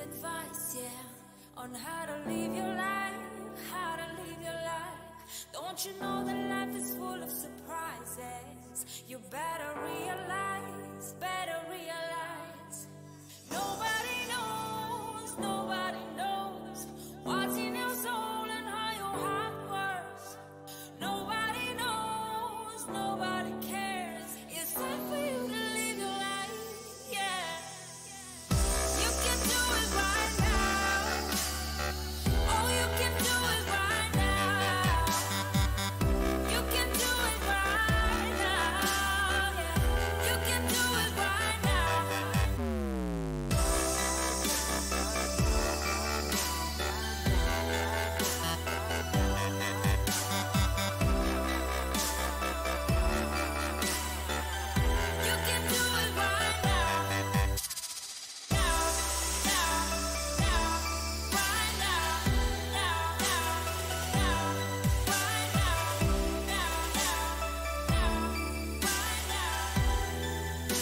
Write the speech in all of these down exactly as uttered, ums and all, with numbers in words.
advice, yeah, on how to live your life, how to live your life. Don't you know that life is full of surprises? You better realize, better realize. Nobody knows, nobody knows what's in your soul and how your heart works. Nobody knows, nobody cares. It's time for you to live your life, yeah. You can do it right now. Oh, you can do it right now. You can do it right now, yeah. You can do it right now. You can do it right now. Now, now, now, right now. Now, now, now, right now. Now, now, now, right now.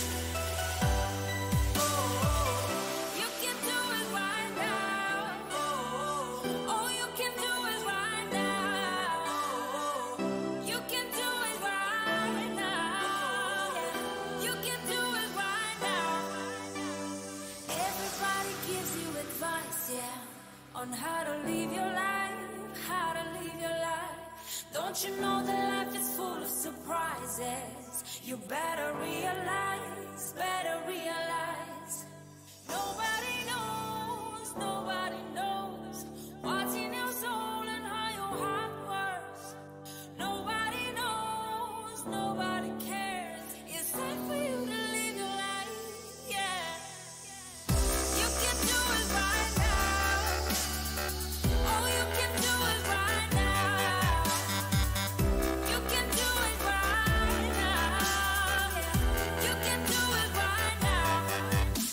Oh, you can do it right now. Oh, you can do it right now. You can do it right now. Yeah, you can do it right now. Everybody gives you advice, yeah, on how to live your life, how to live your life. Don't you know that life is full of surprises? You better realize, better realize. Nobody knows, nobody knows what's in your soul and how your heart works. Nobody knows, nobody cares. It's time for you to live your life, yeah. You can do it right now. Oh, you can do it right now. You can do it right now, yeah. You can do it right now.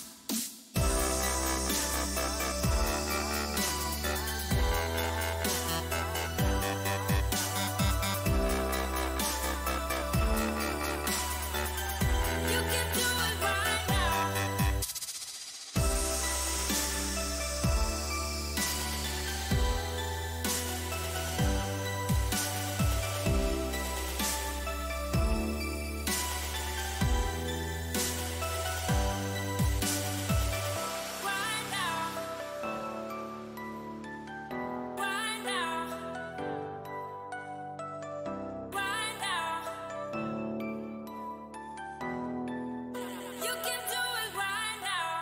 You can do it right now. Right now. Right now. Right now. You can do it right now.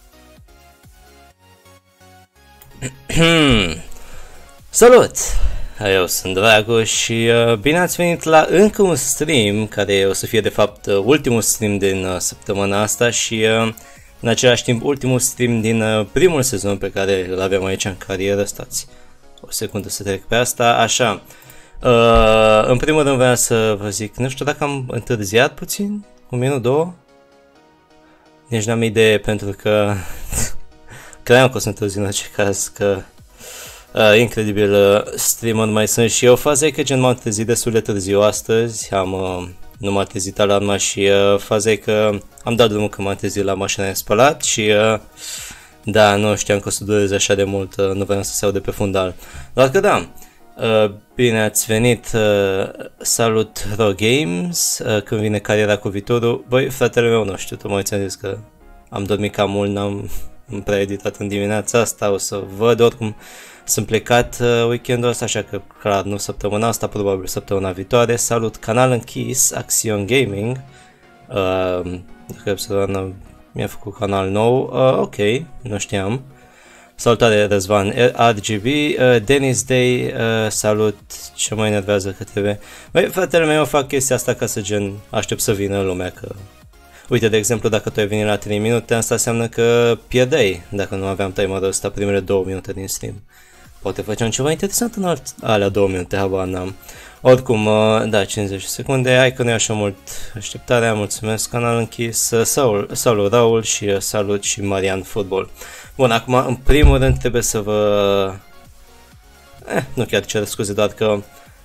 Salut! Eu sunt Dragoș și uh, bine ați venit la încă un stream, care o să fie de fapt uh, ultimul stream din uh, săptămâna asta și uh, în același timp ultimul stream din uh, primul sezon pe care îl avem aici în carieră. Stați o secundă să trec pe asta, așa. Uh, în primul rând vreau să vă zic, nu știu dacă am întârziat puțin, un minut, două? Nici n-am idee pentru că cream că o să întârzi în orice caz, că Uh, incredibil, uh, streamer mai sunt și eu. Faza e că gen m-am trezit destul de târziu astăzi, am, uh, nu m-a trezit alarma și uh, faza e că am dat drumul când m-am trezit la mașina de spălat și uh, da, nu știam că o să dureze așa de mult, uh, nu vreau să se aude pe fundal. Doar că da, uh, bine ați venit, uh, salut Ro Games, uh, când vine cariera cu viitorul. Băi, fratele meu, nu știu, tu mă ți-am zis că am dormit cam mult, n-am prea editat în dimineața asta, o să văd oricum. Sunt plecat uh, weekendul ăsta, așa că clar nu săptămâna asta, probabil săptămâna viitoare. Salut, canal închis, Axion Gaming. Uh, cred că mi-a făcut canal nou, uh, ok, nu știam. Salutare Răzvan R G B, uh, Dennis Day, uh, salut, ce mă enervează că trebuie. Băi, fratele meu, eu fac chestia asta ca să gen aștept să vină lumea, că... Uite, de exemplu, dacă tu ai venit la trei minute, asta înseamnă că pierdeai dacă nu aveam timerul ăsta primele două minute din stream. Poate făceam ceva interesant în alea două minute, habar n-am. Oricum, da, cincizeci secunde, hai că nu e așa mult așteptarea, mulțumesc, canal închis, salut, salut Raul și salut și Marian Football. Bun, acum, în primul rând trebuie să vă... Eh, nu chiar cer scuze, doar că...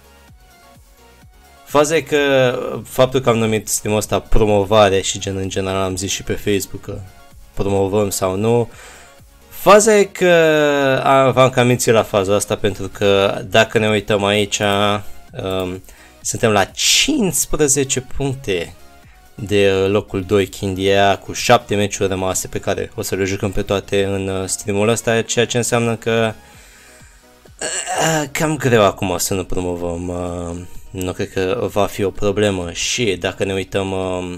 Faza e că faptul că am numit stream-ul ăsta promovare și gen în general am zis și pe Facebook că promovăm sau nu. Faza e că v-am cam mințit la faza asta pentru că dacă ne uităm aici um, suntem la cincisprezece puncte de locul doi Chindia cu șapte meciuri rămase pe care o să le jucăm pe toate în stream-ul ăsta, ceea ce înseamnă că uh, cam greu acum să nu promovăm. Uh, nu cred că va fi o problemă și dacă ne uităm... Uh,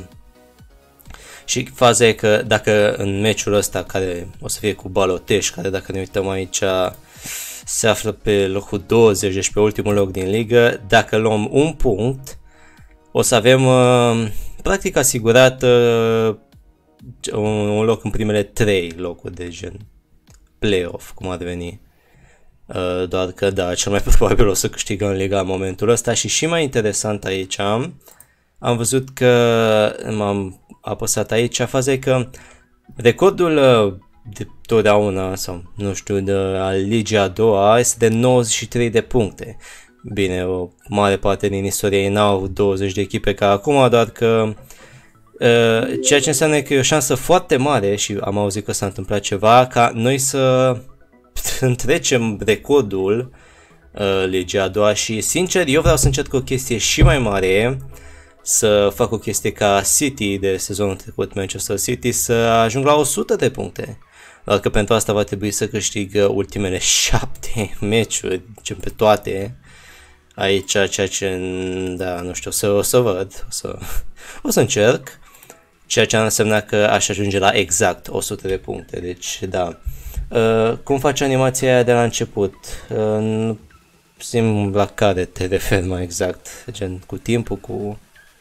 Și faza e că dacă în meciul ăsta care o să fie cu Baloteș, care dacă ne uităm aici se află pe locul douăzeci, deci pe ultimul loc din ligă, dacă luăm un punct o să avem uh, practic asigurat uh, un, un loc în primele trei locuri de gen play-off, cum ar veni. Uh, doar că da, cel mai probabil o să câștigăm liga în momentul ăsta și și mai interesant aici am văzut că m-am apăsat aici, faza e că recordul de totdeauna, sau nu știu, de, al ligii a doua este de nouăzeci și trei de puncte. Bine, o mare parte din istorie ei n-au douăzeci de echipe ca acum, doar că uh, ceea ce înseamnă că e o șansă foarte mare și am auzit că s-a întâmplat ceva, ca noi să întrecem recordul uh, ligii a doua și sincer eu vreau să încerc o chestie și mai mare, să fac o chestie ca City de sezonul trecut, Manchester City, să ajung la o sută de puncte. Doar că pentru asta va trebui să câștig ultimele șapte meciuri, gen pe toate. Aici, ceea ce, da, nu știu, o să, o să văd, o să, o să încerc. Ceea ce ar însemna că aș ajunge la exact o sută de puncte, deci, da. Uh, cum face animația aia de la început? Uh, nu simt la care te referi mai exact, gen cu timpul, cu...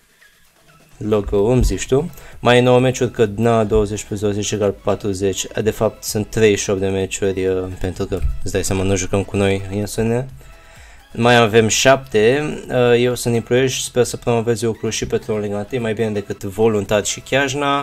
logo, îmi zici tu. Mai e nouă meciuri că na, douăzeci plus douăzeci egal patruzeci. De fapt sunt treizeci și opt de meciuri uh, pentru că îți dai seama, nu jucăm cu noi însune. Mai avem șapte. Uh, eu sunt în Ploiești, sper să promovez eu Cluj și Petrol Liga unu mai bine decât Voluntari și Chiajna.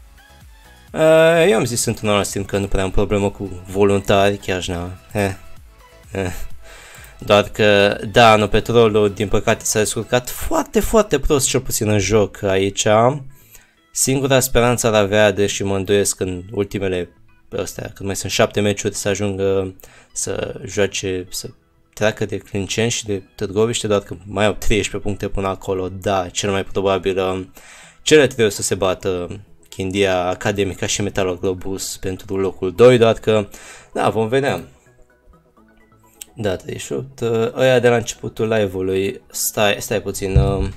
Uh, eu am zis într-un alt timp că nu prea am problemă cu Voluntari, Chiajna. Eh. Eh. Doar că, da, nu, Petrolul, din păcate, s-a descurcat foarte, foarte prost, cel puțin în joc aici. Singura speranță ar avea, deși mă îndoiesc în ultimele astea, când mai sunt șapte meciuri, să ajungă să joace, să treacă de Clinceni și de Târgoviște, doar că mai au treisprezece puncte până acolo. Da, cel mai probabil cele trebuie să se bată Chindia, Academica și Metaloglobus pentru locul doi, doar că, da, vom vedea. Da, treizeci și opt, ăia de la începutul live-ului, stai, stai puțin, uh,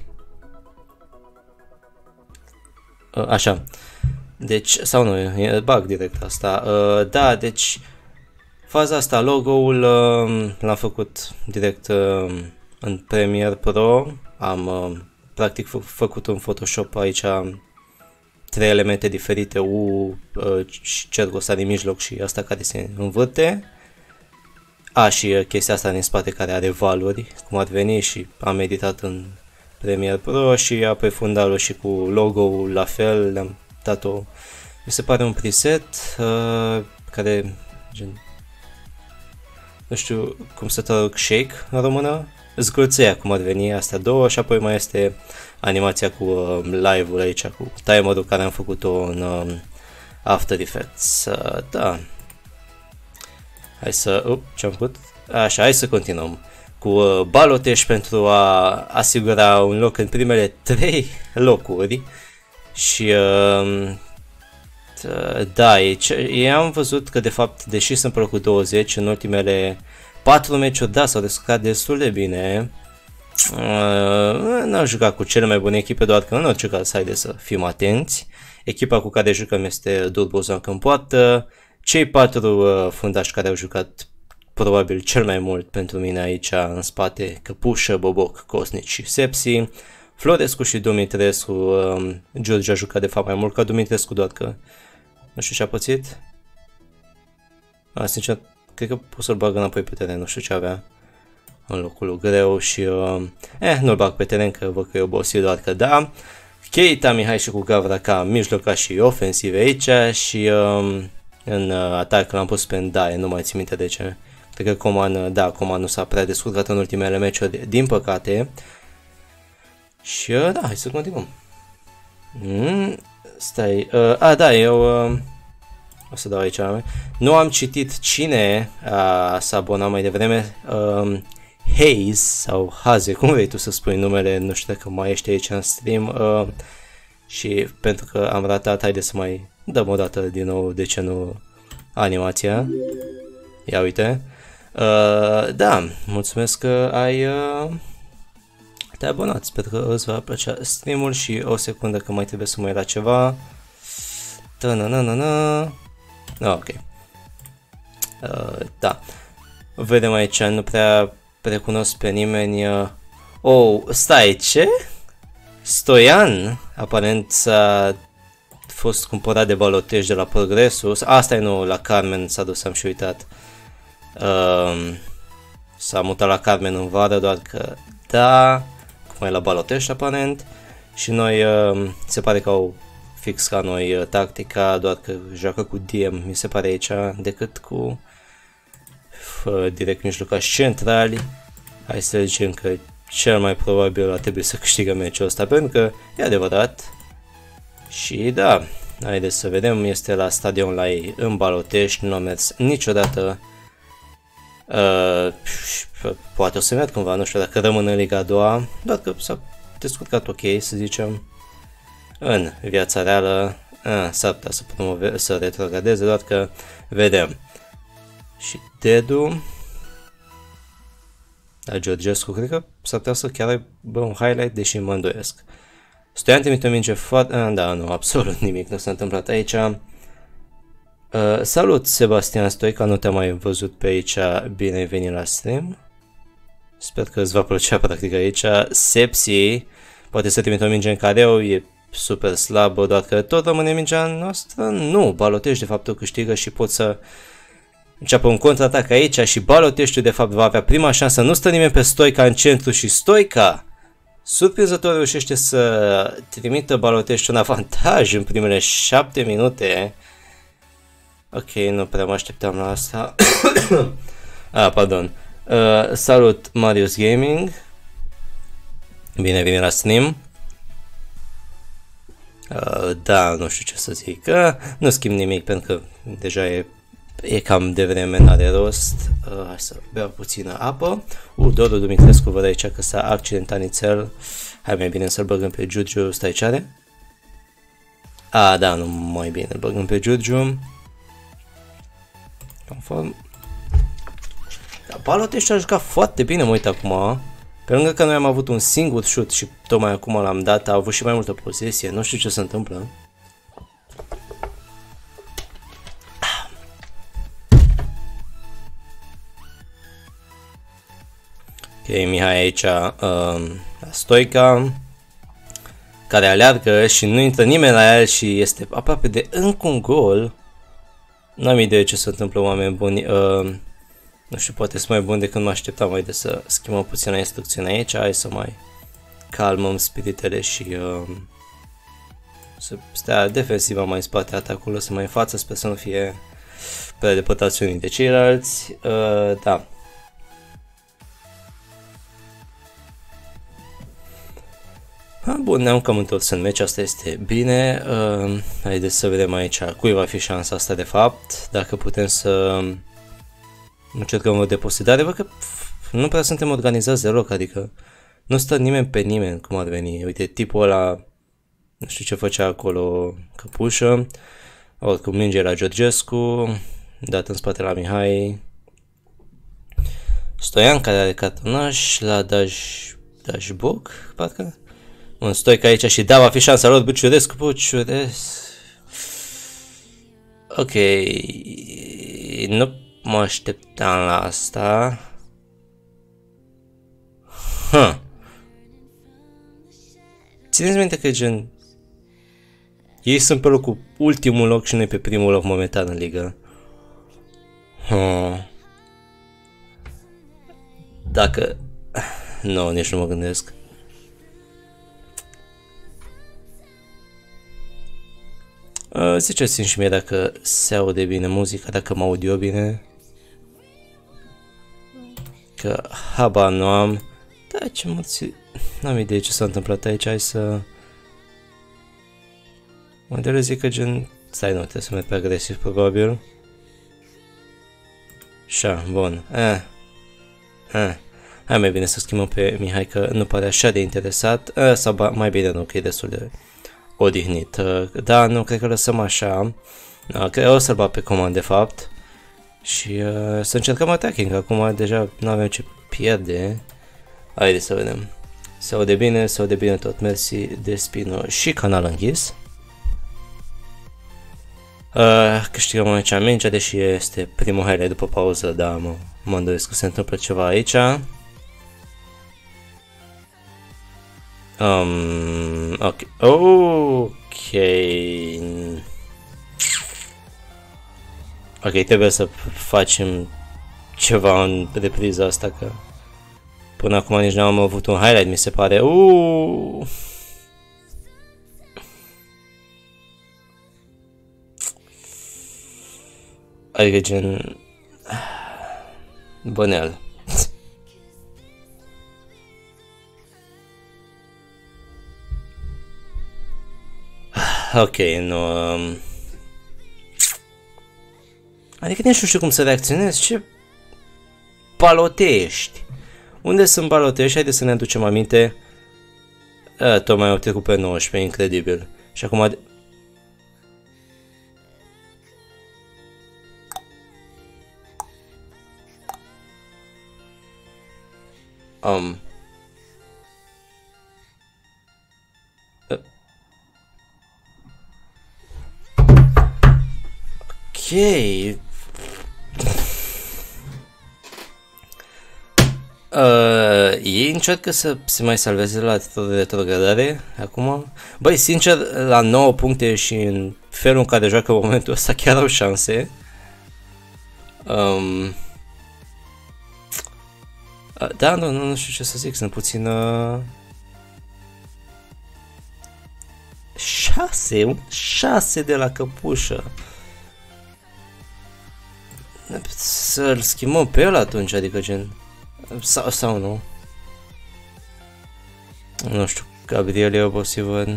uh, așa, deci, sau nu, e bug direct asta, uh, da, deci, faza asta, logo-ul uh, l-am făcut direct uh, în Premiere Pro, am uh, practic fă făcut în Photoshop aici trei elemente diferite, U uh, și cercul ăsta din mijloc și asta care se învârte. A, și uh, chestia asta din spate care are valuri, cum ar veni, și am editat în Premiere Pro și apoi fundalul și cu logo-ul la fel, le-am dat o, mi se pare un preset uh, care, gen, nu știu cum să traduc, shake în română, zgârțea cum ar veni, astea două, și apoi mai este animația cu uh, live-ul aici, cu timerul care am făcut-o în uh, After Effects. Uh, da. Hai să... Uh, ce-am făcut? Așa, hai să continuăm cu uh, balotești pentru a asigura un loc în primele trei locuri. Și uh, da, ei am văzut că de fapt, deși sunt pe locul douăzeci, în ultimele patru meciuri, da, s-au descurcat destul de bine. Uh, n-au jucat cu cele mai bune echipe, doar că în orice caz, haide să fim atenți. Echipa cu care jucăm este Durbozan în poartă. Cei patru uh, fundași care au jucat probabil cel mai mult pentru mine aici în spate, Căpușă, Boboc, Cosnici și Sepsi. Florescu și Dumitrescu, uh, George a jucat de fapt mai mult ca Dumitrescu, doar că nu știu ce a pățit. A, sincer, cred că pot să-l bag înapoi pe teren, nu știu ce avea în locul lui Greu și uh, eh, nu-l bag pe teren că văd că e obosit, doar că da. Keita, Mihai și cu Gavra ca mijlocași și ofensive aici și uh, în uh, atac l-am pus pe Ndaie, nu mai țin minte de ce. Cred că Coman, da, Coman nu s-a prea descurcat în ultimele meciuri, din păcate. Și uh, da, hai să continuăm. Mm, stai, uh, a, da, eu uh, o să dau aici. Nu am citit cine uh, s-a abonat mai devreme. Uh, Hayes sau Haze, cum vrei tu să spui numele, nu știu dacă mai ești aici în stream. Uh, și pentru că am ratat, haide să mai dăm o dată din nou, de ce nu, animația. Ia uite. Uh, da, mulțumesc că ai uh, te-ai abonat, sper că îți va plăcea streamul și o secundă că mai trebuie să mă uit la ceva. Ta-na-na-na-na. Ok. Uh, da. Vedem aici, nu prea recunosc pe nimeni. Uh, oh, stai, ce? Stoian, aparent s-a fost cumpărat de Balotești de la Progresus. Asta e nou, la Carmen s-a dus, am și uitat. Uh, s-a mutat la Carmen în vară, doar că da, cum e la Balotești aparent. Și noi, uh, se pare că au fix ca noi uh, tactica, doar că joacă cu D M, mi se pare aici, decât cu uh, direct mijlocași centrali. Hai să zicem că cel mai probabil ar trebui să câștigă meciul ăsta, pentru că e adevărat. Și da, haideți să vedem, este la stadion la ei în Balotești, nu a mers niciodată. Uh, poate o să merg cumva, nu știu dacă rămân în Liga a doua, doar că s-a descurcat ok, să zicem. În viața reală uh, s-ar putea să, promove, să retrogradeze, doar că vedem. Și Dedu, la Georgescu, cred că s-ar putea să chiar aibă un highlight, deși mă îndoiesc. Stoian trimite o minge foarte... Uh, da, nu, absolut nimic nu s-a întâmplat aici. Uh, salut, Sebastian Stoica, nu te-am mai văzut pe aici, bine ai venit la stream. Sper că îți va plăcea practic aici. Sepsi, poate să trimite o minge în careu, e super slabă, doar că tot rămâne mingea noastră. Nu, Balotești de fapt o câștigă și pot să înceapă un contraatac aici și Baloteștiul de fapt va avea prima șansă. Nu stă nimeni pe Stoica în centru și Stoica surprinzător reușește să trimită Baloteștiul în avantaj în primele șapte minute. Ok, nu prea mă așteptam la asta. ah, pardon. Uh, salut, Marius Gaming. Bine, vine la stream. Uh, da, nu știu ce să zic. Uh, nu schimb nimic pentru că deja e, e cam devreme, n-are rost. Uh, hai să beau puțină apă. Uh, Doru Dumitrescu văd aici că s-a accidentat nițel. Hai mai bine să-l băgăm pe Giurgiu. Stai, ce are? Ah, da, nu mai bine, îl băgăm pe Giurgiu. Conform. Da, Balotești a jucat foarte bine, mă uit acum. Pe lângă că noi am avut un singur shoot și tocmai acum l-am dat, a avut și mai multă posesie, nu știu ce se întâmplă. E Mihai aici uh, la Stoica, care aleargă și nu intră nimeni la el și este aproape de încă un gol. N-am idee ce se întâmplă, oameni buni. Uh, nu știu, poate sunt mai bun decât mă așteptam. Mai de să schimbăm puțin instrucțiunea aici. Hai să mai calmăm spiritele și uh, să stea defensiva mai în spate, atacul să mai în față. Sper să nu fie prea depărtați unii de ceilalți. Uh, da. Ha, bun, ne-am cam întors în meci, asta este bine. Uh, haideți să vedem aici cui va fi șansa asta de fapt. Dacă putem să încercăm o deposedare, văd că nu prea suntem organizați deloc, adică nu stă nimeni pe nimeni, cum ar veni. Uite, tipul ăla, nu știu ce făcea acolo, căpușă. Oricum, minge la Georgescu, dat în spate la Mihai. Stoian, care are cartonaș la Daj... Dajboc, parcă? Un Stoica aici și da, va fi șansa lor. Buciurescu, Buciurescu. Ok, nu mă așteptam la asta. Huh. Țineți minte că gen ei sunt pe locul ultimul loc și noi pe primul loc momentan în ligă. Huh. Dacă... Nu, nici nu mă gândesc. Uh, ziceți-mi și mie dacă se aude bine muzica, dacă mă aud eu bine. Că habar nu am. Da, ce morți... N-am idee ce s-a întâmplat aici, hai să... Modele zic că gen... Stai, nu, trebuie să merg pe agresiv, probabil. Așa, bun. Eh. Eh. Hai mai bine să schimbăm pe Mihai, că nu pare așa de interesat. Eh, sau mai bine nu, că e destul de odihnit. Da, nu, cred că lăsăm așa. Cred că o să-l bat pe comand, de fapt. Și uh, să încercăm attacking. Acum deja nu avem ce pierde. Haideți să vedem. Se aude bine, se aude bine tot. Mersi de Spino și canal închis. Uh, câștigăm aici mingea, deși este primul highlight după pauză, dar mă, mă îndoiesc că se întâmplă ceva aici. Um, ok. Ok. Ok, trebuie să facem ceva în repriza asta, că până acum nici n-am avut un highlight, mi se pare. Uuuu. Adică gen... Băneal. Ok, nu... Um... Adică nici nu știu cum să reacționez, ce... Balotești. Unde sunt balotești? Haideți să ne aducem aminte. A, tocmai au trecut pe nouăsprezece, incredibil. Și acum... Um... Ok. Uh, ei încearcă să se mai salveze la retrogradare acum. Băi, sincer, la nouă puncte și în felul în care joacă în momentul ăsta chiar au șanse. Um, uh, da, nu, nu, nu știu ce să zic, sunt puțin... Uh, șase, șase de la căpușă. Să-l schimbăm pe el atunci, adică gen... Sau, sau nu. Nu știu, Gabriel e obosit, văd.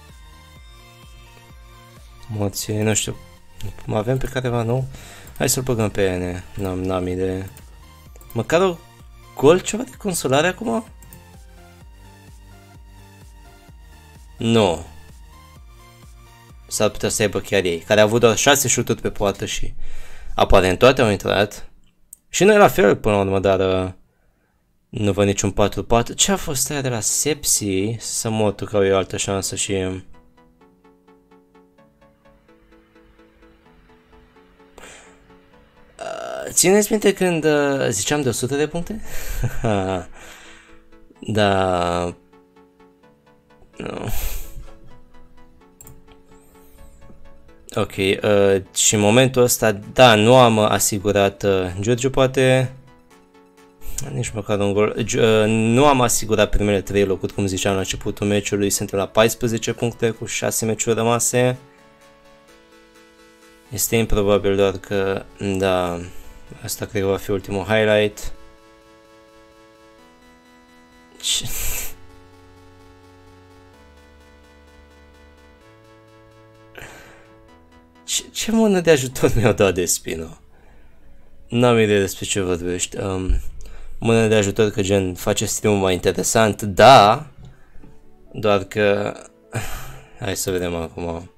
Moție, nu știu. Mai avem pe careva nou? Hai să-l băgăm pe N. N-am, n-am idee. Măcar o gol, ceva de consolare acum? Nu. S-ar putea să aibă chiar ei, care au avut doar șase șuturi pe poartă și aparent toate au intrat. Și noi la fel până la urmă, dar nu văd niciun patru patru. Ce a fost aia de la Sepsi? Să mă că au eu altă șansă și... Uh, țineți minte când uh, ziceam de o sută de puncte? Da... No. Ok, uh, și în momentul ăsta, da, nu am asigurat, uh, Giorgio poate, nici măcar un gol, uh, nu am asigurat primele trei locuri, cum ziceam la începutul meciului, suntem la paisprezece puncte cu șase meciuri rămase. Este improbabil, doar că, da, asta cred că va fi ultimul highlight. Ce... Ce, ce mână de ajutor mi-au dat Despino? N-am idee despre ce vorbești. Um, mână de ajutor că gen face stream-ul mai interesant, da, doar că... Hai să vedem acum.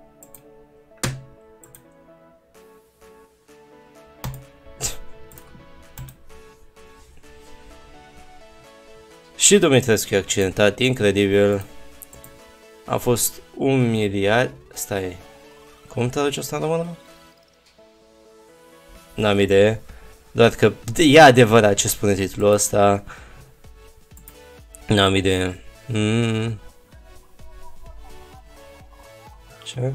Și Dumitrescu e accidentat, incredibil. A fost umiliat. Stai. Cum traduce asta în română? N-am idee. Doar că e adevărat ce spune titlul ăsta. N-am idee. Mm. Ce?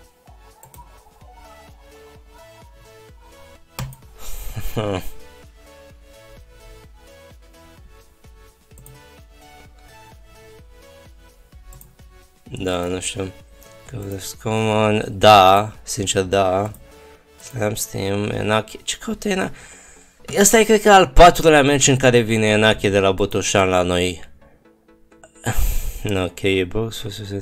Da, nu știu. Common, da, sincer da. Slam Steam, Enache, ce caută Enache? Ăsta e cred că al patrulea meci în care vine Enache de la Botoșan la noi. Ok, e box.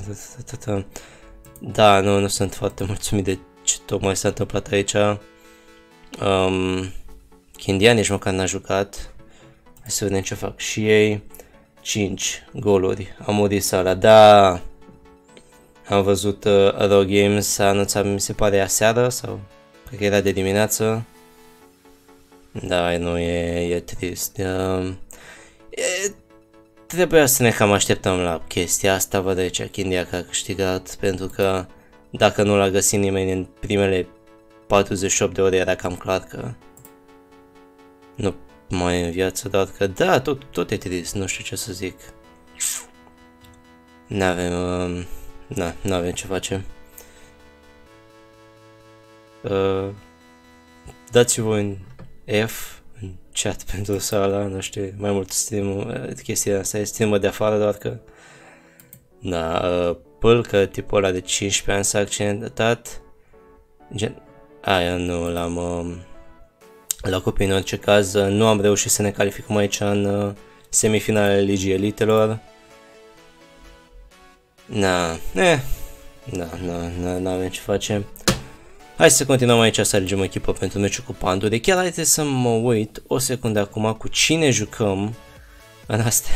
Da, nu, nu sunt foarte mulțumit de ce tocmai s-a întâmplat aici. Um, Kindia nici măcar n-a jucat. Hai să vedem ce fac și ei. cinci goluri. Am murit sala, da. Am văzut uh, Raw Games, s-a anunțat, mi se pare, aseară sau cred că era de dimineață. Da, nu, e, e trist. Uh, e, trebuia să ne cam așteptăm la chestia asta, văd aici Kindia că a câștigat, pentru că dacă nu l-a găsit nimeni în primele patruzeci și opt de ore, era cam clar că nu mai e în viață, doar că da, tot, tot e trist, nu știu ce să zic. N-avem... Uh, Na, nu avem ce face. Uh, dați voi un F în chat pentru sala, nu știu, mai mult stream-ul, chestia asta e stream de afară, doar că... Da, uh, Pâlcă, tipul ăla de cincisprezece ani s-a accidentat. Gen... Aia nu l-am... Uh, la copii în orice caz, uh, nu am reușit să ne calificăm aici în uh, semifinalele Ligii Elitelor. Na, eh, na, na, na, n-avem ce face. Hai să continuăm aici să alegem echipă pentru meciul cu Panduri. Chiar haideți să mă uit o secundă acum cu cine jucăm în astea.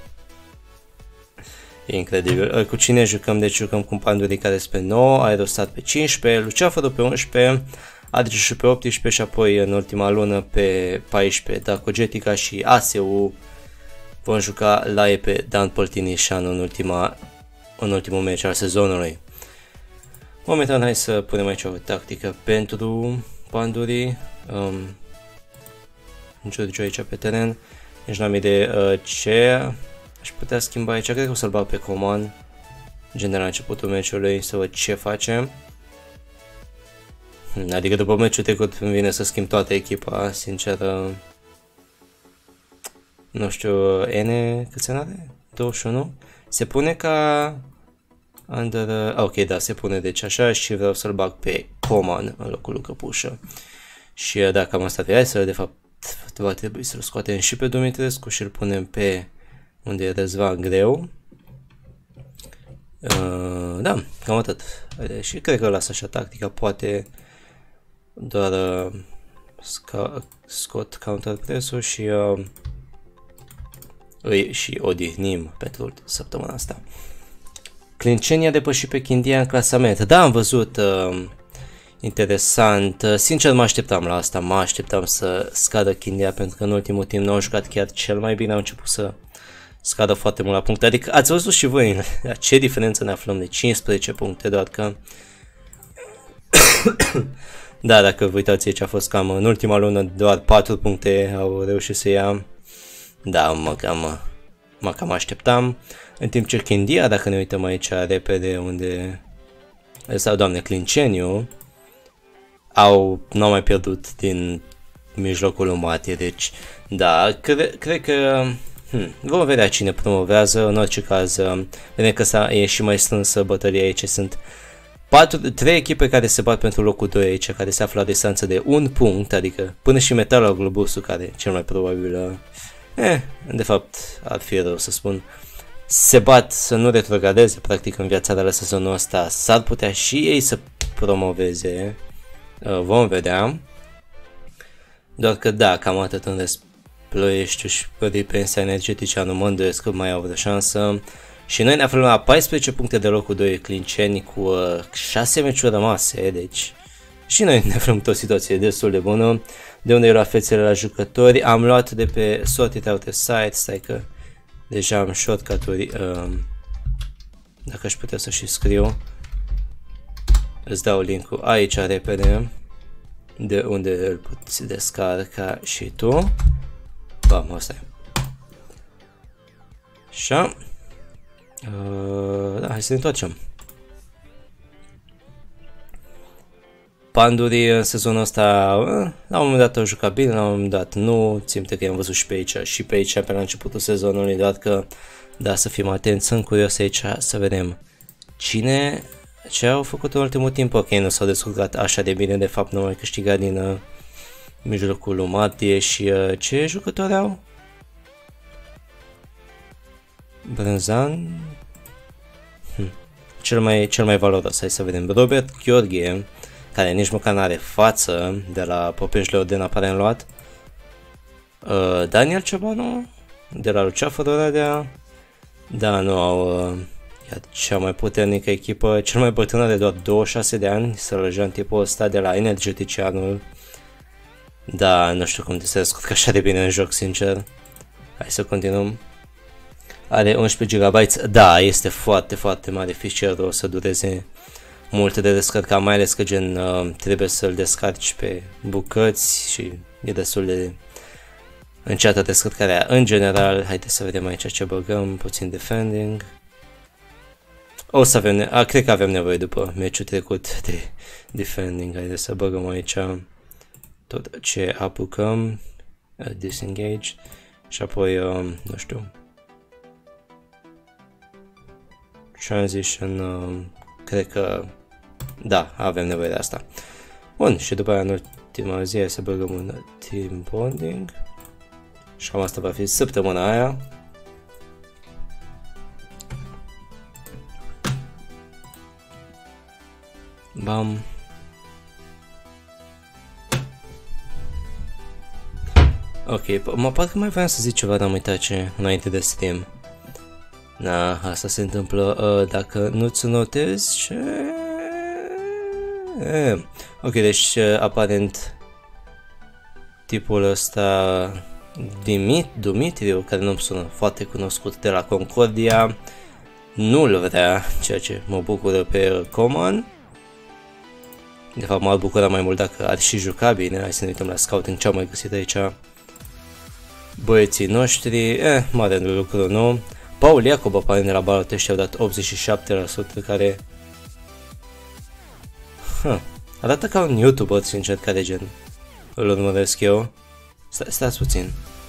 E incredibil. Cu cine jucăm? Deci jucăm cu Panduri care este pe nouă, Aerostat pe cincisprezece, Luceafărul pe unsprezece, Adrișu pe optsprezece și apoi în ultima lună pe paisprezece, Dacogetica și A S U vom juca live pe Dan Păltinișanu în ultima în ultimul meci al sezonului. Momentan hai să punem aici o tactică pentru Panduri. Um, Giorgio aici pe teren. Deci n-am idee uh, ce aș putea schimba aici. Cred că o să-l bag pe Coman. General la începutul meciului să văd ce facem. Adică după meciul trecut îmi vine să schimb toată echipa, sincer. Uh, nu știu, N cât se are? douăzeci și unu? Se pune ca under, uh, ok, da, se pune deci așa și vreau să-l bag pe Coman în locul lui Căpușă. Și uh, dacă am asta pe hai să, de fapt, va trebui să-l scoatem și pe Dumitrescu și îl punem pe unde e Răzvan Greu. Uh, da, cam atât. Haide, și cred că las așa tactica, poate doar uh, scot counter press-ul și uh, îi și odihnim pentru săptămâna asta. Clinceni a depășit pe Kindia în clasament. Da, am văzut, uh, interesant. Uh, sincer mă așteptam la asta, mă așteptam să scadă Kindia pentru că în ultimul timp nu au jucat chiar cel mai bine, au început să scadă foarte mult la puncte. Adică ați văzut și voi la ce diferență ne aflăm de cincisprezece puncte, doar că Da, dacă vă uitați aici a fost cam în ultima lună doar patru puncte au reușit să ia. Da, mă cam, mă cam așteptam. În timp ce Chindia, dacă ne uităm aici repede unde... sau doamne, Clinceniu, au, n-au mai pierdut din mijlocul Umatie, deci da, cre cred că hmm, vom vedea cine promovează, în orice caz, vedem că s-a, e și mai strânsă bătălia aici, sunt patru, trei echipe care se bat pentru locul doi aici, care se află la distanță de un punct, adică până și Metal Globusul, care cel mai probabil, eh, de fapt ar fi rău să spun, se bat să nu retrogradeze practic în viața de la sezonul ăsta, s-ar putea și ei să promoveze, vom vedea, doar că da, cam atât în rest, Ploieștiul și Pensia Energetice nu mă îndoiesc că mai au vreo șansă și noi ne aflăm la paisprezece puncte de locul doi Clinceni cu uh, șase meciuri rămase, deci și noi ne aflăm într-o situație destul de bună, de unde eu la fețele la jucători, am luat de pe Sorted Out Site, stai că deja am shortcut-uri, uh, dacă aș putea să și scriu, îți dau link-ul aici repede, de unde îl poți descarca și tu. Bam, asta e. Așa. Uh, da, hai să ne întoarcem. Pandurii în sezonul ăsta, uh, la un moment dat au jucat bine, la un moment dat nu. Țin-te că i-am văzut și pe aici, și pe aici pe la începutul sezonului, doar că, da, să fim atenți, sunt curios aici să vedem cine, ce au făcut în ultimul timp. Ok, nu s-au descurcat așa de bine, de fapt nu au mai câștigat din uh, mijlocul lui Matie și uh, ce jucători au? Brânzan, hm. cel, mai, cel mai valoros, hai să vedem, Robert Gheorghe, care nici măcar n-are față, de la Popești Leoden apare în luat, uh, Daniel Ciobanu, de la Luceafărul Oradea, da, nu au, uh, cea mai puternică echipă, cel mai bătrân are doar douăzeci și șase de ani, Sălăjean tipul ăsta de la Energeticianul, da, nu știu cum se descurcă așa de bine în joc, sincer, hai să continuăm. Are unsprezece gigabyte, da, este foarte, foarte mare fișierul, o să dureze mult de descărcat, mai ales că gen uh, trebuie să-l descarci pe bucăți și e destul de înceată descărcarea în general. Haideți să vedem aici ce băgăm, puțin defending. O să avem, a, cred că avem nevoie după meciul trecut de defending, haideți să băgăm aici tot ce apucăm, uh, disengage și apoi, uh, nu știu, transition, uh, cred că da, avem nevoie de asta. Bun, și după aia în ultima zi să băgăm un team bonding și cam asta va fi săptămâna aia. Bam. Ok, mă parcă mai vreau să zic ceva, dar am uitat ce înainte de stream. Da, asta se întâmplă uh, dacă nu-ți notezi ce... E. Ok, deci uh, aparent tipul ăsta Dimit, Dumitriu, care nu-mi sună foarte cunoscut, de la Concordia, nu-l vrea, ceea ce mă bucură pe Coman. De fapt m-ar bucura mai mult dacă ar și juca bine. Hai să ne uităm la scouting ce am mai găsit aici. Băieții noștri, eh, mare lucru, nu? Paul Iacob aparent de la Balotești au dat optzeci și șapte la sută, care huh. arată ca un YouTuber, sincer, care gen îl urmăresc eu. Sta stați puțin.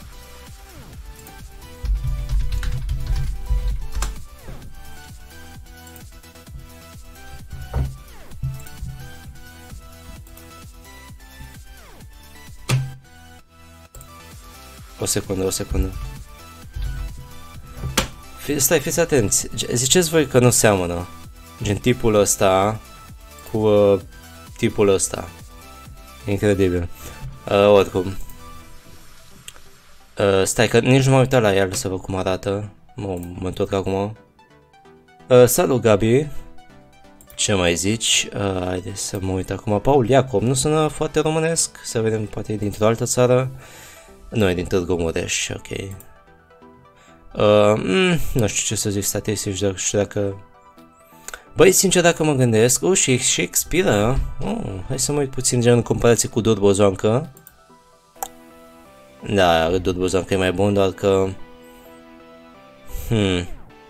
O secundă, o secundă. Stai, fiți atenți, ziceți voi că nu seamănă, gen tipul ăsta cu uh, tipul ăsta, incredibil, uh, oricum, uh, stai că nici nu m-am uitat la el să văd cum arată, mă, mă întorc acum, uh, salut Gabi, ce mai zici, uh, haide să mă uit acum, Paul Iacob, nu sună foarte românesc, să vedem, poate e dintr-o altă țară, nu e din Târgu Mureș, ok. Uh, mm, nu știu ce să zic statistici, dar știu dacă Băi, sincer, dacă mă gândesc, oh, și, și expiră, oh, hai să mă uit puțin gen în comparație cu Durbozoncă. Da, Durbozoncă e mai bun, doar că... Hmm...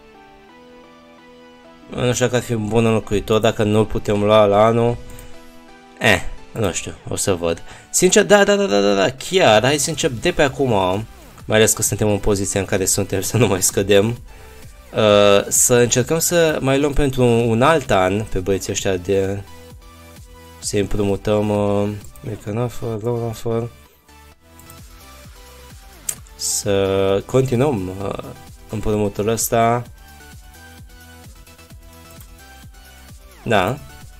Nu știu dacă ar fi un bun înlocuitor, dacă nu-l putem lua la anul. Eh, nu știu, o să văd. Sincer, da, da, da, da, da, da, chiar, hai să încep de pe acum, mai ales că suntem în poziția în care suntem, să nu mai scădem. Uh, să încercăm să mai luăm pentru un alt an pe băieții ăștia de... Să împrumutăm... Uh, Mecanafor, Ronafor... Să continuăm uh, împrumutul ăsta. Da.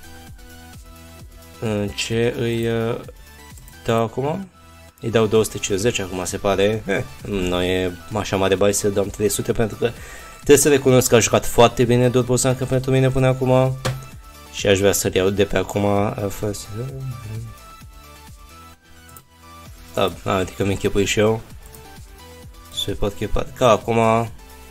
Ce îi uh, dau acum? Îi dau două sute cincizeci acum, se pare. Eh, nu e așa mare bani să dăm trei sute, pentru că trebuie să recunosc că a jucat foarte bine Durbozoncă pentru mine până acum. Și aș vrea să-l iau de pe acum. Da, adică mi închipui și eu. Se pot chipa. Ca acum.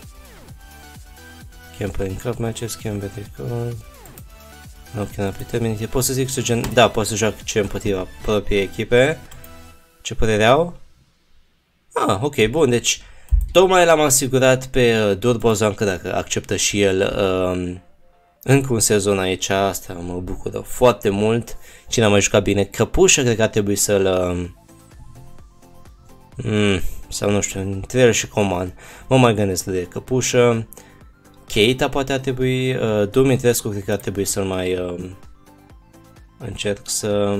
Campaign Cup matches, campaign Cup. Nu, chiar pe termen. Pot să zic să gen... Da, pot să joc ce împotriva propriei echipe. Ce părere au? Ah, ok, bun, deci tocmai l-am asigurat pe Durbozoncă dacă acceptă și el um, încă un sezon aici, asta mă bucură foarte mult. Cine a mai jucat bine? Căpușă, cred că ar trebui să-l... Um, mm, sau nu știu, între el și Coman. Mă mai gândesc de Căpușă. Keita poate ar trebui, uh, Dumitrescu cred că ar trebui să-l mai uh, încerc să...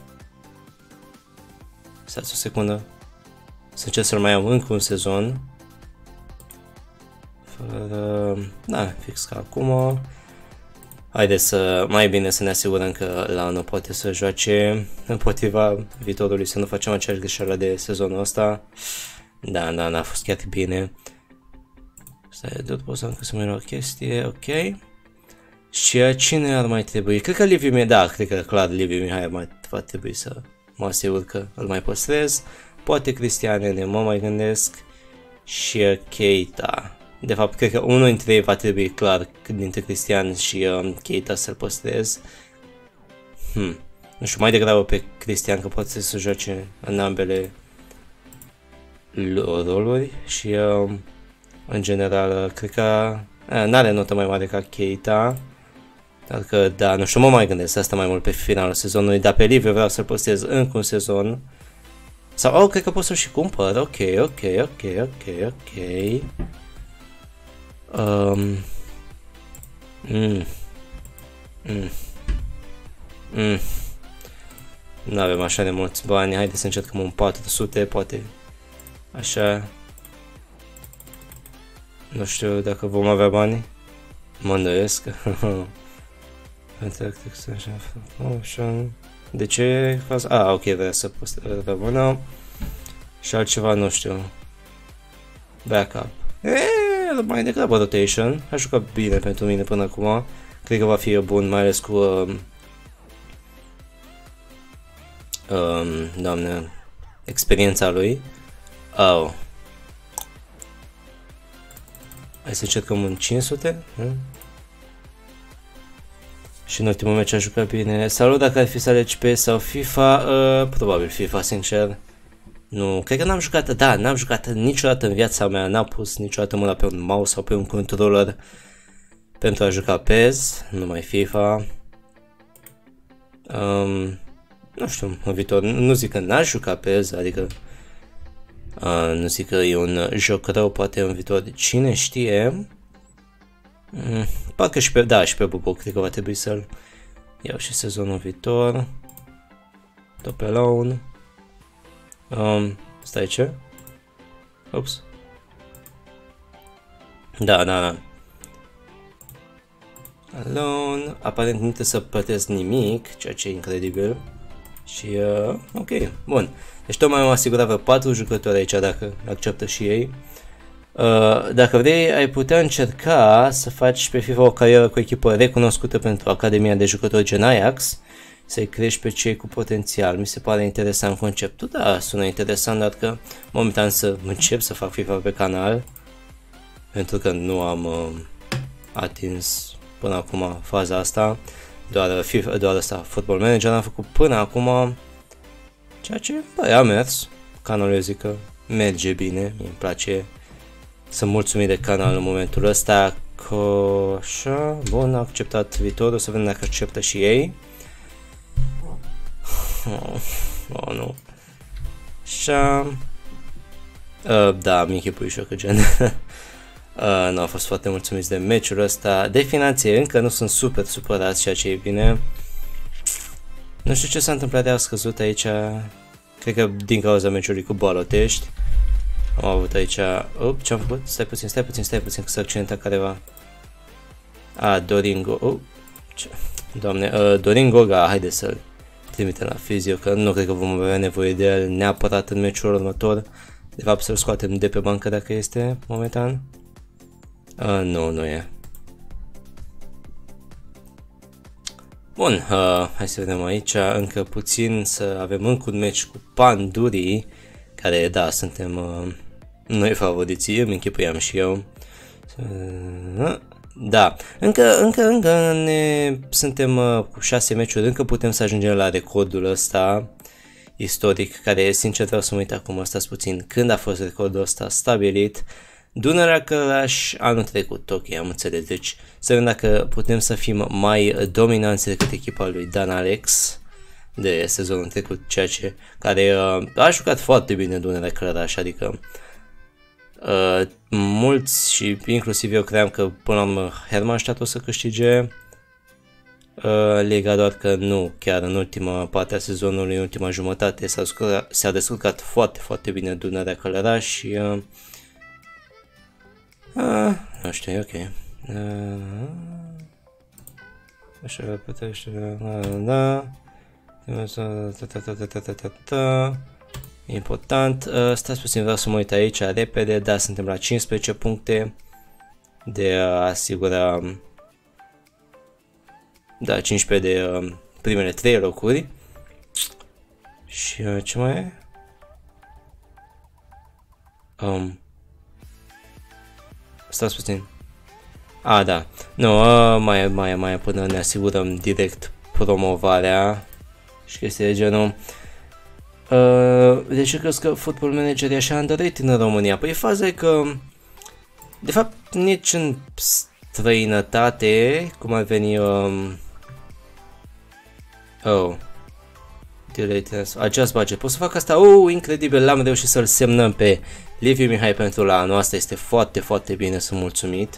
Stați o secundă. Să încerc să-l mai am încă un sezon. Fără... Da, fix ca acum. Haideți să... Mai bine să ne asigurăm că la anul poate să joace împotriva viitorului, să nu facem aceeași greșeală de sezonul ăsta. Da, da, n-a fost chiar bine. Stai, tot pot să încă să mai luau o chestie, ok. Și cine ar mai trebui? Cred că Liviu Mihai, da, cred că clar Liviu Mihai ar mai va trebui să mă asigur că îl mai păstrez. Poate Cristian Nene, mă mai gândesc. Și Keita. De fapt, cred că unul dintre ei va trebui clar dintre Cristian și uh, Keita să-l păstrez. Hmm. Nu știu, mai degrabă pe Cristian, că poate să joace în ambele roluri. Și uh, în general, cred că n-are notă mai mare ca Keita. Dar că, da, nu știu, mă mai gândesc asta mai mult pe finalul sezonului, dar pe Liviu vreau să-l păstrez încă un sezon. Sau, oh, cred că pot să-l și cumpăr, ok, ok, ok, ok, ok. Um. Mm. Mm. Mm. Nu avem așa de mulți bani, haide să încercăm un patru sute, poate, așa. Nu știu dacă vom avea bani, mă îndoiesc. De ce? Ah, ok, vrea să rămână. Și altceva, nu știu. Backup. Eee, mai degrabă rotation. A jucat bine pentru mine până acum. Cred că va fi bun, mai ales cu... Um, um, doamne, experiența lui. Oh. Hai să încercăm un cinci sute. Hmm? Și în ultimul meci a jucat bine. Salut, dacă ar fi să alegi P E S sau FIFA, uh, probabil FIFA, sincer. Nu, cred că n-am jucat, da, n-am jucat niciodată în viața mea, n-am pus niciodată mâna pe un mouse sau pe un controller pentru a juca P E S, numai FIFA. Um, nu știu, în viitor, nu zic că n-aș juca P E S, adică uh, nu zic că e un joc rău, poate în viitor, cine știe. Mm, parcă și pe, da, și pe Buboc, cred că va trebui să-l iau și sezonul viitor. Top alone. Um, stai, ce? Ups. Da, da, da. Alone. Aparent nu trebuie să plătesc nimic, ceea ce e incredibil. Și, uh, ok, bun. Deci tocmai am asigurat pe patru jucători aici, dacă acceptă și ei. Uh, dacă vrei, ai putea încerca să faci pe FIFA o carieră cu o echipă recunoscută pentru Academia de Jucători gen Ajax, să-i crești pe cei cu potențial. Mi se pare interesant conceptul, da, sună interesant, dar că momentan să încep să fac FIFA pe canal, pentru că nu am uh, atins până acum faza asta. Doar, FIFA, doar asta, Football Manager am făcut până acum, ceea ce, băi, a mers. Canalul, eu zic că merge bine, mi-mi place. Sunt mulțumit de canal în momentul ăsta, că așa, bun, a acceptat viitorul, să vedem dacă acceptă și ei. Oh, oh nu. Așa. Uh, da, mi închipui și eu că gen. uh, nu au fost foarte mulțumiți de meciul ăsta. De finanțe încă nu sunt super supărați, ceea ce e bine. Nu știu ce s-a întâmplat de a scăzut aici. Cred că din cauza meciului cu Balotești. Am avut aici... Up, ce-am făcut? Stai puțin, stai puțin, stai puțin, că s-a accidentat careva. A, Doringo... Oh, ce? Doamne, uh, Doringo, ga, haide să-l trimitem la fizio, că nu cred că vom avea nevoie de el neapărat în meciul următor. De fapt, să-l scoatem de pe bancă dacă este, momentan. Uh, nu, nu e. Bun, uh, hai să vedem aici, încă puțin, să avem încă un meci cu Pandurii, care, da, suntem uh, noi favoriții, îmi închipuiam și eu. Uh, da, încă, încă, încă ne, suntem uh, cu șase meciuri, încă putem să ajungem la recordul ăsta istoric, care, sincer, vreau să mă uit acum, stați puțin, când a fost recordul ăsta stabilit. Dunărea Călăraș anul trecut, ok, am înțeles, deci să vedem dacă putem să fim mai dominanți decât echipa lui Dan Alex de sezonul trecut, ceea ce, care uh, a jucat foarte bine Dunărea Călăraș, adică uh, mulți și inclusiv eu cream că până la urmă Hermannstadt o să câștige uh, Liga, doar că nu, chiar în ultima parte a sezonului, în ultima jumătate s-a descurcat, s-a descurcat foarte, foarte bine Dunărea Călăraș și uh, Uh, nu știu, e ok. Uh, așa, putește, da. Important. Uh, stați puțin, vreau să mă uit aici repede. Da, suntem la cincisprezece puncte de a asigura. Da, cincisprezece de uh, primele trei locuri. Și uh, ce mai e? Um. Stați puțin. A, da. Nu, uh, mai, mai, mai până ne asigurăm direct promovarea și chestii de genul. Uh, de ce crezi că Football Manager e așa underrated în România? Păi faza e că, de fapt, nici în străinătate, cum ar veni... Um, oh. Adjust budget. Pot să fac asta? Oh, incredibil, l-am reușit să-l semnăm pe Liviu Mihai pentru la anul. Asta este foarte, foarte bine, sunt mulțumit.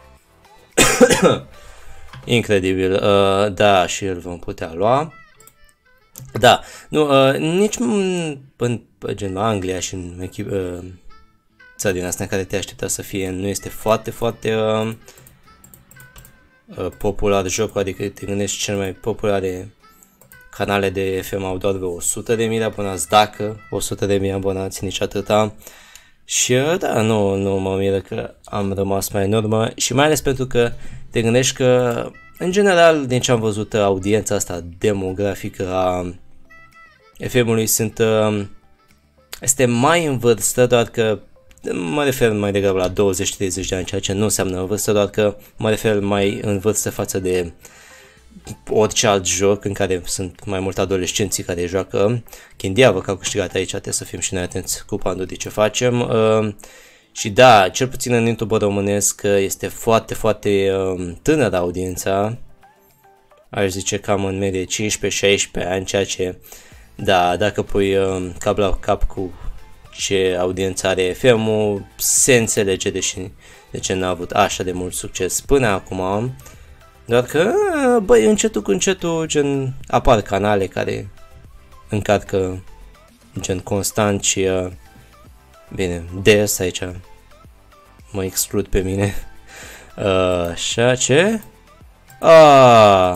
Incredibil. Uh, da, și îl vom putea lua. Da, nu, uh, nici în, în gen Anglia și în echip, uh, țara din asta în care te aștepta să fie, nu este foarte, foarte uh, uh, popular jocul, adică te gândești cel mai populare canale de F M au doar vreo o sută de mii de abonați, dacă o sută de mii de abonați, nici atâta. Și da, nu, nu mă miră că am rămas mai în urmă și mai ales pentru că te gândești că, în general, din ce am văzut, audiența asta demografică a F M-ului sunt, este mai în vârstă, doar că mă refer mai degrabă la douăzeci treizeci de ani, ceea ce nu înseamnă în vârstă, doar că mă refer mai în vârstă față de orice alt joc în care sunt mai mult adolescenții care joacă. Chindiavă că au câștigat aici, trebuie să fim și noi atenți cu Pandurii ce facem. Uh, și da, cel puțin în YouTube românesc este foarte, foarte uh, tânără audiența. Aș zice cam în medie cincisprezece șaisprezece ani, ceea ce, da, dacă pui uh, cap la cap cu ce audiență are F M-ul, se înțelege de, și, de ce n-a avut așa de mult succes până acum. Doar că, băi, încetul cu încetul, gen, apar canale care încarcă, gen, constant și, uh, bine, des aici, mă exclud pe mine. Uh, așa, ce? Ah!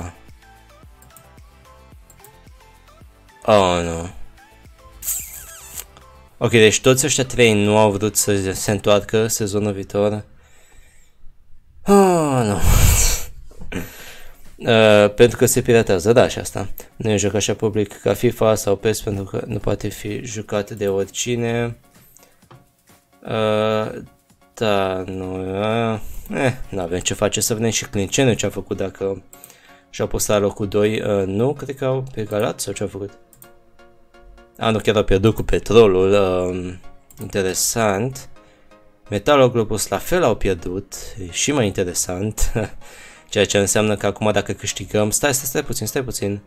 Oh, nu. Ok, deci toți ăștia trei nu au vrut să se întoarcă sezonul viitor. Oh, nu. Uh, pentru că se piratează, da, și asta. Nu e joc așa public ca FIFA sau P E S pentru că nu poate fi jucat de oricine. Uh, da, nu, uh, Eh, n-avem ce face, să vedem și Clinceniu ce a făcut, dacă și-au pus la locul doi. Uh, nu, cred că au egalat sau ce au făcut. A, nu, chiar au pierdut cu Petrolul. Uh, interesant. Metaloglobus la fel au pierdut, e și mai interesant. Ceea ce înseamnă că acum dacă câștigăm... Stai, stai, stai puțin, stai puțin.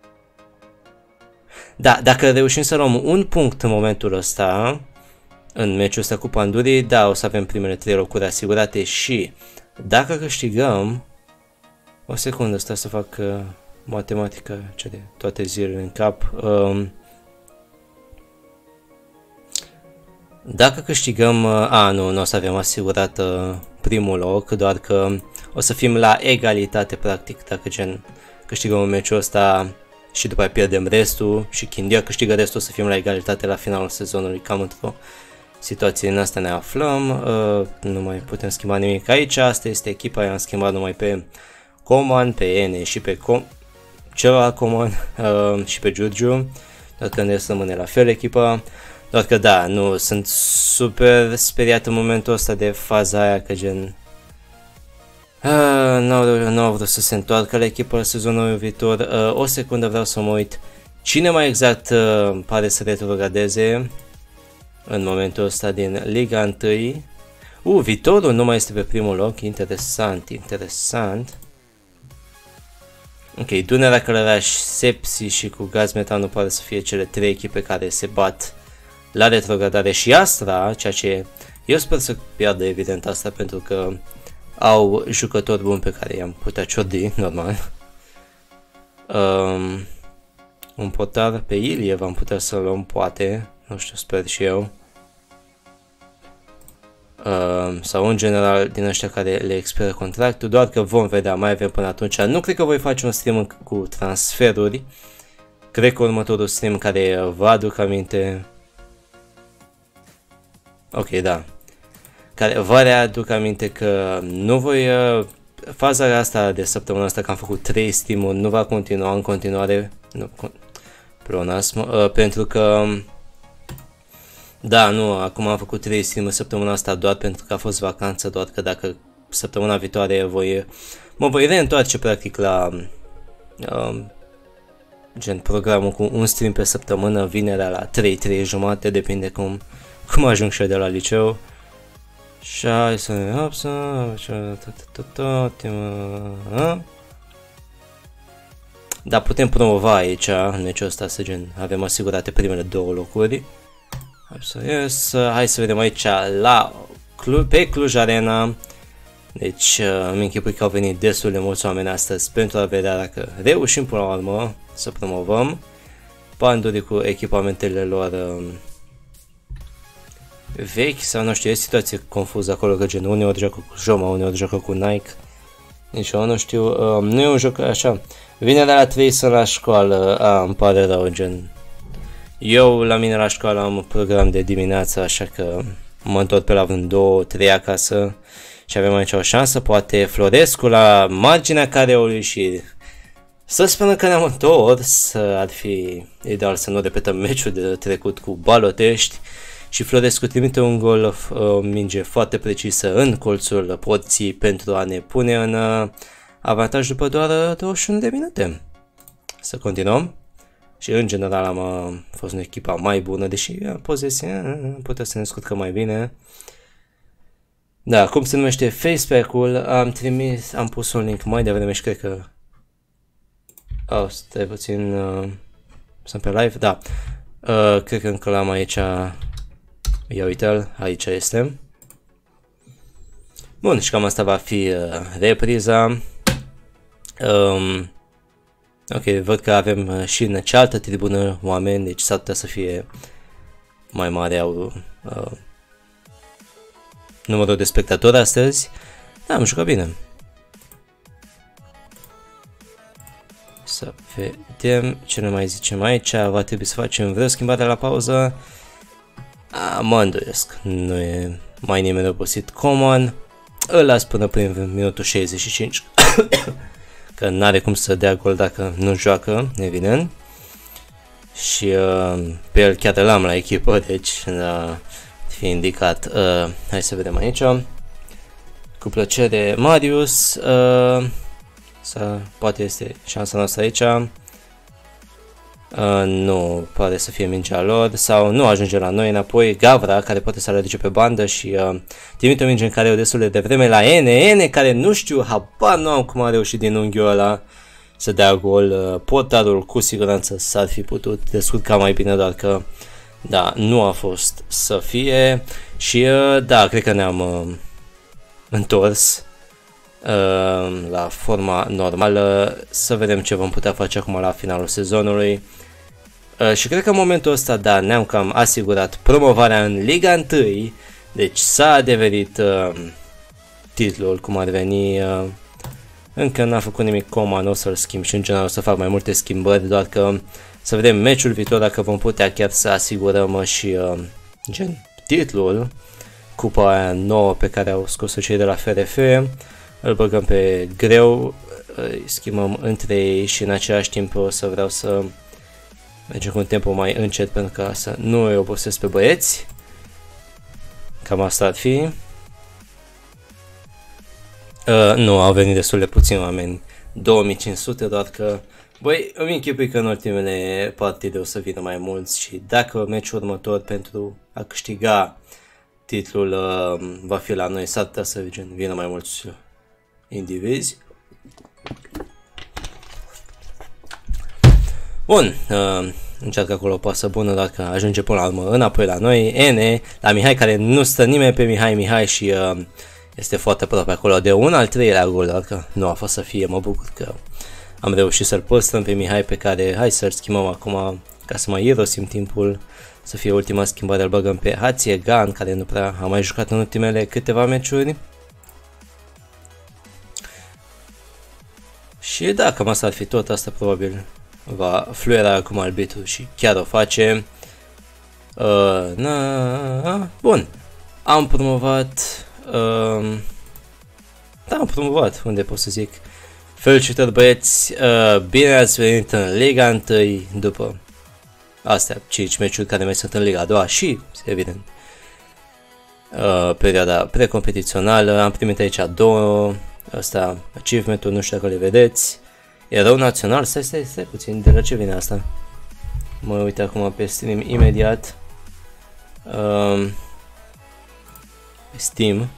Da, dacă reușim să luăm un punct în momentul ăsta, în meciul ăsta cu Pandurii, da, o să avem primele trei locuri asigurate și dacă câștigăm... O secundă, stai să fac uh, matematica cea de toate zilele în cap. Um, dacă câștigăm... Uh, a, nu, nu o să avem asigurat uh, primul loc, doar că o să fim la egalitate practic, dacă gen câștigăm în meciul ăsta și după aia pierdem restul și Chindia câștigă restul, o să fim la egalitate la finalul sezonului, cam într-o situație în asta ne aflăm. Uh, nu mai putem schimba nimic aici, asta este echipa, i-am schimbat numai pe Coman, pe N și pe Com celălalt Coman uh, și pe Giurgiu, doar că ne rămâne la fel echipa, doar că da, nu, sunt super speriat în momentul ăsta de faza aia, că gen uh, nu au, nu au vrut să se întoarcă la echipă la sezonul viitor. Uh, o secundă, vreau să mă uit cine mai exact uh, pare să retrogradeze în momentul ăsta din Liga unu. Uh, Viitorul nu mai este pe primul loc, interesant, interesant. Ok, Dunărea, Călăraș, Sepsi și cu Gaz Metan nu pare să fie cele trei echipe care se bat la retrogradare și Astra, ceea ce eu sper să piardă evident asta pentru că au jucători buni pe care i-am putea ciordi, normal. Um, un portar pe Ilie v-am putea să luăm, poate, nu știu, sper și eu. Uh, sau în general din ăștia care le expiră contractul, doar că vom vedea, mai avem până atunci. Nu cred că voi face un stream cu transferuri, cred că următorul stream care vă aduc aminte, ok, da, care vă readuc aminte că nu voi, uh, faza asta de săptămâna asta că am făcut trei stream-uri nu va continua în continuare, nu, pleonasm, uh, pentru că da, nu, acum am făcut trei stream-uri săptămâna asta doar pentru că a fost vacanță, doar că dacă săptămâna viitoare voi, mă voi reîntoarce practic la um, gen programul cu un stream pe săptămână, vinerea la trei, trei jumate, depinde cum, cum ajung și eu de la liceu. Și hai să ne apsă, dar putem promova aici, în meciul ăsta, să gen avem asigurate primele două locuri. Yes, hai să vedem aici la Cluj, pe Cluj Arena. Deci îmi închipui că au venit destul de mulți oameni astăzi pentru a vedea dacă reușim până la urmă să promovăm. Pandurii cu echipamentele lor um, vechi sau nu știu, e situație confuză acolo, că gen uneori joacă cu Joma, uneori joacă cu Nike. Deci eu nu știu, um, nu e un joc așa. Vine de la trei să la școală, a, îmi pare rău, gen. Eu la mine la școală am un program de dimineață, așa că mă întorc pe la vreo două, trei acasă și avem aici o șansă, poate Florescu la marginea careului și să spună că ne-am întors, ar fi ideal să nu repetăm meciul de trecut cu Balotești și Florescu trimite un gol, o minge foarte precisă în colțul porții pentru a ne pune în avantaj după doar douăzeci și unu de minute. Să continuăm. Și în general am uh, fost în echipa mai bună, deși pozesie putea să ne scurcă mai bine. Da, cum se numește Facebook-ul, am trimis, am pus un link mai devreme și cred că... Oh, stai puțin, uh, sunt pe live, da. Uh, cred că încă l-am aici, ia uite-l, aici este. Bun, și cam asta va fi uh, repriza. Um, Ok, văd că avem și în cealaltă tribună oameni, deci s-ar putea să fie mai mare au, uh, numărul de spectatori astăzi. Da, am jucat bine. Să vedem ce ne mai zicem aici, va trebui să facem vreo schimbare la pauză. A, mă îndoiesc, nu e mai nimeni obosit. Coman, îl las până prin minutul șaizeci și cinci. Că n-are cum să dea gol dacă nu joacă, evident. Și uh, pe el chiar l-am la echipă, deci uh, fi indicat. Uh, hai să vedem aici. Cu plăcere, Marius. Uh, să, poate este șansa noastră aici. Uh, nu, pare să fie mingea lor. Sau nu ajunge la noi înapoi. Gavra, care poate să le duce pe bandă și uh, trimite o minge în care e destul de devreme la N. N, care nu știu, habar nu am cum a reușit din unghiul ăla să dea gol. Uh, portarul cu siguranță s-ar fi putut descurca mai bine, doar că da, nu a fost să fie. Și uh, da, cred că ne-am uh, întors uh, la forma normală. Să vedem ce vom putea face acum la finalul sezonului. Uh, și cred că în momentul ăsta, da, ne-am cam asigurat promovarea în Liga unu. Deci s-a adeverit uh, titlul, cum ar veni. Uh, încă n-a făcut nimic Coma, nu o să-l schimb și în general o să fac mai multe schimbări, doar că să vedem meciul viitor dacă vom putea chiar să asigurăm și uh, gen titlul, cupa aia nouă pe care au scos-o cei de la F R F. Îl băgăm pe greu, îi schimbăm între ei și în același timp o să vreau să mergem cu un tempo mai încet pentru ca să nu îi obosesc pe băieți. Cam asta ar fi. Uh, nu, au venit destul de puțini oameni, două mii cinci sute, doar că băi, îmi închipui că în ultimele partide o să vină mai mulți și dacă meciul următor pentru a câștiga titlul uh, va fi la noi, s-ar putea să vină mai mulți indivizi. Bun, uh, încearcă acolo o pasă bună, dacă ajunge până la urmă înapoi la noi. N, la Mihai, care nu stă nimeni pe Mihai, Mihai și uh, este foarte aproape acolo de un al treilea gol, dar că nu a fost să fie, mă bucur că am reușit să-l păstrăm pe Mihai, pe care hai să-l schimbăm acum ca să mai irosim timpul, să fie ultima schimbare, îl băgăm pe Hatziegan, care nu prea a mai jucat în ultimele câteva meciuri. Și da, cam asta ar fi tot, asta probabil va fluiera acum arbitru și chiar o face. Uh, na, bun, am promovat, uh, da, am promovat, unde pot să zic. Felicitări băieți, uh, bine ați venit în Liga unu după astea cinci meciuri care mai sunt în Liga a doua și, evident, uh, perioada precompetițională. Am primit aici două, ăsta, achievement-ul, nu știu dacă le vedeți. Erou național, stai, stai, stai puțin, de la ce vine asta? Mă uit acum pe stream imediat. Uh, Steam.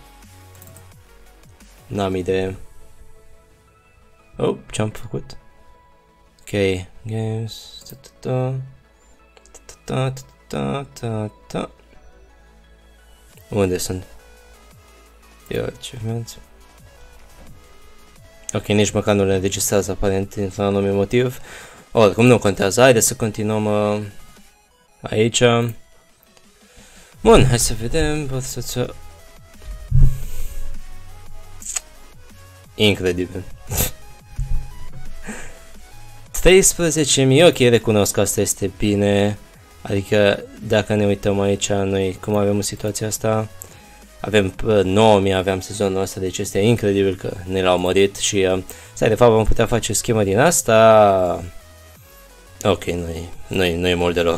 N-am idee. Oh, ce-am făcut? Ok, games, ta ta ta ta ta ta ta. Unde sunt? Eu, achievements. Ok, nici măcar nu le înregistrează aparent dintr-un anumit motiv. Oricum nu contează, haideți să continuăm uh, aici. Bun, hai să vedem. Incredibil. treisprezece mii, ok, recunosc că asta este bine. Adică dacă ne uităm aici noi cum avem în situația asta, avem nouă mii, aveam sezonul ăsta, deci este incredibil că ne l-au mărit și uh, stai, de fapt vom putea face schema din asta. Ok, nu-i nu-i, nu-i mult deloc.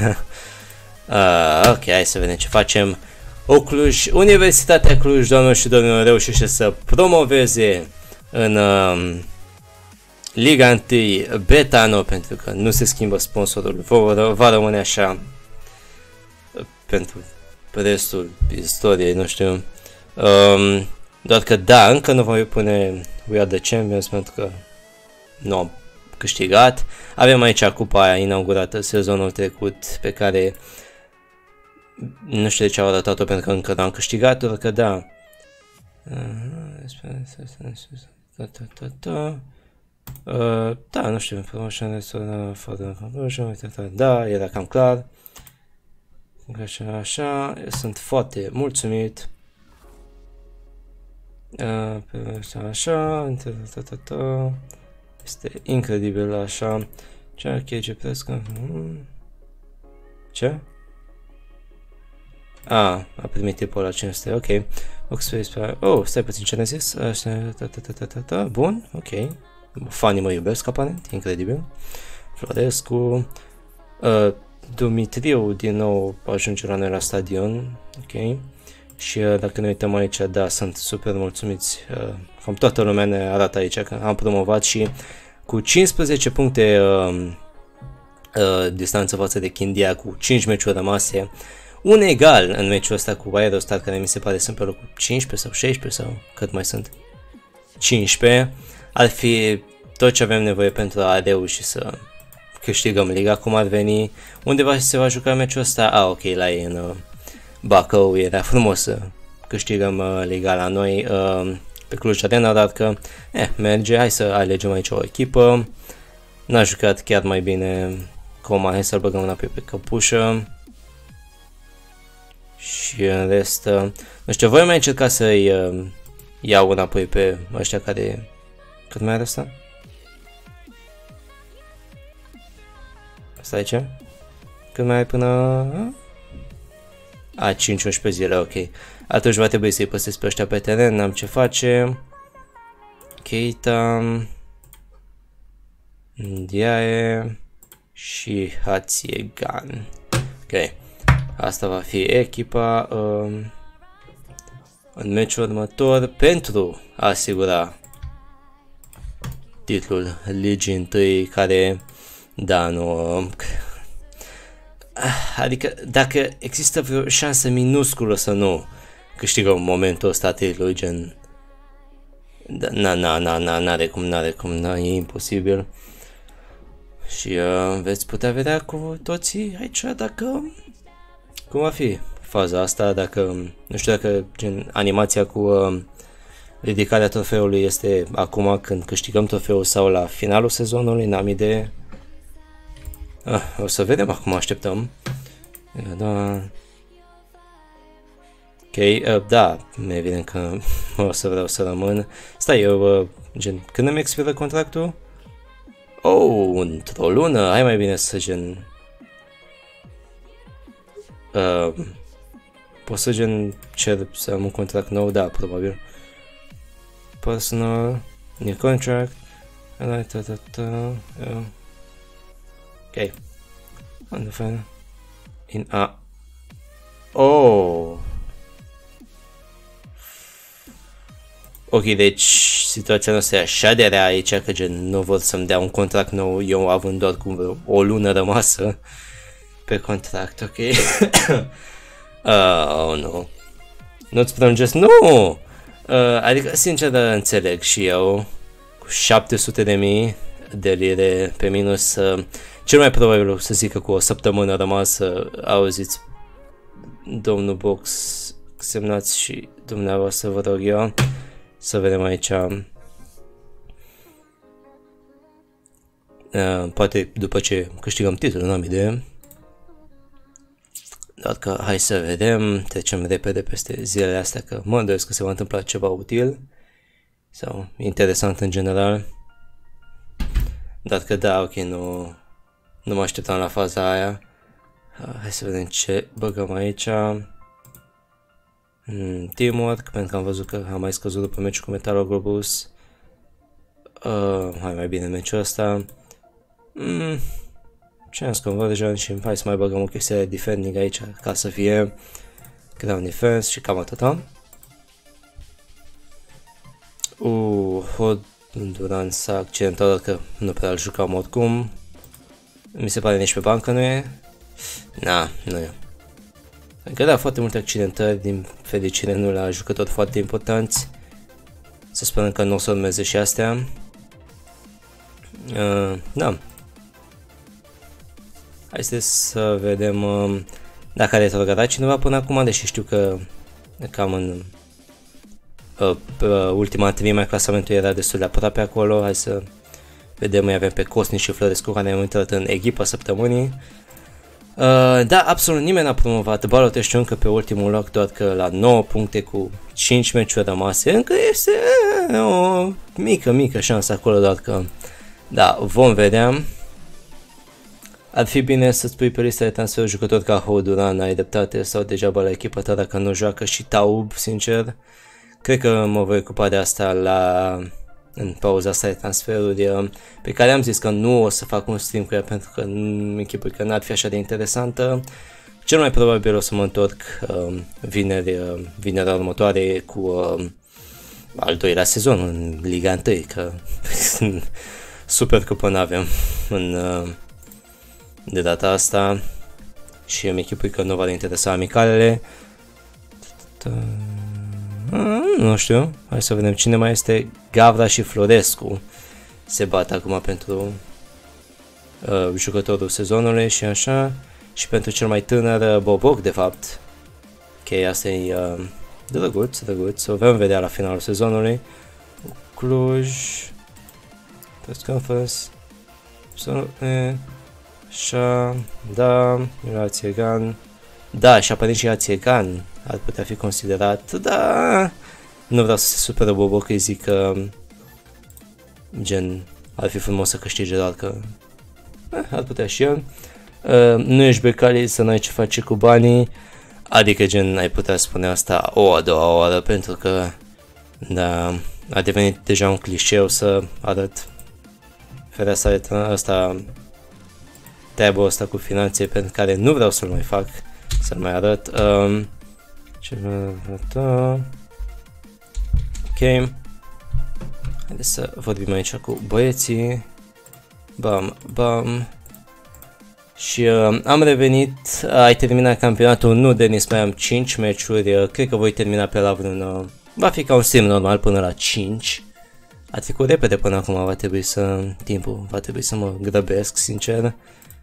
uh, ok, hai să vedem ce facem. O Cluj, Universitatea Cluj, doamnelor și domnilor, reușește să promoveze în uh, Liga unu Betano, pentru că nu se schimbă sponsorul, va, va rămâne așa pentru restul istoriei, nu știu. Um, doar că da, încă nu voi pune We Are The Champions pentru că nu am câștigat. Avem aici cupa aia inaugurată sezonul trecut pe care nu știu de ce au arătat-o pentru că încă nu am câștigat, doar că da. Uh, da, nu știu, da, era cam clar. Așa, așa, sunt foarte mulțumit. Uh, așa, așa, este incredibil așa. Ce archege prescă? Ce? A, a primit tipul la cinci sute, ok. Oxford, oh, stai puțin, ce ne zis? Așa, ta, ta, ta, ta, ta, ta. Bun, ok. Fanii mă iubesc, aparent, incredibil. Florescu. Uh, Dumitriu din nou ajunge la noi la stadion, ok. Și uh, dacă ne uităm aici, da, sunt super mulțumiți. Uh, cam toată lumea ne arată aici că am promovat și cu cincisprezece puncte uh, uh, distanță față de Kindia, cu cinci meciuri rămase. Un egal în meciul ăsta cu Aerostar, care mi se pare sunt pe locul cincisprezece sau șaisprezece sau cât mai sunt. cincisprezece. Ar fi tot ce avem nevoie pentru a reuși să câștigăm liga, cum ar veni. Undeva se va juca meciul ăsta? Ah, ok, la ei în uh, Bacău, era frumos să câștigăm uh, liga la noi uh, pe Cluj Arena, dar că eh, merge, hai să alegem aici o echipă. N-a jucat chiar mai bine Coma, hai să-l băgăm înapoi pe căpușă. Și în rest, uh, nu știu, voi mai încerca să-i uh, iau înapoi pe ăștia care... Cât mai are asta? Stai ce? Cât mai ai până... A, cinci unsprezece zile, ok. Atunci va trebui să-i păstrez pe ăștia pe teren, n-am ce face. Keita... Ndiaye... Și Hatziegan. Ok. Asta va fi echipa um, în meciul următor pentru a asigura titlul ligii întâi, care, da, nu... Um, adică dacă există vreo șansă minusculă să nu câștigăm în momentul ăsta titlul, gen... Na, na, na, na, n-are cum, n-are cum, na, e imposibil. Și uh, veți putea vedea cu toții aici dacă... Cum va fi faza asta, dacă, nu știu dacă gen, animația cu uh, ridicarea trofeului este acum când câștigăm trofeul sau la finalul sezonului, n-am idee. Ah, o să vedem acum, așteptăm. Da. Ok, uh, da, evident că o să vreau să rămân. Stai, eu, uh, gen, când îmi expiră contractul? Oh, într-o lună, hai mai bine să gen... Uh, pot să gen cer să am un contract nou? Da, probabil. Personal, new contract. Ok. Undefined. In a... Oh! Ok, deci situația noastră e așa de rea aici că gen nu vor să-mi dea un contract nou, eu având doar cu o lună rămasă pe contract, ok? uh, oh, nu. Nu-ți prelungesc? Nu! Uh, adică, sincer, înțeleg și eu, cu șapte sute de mii de lire pe minus, uh, cel mai probabil să zic că cu o săptămână rămasă, auziți, domnul Box, semnați și dumneavoastră, vă rog eu, să vedem aici. Uh, poate după ce câștigăm titlul, n-am idee. Dar că hai să vedem, trecem repede peste zilele astea, că mă îndoiesc că se va întâmpla ceva util sau interesant în general. Dar că da, ok, nu, nu mă așteptam la faza aia. Uh, hai să vedem ce băgăm aici. Hmm, teamwork, pentru că am văzut că am mai scăzut după meciul cu Metaloglobus. Uh, hai mai bine meciul ăsta. Hmm, Chance Conversion și hai să mai băgăm o chestie de defending aici ca să fie ground defense și cam atâta. Uh, Hod Duran s-a accidentat că nu prea îl jucam oricum. Mi se pare nici pe bancă nu e. Na, nu e. Încă da, foarte multe accidentări, din fericire nu la jucători foarte importanți. Să sperăm că nu o să urmeze și astea. Uh, da. Hai să vedem uh, dacă a retrogradat cineva până acum, deși știu că cam în uh, uh, ultima trime clasamentul era destul de aproape acolo. Hai să vedem, mai avem pe Cosni și Florescu care ne-au intrat în echipa săptămânii. Uh, da, absolut nimeni n-a promovat Balotești încă pe ultimul loc, doar că la nouă puncte cu cinci meciuri rămase încă este uh, o mică, mică șansă acolo, doar că da, vom vedea. Ar fi bine să-ți pui pe lista de transfer jucători ca Hoduran, ai dreptate, sau degeaba la echipa ta dacă nu joacă, și Taub, sincer. Cred că mă voi ocupa de asta la... în pauza asta de transferuri, pe care am zis că nu o să fac un stream cu ea pentru că îmi închipui că n-ar fi așa de interesantă. cel mai probabil o să mă întorc uh, vineri, uh, vinerea următoare cu uh, al doilea sezon în Liga unu, că super că până avem în, uh, de data asta și îmi echipui că nu va interesa amicalele. Nu știu, hai să vedem cine mai este. Gavra și Florescu se bat acum pentru uh, jucătorul sezonului și așa. Și pentru cel mai tânăr, Boboc, de fapt. Ok, asta e uh, drăguț, drăguț. O vom vedea la finalul sezonului. Cluj. Press Conference. Așa, da, Irație Gan. Da, și apare și Irație Gan. Ar putea fi considerat, da. Nu vreau să se supere Boboc, că îi zic că gen, ar fi frumos să câștige, doar că eh, ar putea și el. Uh, nu ești becali să n-ai ce face cu banii, adică gen ai putea spune asta o a doua oară, pentru că da, a devenit deja un clișeu să arăt fereastra asta, treaba asta cu finanțe, pentru care nu vreau să-l mai fac, să-l mai arăt. Um, ce ok, haideți să vorbim aici cu băieții. Bam, bam. Și uh, am revenit, ai terminat campionatul, nu Denis, mai am cinci meciuri, uh, cred că voi termina pe la vreun, uh, va fi ca un stream normal până la cinci. A trecut repede până acum, va trebui să, timpul, va trebui să mă grăbesc, sincer.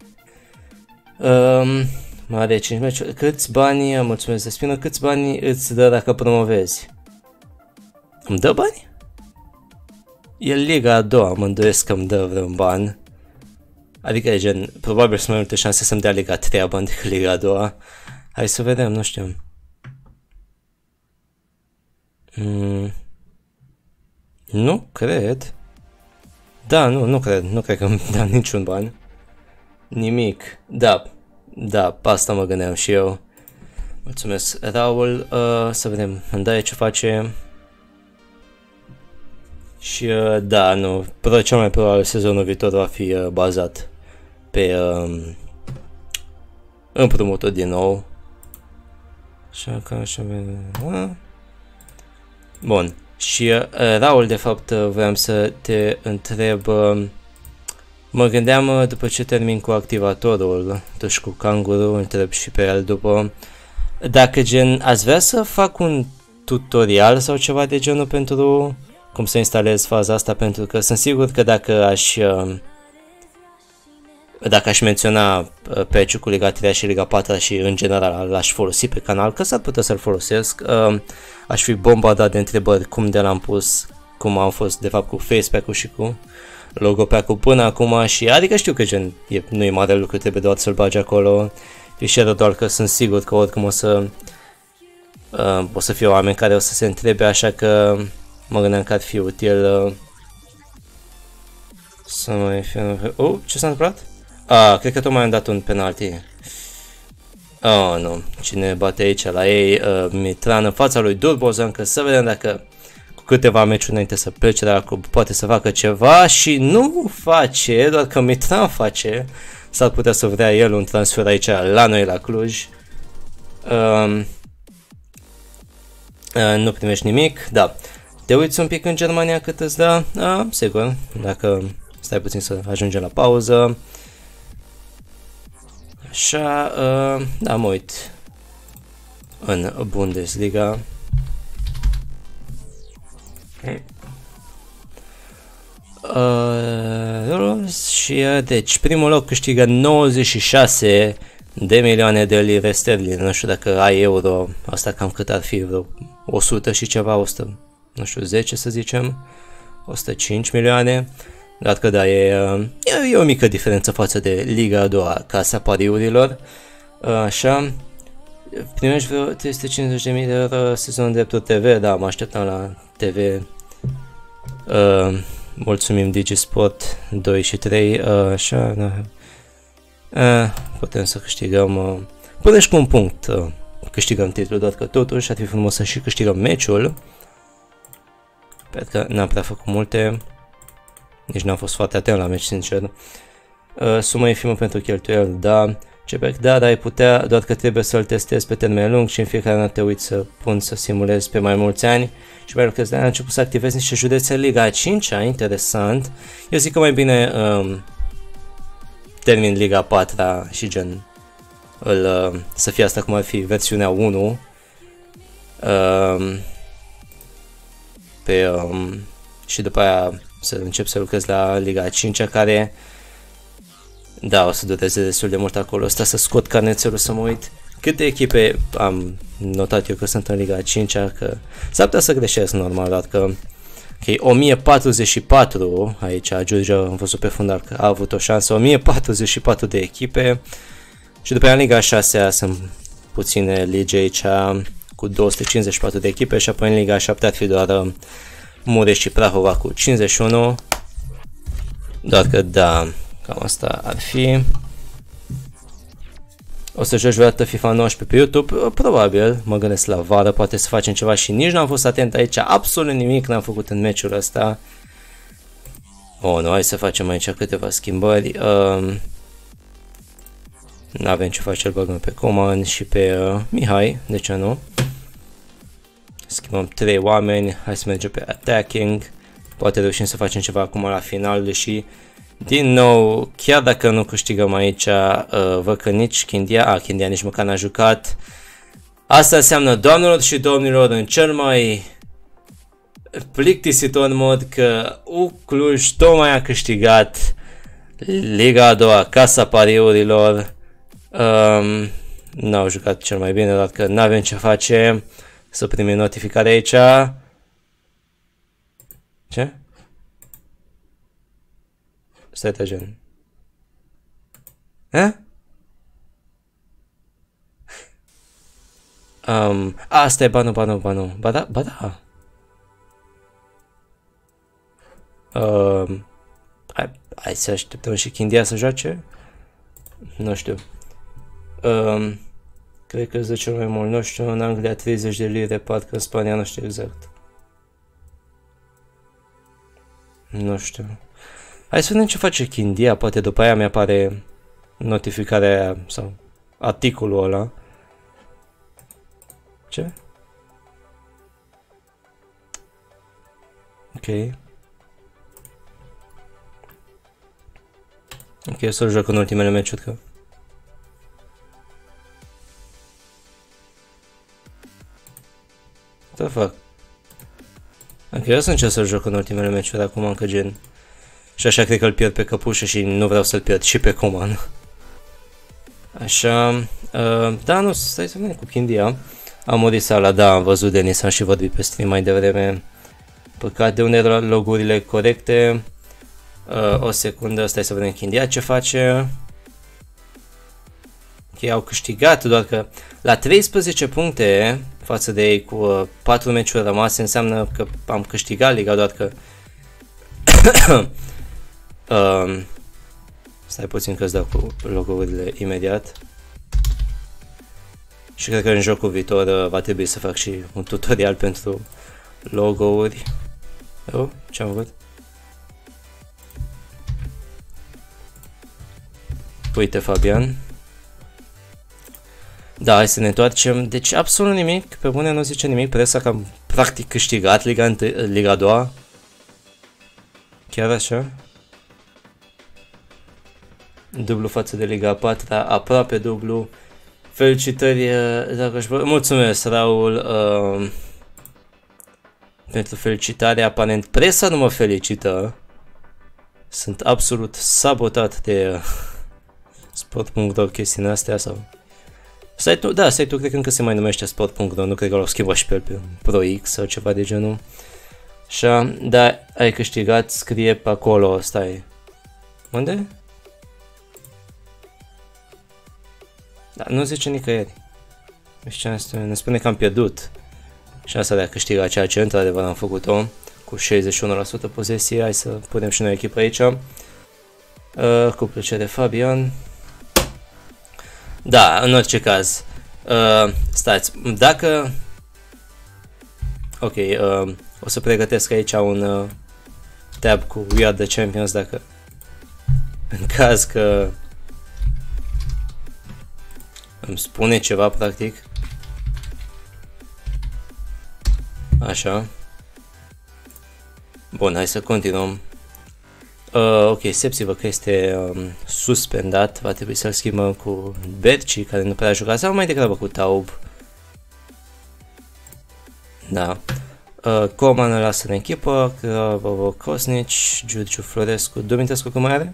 Um, mai are cinci meciuri, câți bani, mulțumesc de spină, câți bani îți dă dacă promovezi? Îmi dă bani? E Liga a doua, mă îndoiesc că îmi dă vreun ban. Adică, gen, probabil sunt mai multe șanse să-mi dea Liga a treia bani decât Liga a doua. Hai să vedem, nu știu. Mm. Nu cred. Da, nu, nu cred. Nu cred că îmi dea niciun ban. Nimic. Da, da, asta mă gândeam și eu. Mulțumesc, Raul. Uh, să vedem, îmi dai ce face. Și uh, da, nu, cel mai probabil sezonul viitor va fi uh, bazat pe uh, împrumutul din nou. Așa că așa uh. Bun. Și uh, Raul, de fapt, uh, vreau să te întreb, uh, mă gândeam uh, după ce termin cu activatorul, tu și cu Kanguru, întreb și pe el după, dacă gen, ați vrea să fac un tutorial sau ceva de genul pentru cum să instalez faza asta, pentru că sunt sigur că dacă aș dacă aș menționa patch-ul cu Liga trei și Liga patru și în general l-aș folosi pe canal, că s-ar putea să-l folosesc, aș fi bombardat de întrebări cum de l-am pus, cum am fost de fapt cu facepack-ul și cu logopack-ul până acum, și adică știu că gen, e, nu e mare lucru, trebuie doar să-l bagi acolo fișierul, doar că sunt sigur că oricum o să uh, o să fie oameni care o să se întrebe, așa că mă gândeam că ar fi util uh, să mai fie... Oh, ce s-a întâmplat? Ah, cred că tocmai am dat un penalty. Oh, nu. Cine bate aici la ei? Uh, Mitran în fața lui Durbozan, că să vedem dacă cu câteva meciuri înainte să plece de la club poate să facă ceva, și nu face, doar că Mitran face. S-ar putea să vrea el un transfer aici la noi la Cluj. Uh, uh, nu primești nimic, da. Te uiți un pic în Germania cât îți dă? Ah, sigur, dacă stai puțin să ajungem la pauză. Așa, uh, da, mă uit în Bundesliga. Uh, și uh, deci primul loc câștigă nouăzeci și șase de milioane de lire sterline. Nu știu dacă ai euro, asta cam cât ar fi, vreo o sută și ceva, o sută, nu știu, zece să zicem, o sută cinci milioane. Dar că da, e, e, e o mică diferență față de Liga a doua, Casa Pariurilor. Așa, primești vreo trei sute cincizeci de mii de euro sezonul drepturi T V, da, mă așteptam la T V. Uh, mulțumim DigiSport doi și trei, uh, așa, da. Uh, putem să câștigăm, uh, până și cu un punct uh, câștigăm titlul, doar că totuși ar fi frumos să și câștigăm meciul. Pentru că n-am prea făcut multe. Nici n-am fost foarte atent la meci, sincer. Uh, suma infimă pentru cheltuieli, da. Cebec, da, dar ai putea, doar că trebuie să-l testezi pe termen lung și în fiecare an te uiți să pun să simulezi pe mai mulți ani. Și mai că a început să activezi niște județe Liga a cincea, interesant. Eu zic că mai bine um, termin Liga a patra și gen îl, uh, să fie asta cum ar fi versiunea unu. Um, pe, um, și după aia să încep să lucrez la Liga a cincea, care da, o să dureze destul de mult acolo. Asta să scot carnețelul să mă uit câte echipe am notat eu că sunt în Liga a cincea, că s-ar putea să greșesc normal, dar că okay, o mie patruzeci și patru, aici Georgia am văzut pe fundal că a avut o șansă, o mie patruzeci și patru de echipe și după aia în Liga a șasea sunt puține ligi aici cu două sute cincizeci și patru de echipe și apoi în Liga a șaptea ar fi doar Mureș și Prahova cu cincizeci și unu, doar că da, cam asta ar fi. O să joci vreodată FIFA nouăsprezece pe YouTube? Probabil, mă gândesc la vară, poate să facem ceva și nici n-am fost atent aici, absolut nimic n-am făcut în meciul ăsta. Oh, nu, hai să facem aici câteva schimbări. Uh, N-avem ce face, îl băgăm pe Coman și pe uh, Mihai, de ce nu? Schimbăm trei oameni, hai să mergem pe attacking. Poate reușim să facem ceva acum la final, deși din nou, chiar dacă nu câștigăm aici, uh, văd că nici Chindia, a, Chindia nici măcar n-a jucat. Asta înseamnă, doamnelor și domnilor, în cel mai plictisitor mod că U Cluj tocmai a câștigat Liga a doua, Casa Pariurilor. Um, N-au jucat cel mai bine, dar că n-avem ce face. Să primim notificare aici. Ce? Stai gen. Eh? Um, a, stai, ba nu, ba nu, ba nu. Ba da, ba da. Um, hai, hai să așteptăm și Chindia să joace? Nu știu. Um, cred că de cel mai mult, nu știu, în Anglia treizeci de lire, parcă în Spania nu știu exact. Nu știu. Hai să vedem ce face Chindia, poate după aia mi-apare notificarea aia sau articolul ăla. Ce? Ok. Ok, o să-l joc în ultimele meciuri, că... What the fuck? Ok, o să încerc să-l joc în ultimele meciuri acum, încă gen... Și așa cred că îl pierd pe căpușă și nu vreau să-l pierd și pe Coman. Așa, uh, da, nu, stai să vedem cu Chindia. Am murit sala, da, am văzut Denis, am și vorbit pe stream mai devreme. Păcat, de unde erau logurile corecte. Uh, o secundă, stai să vedem Chindia ce face. Ok, au câștigat, doar că la treisprezece puncte față de ei cu uh, patru meciuri rămase, înseamnă că am câștigat liga, doar că... uh, stai puțin că îți dau cu logo-urile imediat. Și cred că în jocul viitor uh, va trebui să fac și un tutorial pentru logo-uri. Oh, ce am făcut? Uite, Fabian. Da, hai să ne întoarcem. Deci absolut nimic, pe bune nu zice nimic. Presa că am practic câștigat Liga, Liga a doua. Chiar așa. Dublu față de Liga a patra, aproape dublu. Felicitări, Dragoș. Mulțumesc, Raul, uh, pentru felicitare. Aparent presa nu mă felicită. Sunt absolut sabotat de uh, sport punct ro, chestiile astea sau... Site-ul, da, site-ul cred că încă se mai numește sport punct ro, nu cred că l-au schimbat și pe el pe Pro X sau ceva de genul. Așa, da, ai câștigat, scrie pe acolo, stai. Unde? Da, nu zice nicăieri. Ne spune că am pierdut. Și asta de a câștiga ceea ce într-adevăr am făcut-o. Cu șaizeci și unu la sută posesie. Hai să punem și noi echipă aici. Uh, cu plăcere, Fabian. Da, în orice caz. Uh, stați, dacă... Ok, uh, o să pregătesc aici un uh, tab cu We Are The Champions, dacă... În caz că... îmi spune ceva practic. Așa. Bun, hai să continuăm. Uh, ok, Sepsi văd că este um, suspendat, va trebui să-l schimbăm cu Berci, care nu prea juca, sau mai degrabă cu Taub. Da. Uh, Coman îl lasă în echipă, Bobo Cosnici, Giurgiu Florescu, Dumitrescu cum mai are?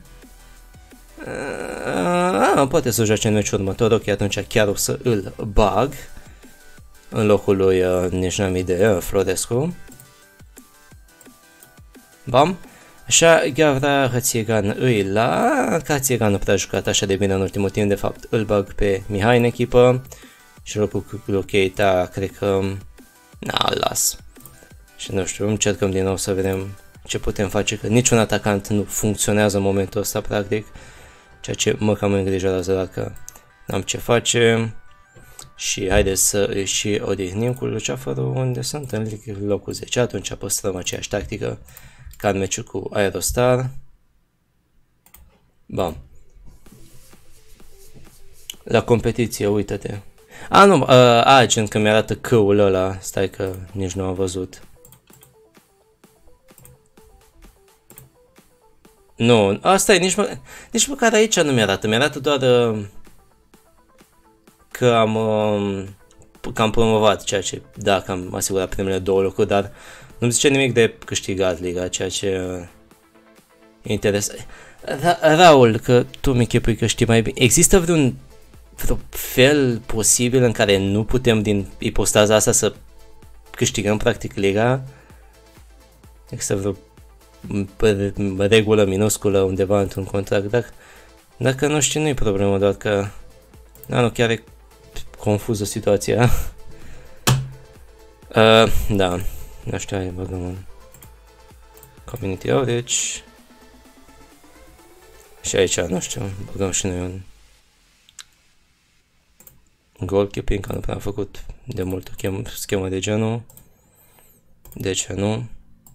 Uh, uh, poate să joace în meciul următor, ok, atunci chiar o să îl bag. În locul lui uh, nici n-am idee, uh, Florescu. Bam. Așa, Gavra Hățiegan îi la... Hățiegan nu prea jucat așa de bine în ultimul timp, de fapt îl bag pe Mihai în echipă. Și locul cu Keita, cred că... Na, îl las. Și nu știu, încercăm din nou să vedem ce putem face, că niciun atacant nu funcționează în momentul ăsta, practic. Ceea ce mă cam îngrijorează dacă n-am ce face. Și haideți să îi și odihnim cu Luceafărul, unde sunt în locul zece, atunci păstrăm aceeași tactică ca în meciul cu Aerostar. Bam. La competiție, uită-te. A, nu, a, a gen că mi-arată căul ăla, stai că nici nu am văzut. Nu, asta e, nici, mă, nici măcar aici nu mi-arată, mi-arată doar uh, că am, uh, că am promovat, ceea ce, da, că am asigurat primele două locuri, dar nu-mi zice nimic de câștigat liga, ceea ce uh, e interesant. Ra Raul, că tu mi închipui că știi mai bine, există vreun, vreun fel posibil în care nu putem din ipostaza asta să câștigăm practic liga? Există vreo regulă minusculă undeva într-un contract, dacă, dacă nu știi, nu-i problemă, doar că da, nu, chiar e confuză situația. uh, da, nu știu, hai, băgăm un community outage și aici, nu știu, băgăm și noi un goalkeeping, că nu prea am făcut de mult o schemă de genul, de ce nu?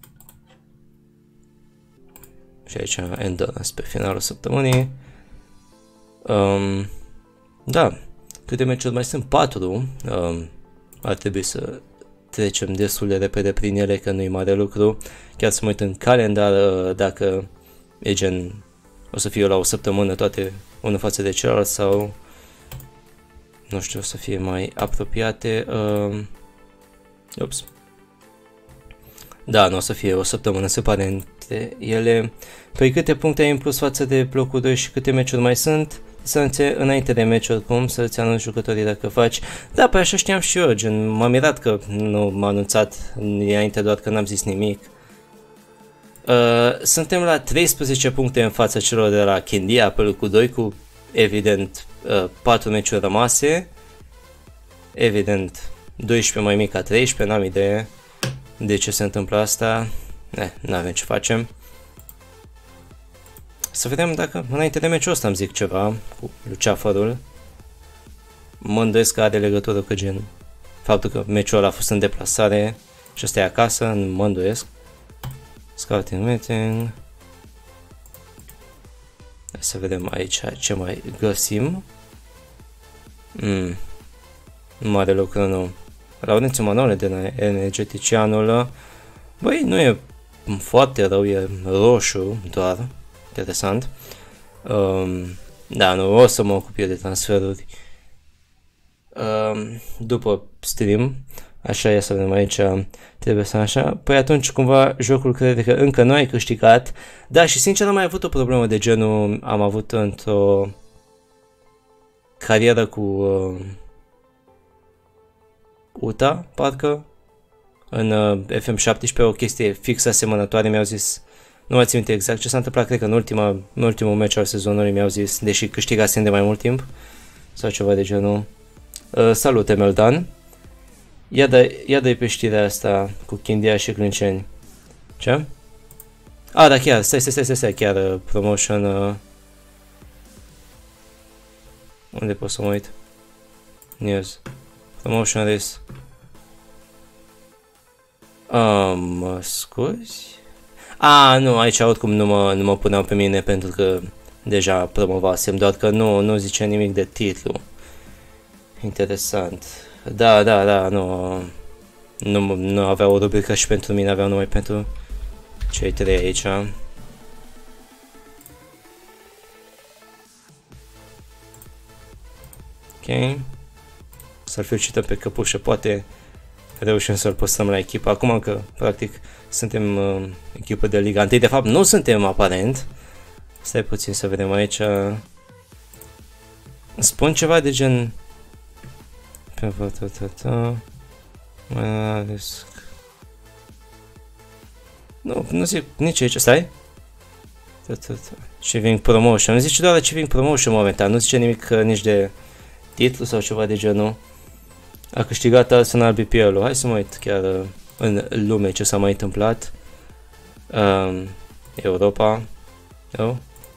Și aici endurance pe finalul săptămânii. Um, da, câte meciuri mai sunt? patru. Um, ar trebui să trecem destul de repede prin ele, că nu e mare lucru. Chiar să mă uit în calendar dacă e gen, o să fie la o săptămână toate unul față de celălalt sau nu știu, o să fie mai apropiate. Um, ups. Da, nu o să fie o săptămână, se pare, între ele. Păi câte puncte ai în plus față de blocul doi și câte meciuri mai sunt? Să înainte de meci oricum, să-ți anunți jucătorii dacă faci. Da, păi așa știam și eu, gen, m-am mirat că nu m-a anunțat înainte, doar că n-am zis nimic. Uh, suntem la treisprezece puncte în fața celor de la Chindia, pe locul doi, cu evident uh, patru meciuri rămase. Evident, doisprezece mai mic ca treisprezece, n-am idee de ce se întâmplă asta. Ne, n-avem ce facem. Să vedem dacă înainte de meciul ăsta îmi zic ceva cu Luceafărul. Mă îndoiesc că are legătură cu gen faptul că meciul ăla a fost în deplasare și ăsta e acasă, mă îndoiesc. Scouting meeting. Hai să vedem aici ce mai găsim. Mm. Mare lucru, nu. Laurențiu Manole de la Energeticianul. Băi, nu e foarte rău, e roșu doar. Interesant. Um, da, nu, o să mă ocup eu de transferuri um, după stream. Așa e, să vedem aici, trebuie să așa. Păi atunci cumva jocul crede că încă nu ai câștigat. Da, și sincer am mai avut o problemă de genul, am avut într-o carieră cu uh, U T A, parcă, în uh, F M șaptesprezece, o chestie fix asemănătoare, mi-au zis, nu mai țin minte exact ce s-a întâmplat, cred că în, ultima, în ultimul meci al sezonului mi-au zis, deși câștigasem de mai mult timp, sau ceva de genul. Uh, salut, Emeldan. Ia dă-i ia dă pe știrea asta cu Chindia și Crânceni. Ce? A, da, chiar, stai, stai, stai, stai, chiar uh, promotion... Uh... Unde pot să mă uit? News. Promotion list. Ah, mă scuzi? A, nu, aici oricum nu mă, nu mă puneau pe mine pentru că deja promovasem, doar că nu, nu zice nimic de titlu. Interesant. Da, da, da, nu, nu, nu avea o rubrică și pentru mine, aveau numai pentru cei trei aici. Ok. Să-l felicităm pe Căpușă, poate reușim să-l păstrăm la echipă. Acum că, practic, suntem uh, echipă de Liga unu. De fapt, nu suntem aparent. Stai puțin să vedem aici. Spun ceva de gen... Nu, nu zic nici aici. Stai. Achieving Promotion. Nu zice doar Achieving Promotion momentan. Nu zice nimic nici de titlu sau ceva de genul. A câștigat Arsenal B P L-ul. Hai să mă uit chiar uh, în lume ce s-a mai întâmplat. Um, Europa. Eu?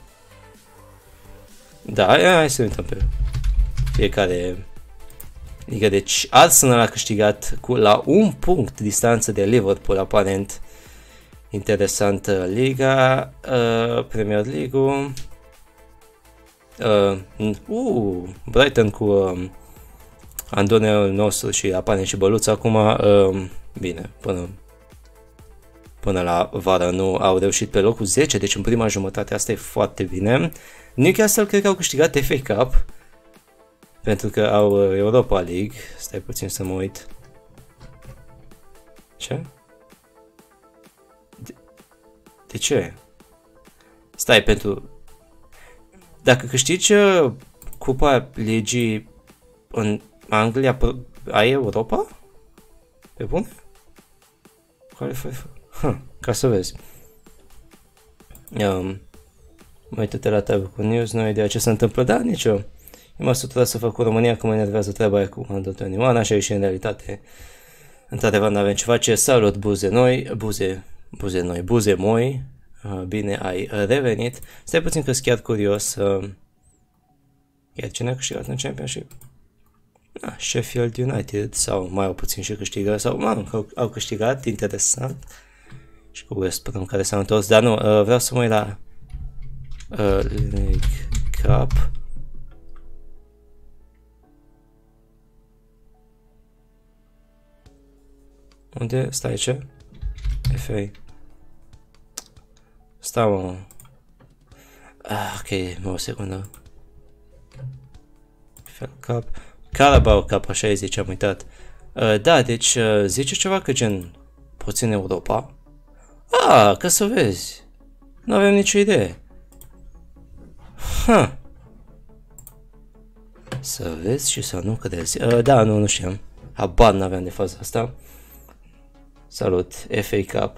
Da, hai, hai să uităm pe fiecare liga. Deci Arsenal a câștigat cu la un punct distanță de Liverpool, aparent. Interesant liga. Uh, Premier League-ul. Uh, uh, Brighton cu... Uh, Andoneul nostru și apane și Băluț acum, uh, bine, până, până la vară nu au reușit pe locul zece, deci în prima jumătate asta e foarte bine. Newcastle cred că au câștigat F A Cup, pentru că au Europa League, stai puțin să mă uit. Ce? De, de ce? Stai, pentru... Dacă câștigi Cupa Ligii în Anglia, ai Europa? Pe bun? Ha, ca să vezi. Um, Uită-te la tabă cu news, nu ai idea ce se întâmplă, da, nicio. Eu m-am săturat să fac cu România, că mă enervează treaba aia cu Under douăzeci și unu, așa e și în realitate. Într-adevăr n-avem ceva ce. Salut, buze noi, buze, buze noi, buze moi, uh, bine ai revenit. Stai puțin că-s chiar curios. Uh, iar cine a câștigat în Championship? Ah, Sheffield United, sau mai au puțin și câștigă, sau mă, au, au câștigat, interesant. Și cu West Brom care s-au întors, dar nu, uh, vreau să mă uit la uh, League Cup. Unde? Stai ce? F A. Stai mă. Ah, ok, mă o secundă. F A Cup. Carabao Cup, așa îi zice, am uitat. Uh, da, deci uh, zice ceva că gen poți în Europa. Ah, ca să vezi. Nu avem nicio idee. Ha. Să vezi și să nu crezi. Uh, da, nu, nu știam. Habar n-aveam de faza asta. Salut, F A Cup.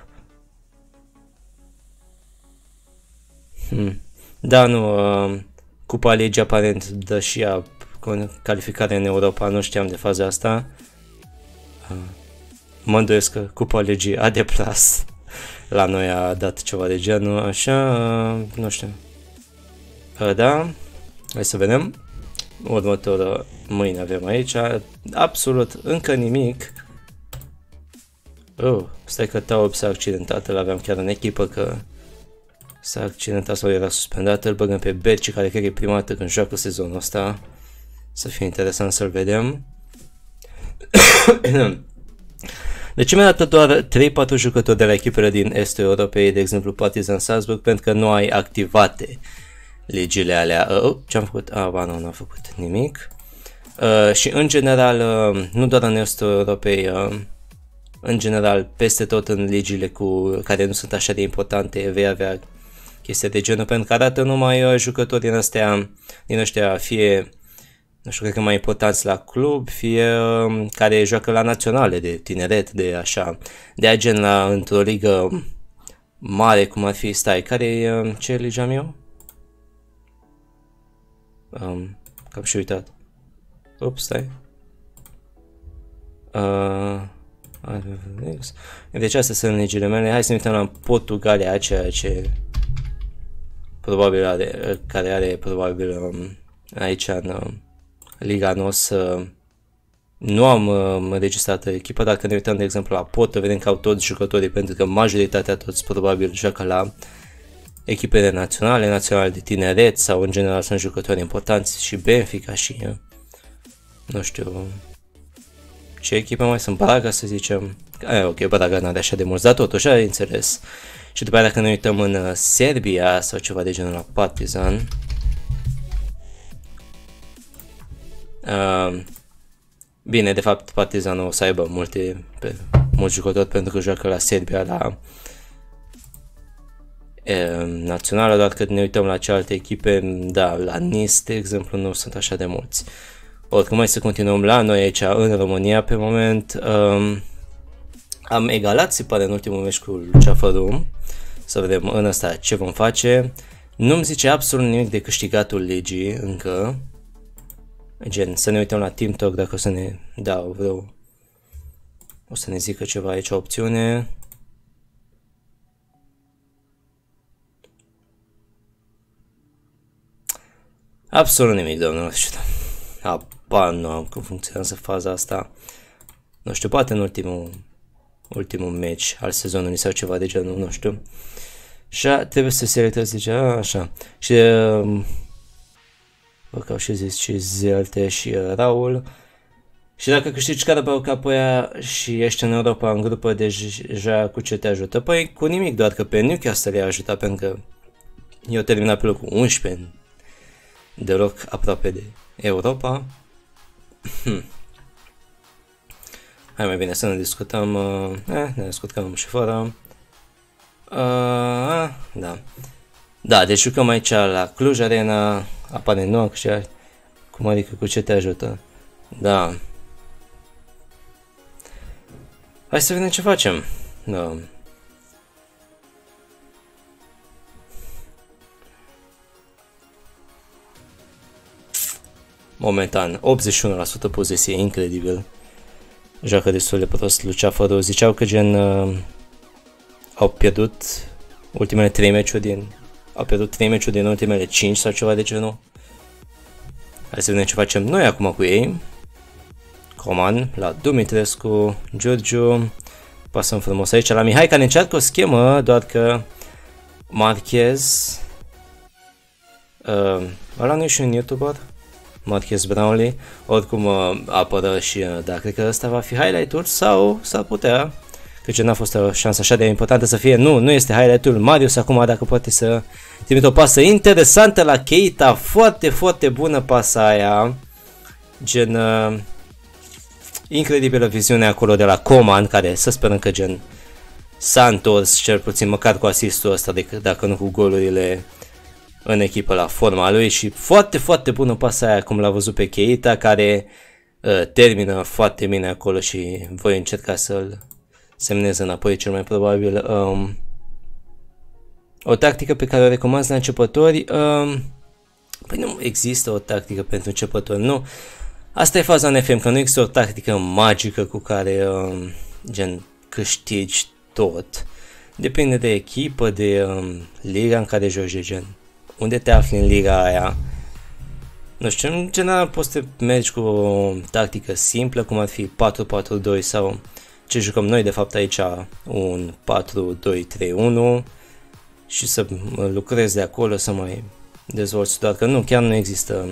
Hmm. Da, nu, uh, Cupa Ligii aparent dă și ea calificare în Europa, nu știam de faza asta. Uh, mă îndoiesc că Cupa Ligii a deplas. La noi a dat ceva de genul, așa, uh, nu știu. Uh, da, hai să vedem. Următorul, mâine avem aici, absolut încă nimic. Oh, stai că Taub s-a accidentat, îl aveam chiar în echipă că s-a accidentat sau era suspendat, îl băgăm pe Berci, care cred că e prima dată când joacă sezonul ăsta. Să fie interesant să-l vedem. De ce mi-a dat doar trei patru jucători de la echipele din Estul Europei, de exemplu Partizan Salzburg, pentru că nu ai activate legile alea. Uh, ce am făcut? Ah, ba, nu, nu am făcut nimic. Uh, și în general, uh, nu doar în Estul Europei, uh, în general, peste tot în legile cu care nu sunt așa de importante, vei avea chestii de genul, pentru că arată numai uh, jucători din ăstea, din ăștia, fie, nu știu, cred că mai importanți la club, fie uh, care joacă la naționale de tineret, de așa, de agent la, într-o ligă mare, cum ar fi, stai, care e, uh, ce lige am eu? Um, că am și uitat. Ups, stai. Uh, deci astea sunt legile mele. Hai să ne uităm la Portugalia, ceea ce probabil are, care are probabil um, aici în um, liga noastră. Nu am um, înregistrat echipa, dacă ne uităm de exemplu la Porto, vedem că au toți jucătorii, pentru că majoritatea toți probabil joacă la echipele naționale, naționale de tineret sau în general sunt jucători importanți, și Benfica și nu știu, ce echipe mai sunt, Braga să zicem, e, ok, Braga n-are așa de mulți, dar totuși ai înțeles. Și după aceea dacă ne uităm în Serbia sau ceva de genul la Partizan, uh, bine, de fapt Partizanul o să aibă multe, pe, mulți jucători pentru că joacă la Serbia, la e, națională, doar că ne uităm la cealaltă echipe, da, la Nice, de exemplu, nu sunt așa de mulți. Oricum, mai să continuăm la noi aici în România, pe moment um, am egalat, se pare, în ultimul meci cu Luceafăru, să vedem în ăsta ce vom face. Nu-mi zice absolut nimic de câștigatul ligii încă, gen, să ne uităm la Team Talk dacă o să ne dau vreo, o să ne zică ceva aici, o opțiune. Absolut nimic, domnule, nu știu, habar nu am cum funcționează faza asta. Nu știu, poate în ultimul, ultimul meci al sezonului sau ceva de genul, nu știu. Și trebuie să selectez, zice, a, așa. Și uh, vă că au și zis și Zelte și uh, Raul. Și dacă câștigi Carabao Cup aia și ești în Europa în grupă, deja cu ce te ajută? Păi cu nimic, doar că pe Newcastle i-a ajutat, pentru că eu terminat pe locul unsprezece, deloc aproape de Europa. Hai mai bine să ne discutăm, uh, eh, ne discutăm și fără. Uh, da. Da, deci jucăm aici la Cluj Arena, apare nou și cum adică cu ce te ajută? Da. Hai să vedem ce facem. Da. Momentan, optzeci și unu la sută posesie, incredibil. Joacă destul de prost Luceafăru. Ziceau că gen uh, au pierdut ultimele trei meciuri din... Au pierdut trei meciuri din ultimele cinci sau ceva de genul. Hai să vedem ce facem noi acum cu ei. Coman la Dumitrescu, Giurgiu. Pasăm frumos aici la Mihai, care încearcă o schemă, doar că Marquez... Uh, ăla nu e și un YouTuber? Marquez Brownlee, oricum uh, apără și uh, da, cred că ăsta va fi highlight-ul sau s-ar putea, cred că n-a fost o șansă așa de importantă să fie, nu, nu este highlight-ul. Marius acum dacă poate să trimite o pasă interesantă la Keita, foarte, foarte bună pasa aia, gen uh, incredibilă viziune acolo de la Coman, care să sperăm că gen s-a întors cel puțin măcar cu asistul ăsta, decât dacă nu cu golurile în echipă la forma lui și foarte, foarte bună pasa aia cum l-a văzut pe Keita, care uh, termină foarte bine acolo și voi încerca să-l semnez înapoi cel mai probabil. Um, o tactică pe care o recomand la începători, um, păi nu există o tactică pentru începători, nu. Asta e faza în F M, că nu există o tactică magică cu care um, gen câștigi tot. Depinde de echipă, de um, liga în care joci, gen unde te afli în liga aia. Nu știu, în general poți să mergi cu o tactică simplă, cum ar fi patru patru doi sau ce jucăm noi de fapt aici, un patru doi trei unu, și să lucrezi de acolo, să mai dezvolți, doar că nu, chiar nu există.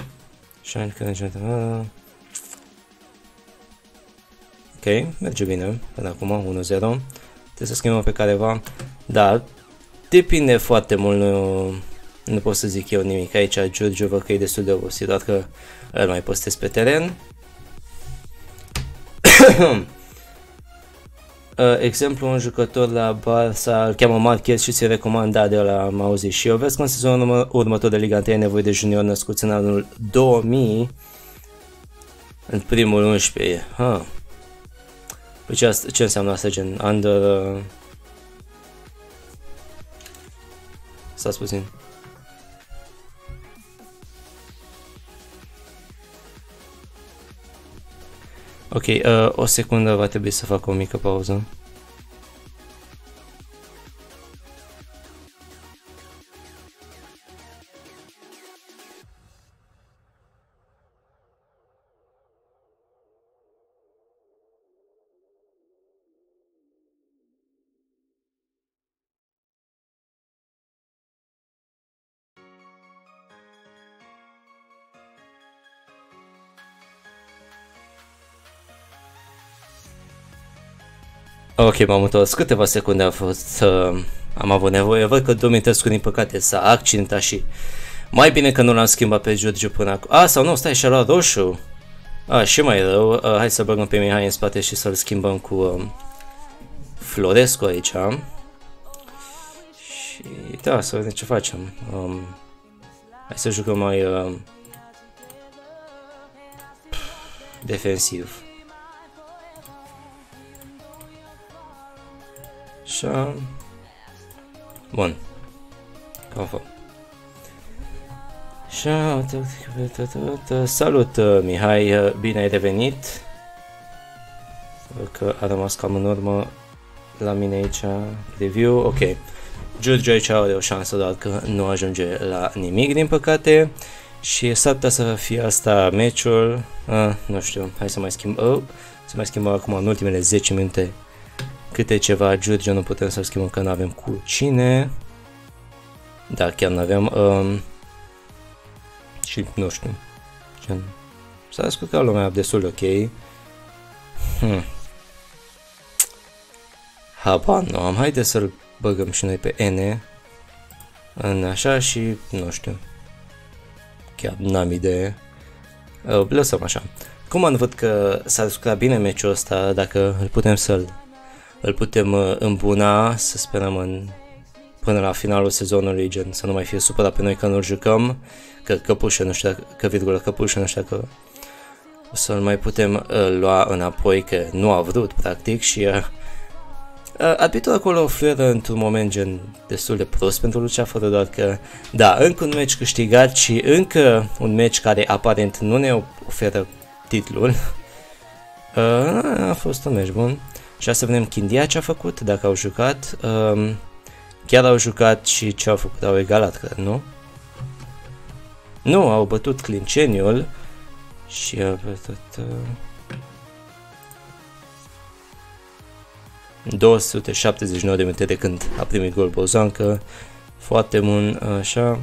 Ok, merge bine până acum, unu zero. Trebuie să schimbăm pe careva. Da, depinde foarte mult, nu, nu pot să zic eu nimic aici. Giurgiu văd că e destul de obosit, doar că îl mai postez pe teren. Uh, exemplu, un jucător la Barça îl cheamă Marquez și se recomanda de la am auzit și eu. Vezi că în sezonul urmă, următor de Liga unu e nevoie de junior născuți în anul două mii în primul unsprezece. Ha. Păi ce, ce înseamnă asta, gen under... Uh... Stați puțin. Ok, uh, o secundă, va trebui să fac o mică pauză. Ok, m-am întors. Câteva secunde a fost, uh, am avut nevoie. Văd că Dumitrescu, din păcate, s-a accidentat și mai bine că nu l-am schimbat pe Giurgiu până acum. A, sau nu, stai, și-a luat roșu. A, și mai rău. Uh, hai să băgăm pe Mihai în spate și să-l schimbăm cu uh, Florescu aici. Și da, să vedem ce facem. Um, hai să jucăm mai uh, defensiv. Așa. Bun. Confirm. Așa. Salut, Mihai, bine ai revenit. Văd că a rămas cam în urmă la mine aici review. Ok. Giurgiu aici are o șansă, doar că nu ajunge la nimic, din păcate. Și s-ar putea să fie asta meciul. Ah, nu știu, hai să mai schimb. Oh, să mai schimbăm acum în ultimele zece minute câte ceva. Giurgiu nu putem să-l schimbăm că nu avem cu cine. Da, chiar nu avem. Um, și nu știu. S-a descurcat lumea destul de ok. Hmm. Habar nu am. Haideți să-l băgăm și noi pe N. În așa și nu știu. Chiar n-am idee. Uh, lăsăm așa. Cum am văzut că s-a descurcat bine meciul ăsta, dacă îl putem să-l îl putem uh, îmbuna, să sperăm în, până la finalul sezonului, gen să nu mai fie supărat pe noi că nu-l jucăm, că căpușă, nu știu dacă, că virgulă căpușă, nu știu dacă o să-l mai putem uh, lua înapoi, că nu a vrut practic și uh, uh, arbitrul acolo fluieră într-un moment gen destul de prost pentru Lucea, fără doar că, da, încă un meci câștigat și încă un meci care aparent nu ne oferă titlul. Uh, a fost un meci bun. Și să vedem Chindia ce a făcut, dacă au jucat. Um, chiar au jucat și ce au făcut, au egalat, cred, nu? Nu, au bătut Clinceniul și au bătut uh, două sute șaptezeci și nouă de minute de când a primit gol Bozancă. Foarte bun, așa.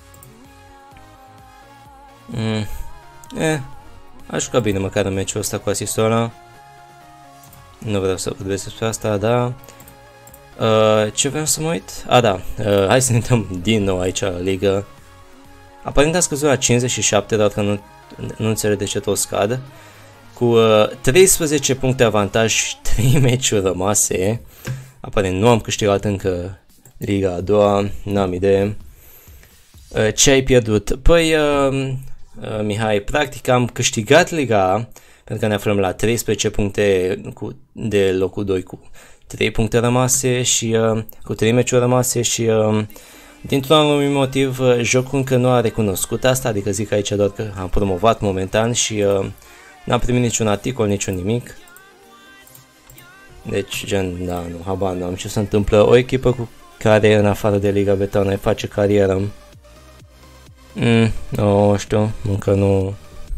Mm. Eh, a jucat bine măcar în meciul ăsta cu asistul ăla. Nu vreau să vorbesc despre asta, da. Uh, ce vreau să mă uit? A, da, uh, hai să ne uităm din nou aici la ligă. Aparent a scăzut la cincizeci și șapte, dar că nu, nu înțeleg de ce tot scad. Cu uh, treisprezece puncte avantaj și trei meciuri rămase. Aparent nu am câștigat încă liga a doua, n-am idee. Uh, ce ai pierdut? Păi, uh, uh, Mihai, practic am câștigat liga A, pentru că ne aflăm la treisprezece puncte cu, de locul doi cu trei puncte rămase și uh, cu trei meciuri rămase și uh, dintr-un anumit motiv uh, jocul încă nu a recunoscut asta, adică zic aici doar că am promovat momentan și uh, n-am primit niciun articol, niciun nimic. Deci, gen, da, nu, habar nu am ce se întâmplă. O echipă cu care în afară de Liga Beta ne face carieră. Mm, nu știu, încă nu...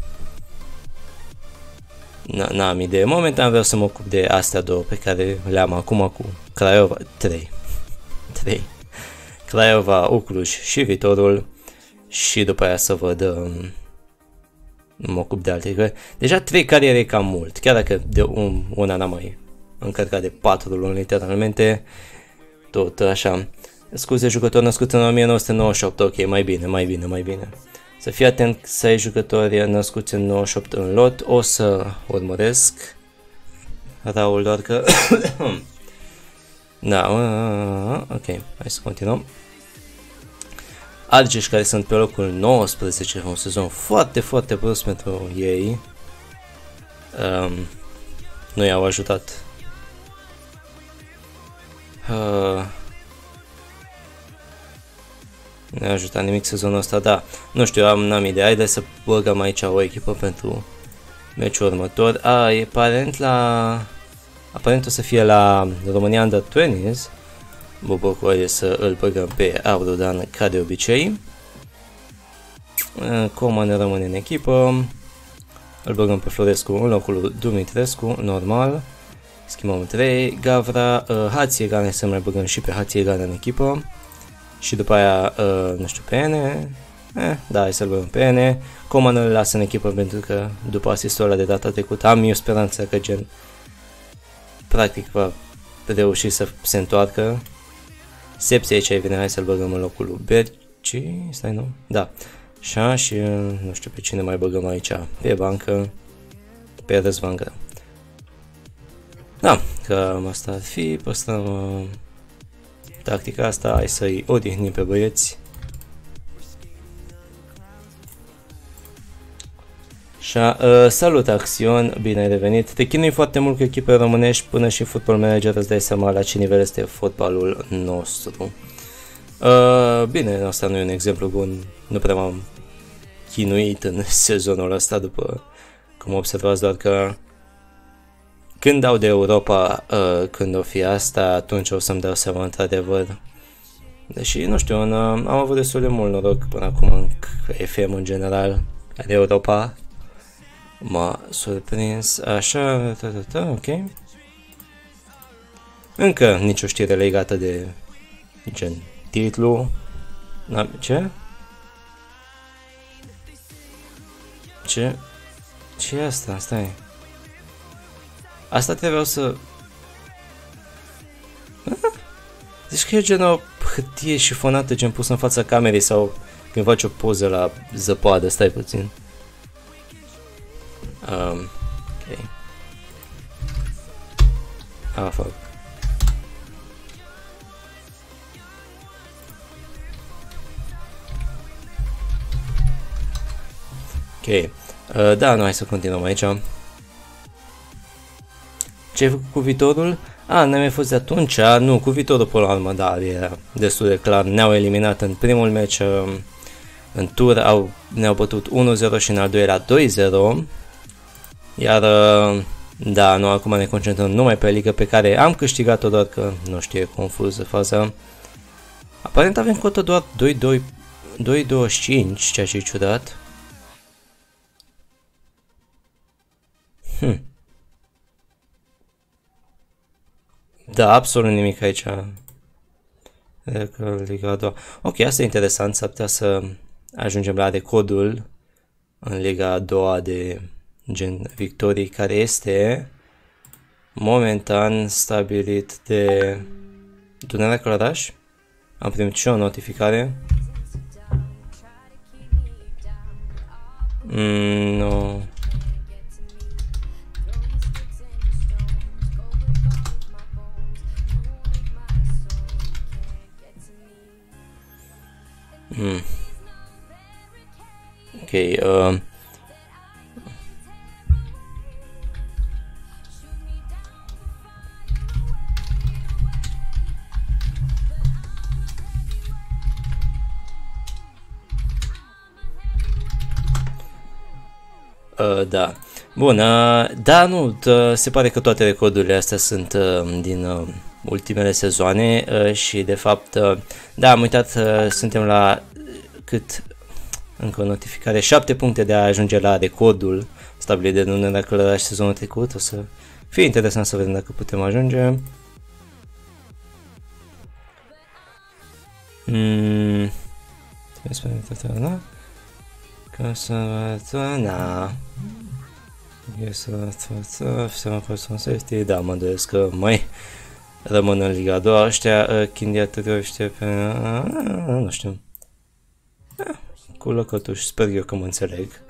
N-am idee. Momentan vreau să mă ocup de astea două pe care le-am acum cu Craiova. Trei. Trei. Craiova, Ucluj și Viitorul. Și după aia să văd... Um, mă ocup de alte. Deja trei cariere e cam mult. Chiar dacă de un, una n-am mai încărcat de patru luni literalmente. Tot așa. Scuze, jucător născut în o mie nouă sute nouăzeci și opt. Ok, mai bine, mai bine, mai bine. Să fii atent să ai jucători născuți în nouăzeci și opt în lot. O să urmăresc. Raul, doar că... da, ok, hai să continuăm. Argeș, care sunt pe locul nouăsprezece, un sezon foarte, foarte prost pentru ei. Um, nu i-au ajutat. Uh, Nu a ajutat nimic sezonul ăsta, da. Nu știu, am n-am idee. Haideți să băgăm aici o echipă pentru meciul următor. A, e aparent la... Aparent o să fie la România Under douăzeci. Mă bucur să îl băgăm pe Aurudan ca de obicei. Coman rămâne în echipă. Îl băgăm pe Florescu în locul lui Dumitrescu, normal. Schimbăm trei. Gavra, uh, Hațiegan, să mai băgăm și pe Hațiegan în echipă. Și după aia, uh, nu știu, pe N. Eh, da, hai să-l băgăm pe N. Coman îl lasă în echipă pentru că după asistul ăla de data trecută am eu speranța că gen practic va reuși să se întoarcă. Sepsi aici vine, hai să-l băgăm în locul lui Berci, stai nu? Da. Așa și nu știu pe cine mai băgăm aici, pe bancă, pe Răzvan Greu. Da, cam asta ar fi, păstrăm uh, tactica asta, hai să-i odihnim pe băieți. Așa, uh, salut Axion, bine ai revenit. Te chinui foarte mult cu echipe românești, până și Football Manager îți dai seama la ce nivel este fotbalul nostru. Uh, bine, asta nu e un exemplu bun, nu prea m-am chinuit în sezonul ăsta, după cum observați, doar că când dau de Europa, uh, când o fi asta, atunci o să-mi dau seama într-adevăr. Deși, nu știu, în, uh, am avut destul de mult noroc până acum în F M în general, de Europa m-a surprins, așa, ta, ta, ta, ok. Încă nicio știre legată de gen titlu. Ce? Ce? Ce e asta? Stai. Asta trebuiau să... Deci că e gen o hârtie șifonată gen pusă în fața camerei sau când faci o poză la zăpadă, stai puțin. Um, ok. Ah, fuck. Ok. Uh, da, nu, hai să continuăm aici. Ce ai făcut cu viitorul? A, n-am mai fost de atunci? Nu, cu viitorul până la urmă, da, era destul de clar. Ne-au eliminat în primul meci, în tur, au, ne-au bătut unu zero și în al doilea doi zero. Iar, da, nu, acum ne concentrăm numai pe liga pe care am câștigat-o, doar că, nu știu, e confuză faza. Aparent avem cotă doar doi virgulă douăzeci și cinci, ceea ce e ciudat. Hmm. Da, absolut nimic aici. Liga a doua. Ok, asta e interesant, s-ar putea să ajungem la recordul în Liga a doua de gen victorii, care este momentan stabilit de Dunărea Călăraș. Am primit și o notificare. Mm, nu. Hmm. Ok, uh. Uh, da. Bun, uh, da, nu, uh, se pare că toate recordurile astea sunt uh, din uh, ultimele sezoane uh, și de fapt, uh, da, am uitat, uh, suntem la cât, încă o notificare, șapte puncte de a ajunge la recordul stabilit de Dunărea Călăraș sezonul trecut. O să fie interesant să vedem dacă putem ajunge. Mm. Na. Safety, da, mă îndoiesc că mai rămân în Liga a doua ăștia, Chindiaturi ăștia pe... nu știu. Cu lăcătuși, sper eu că mă înțeleg.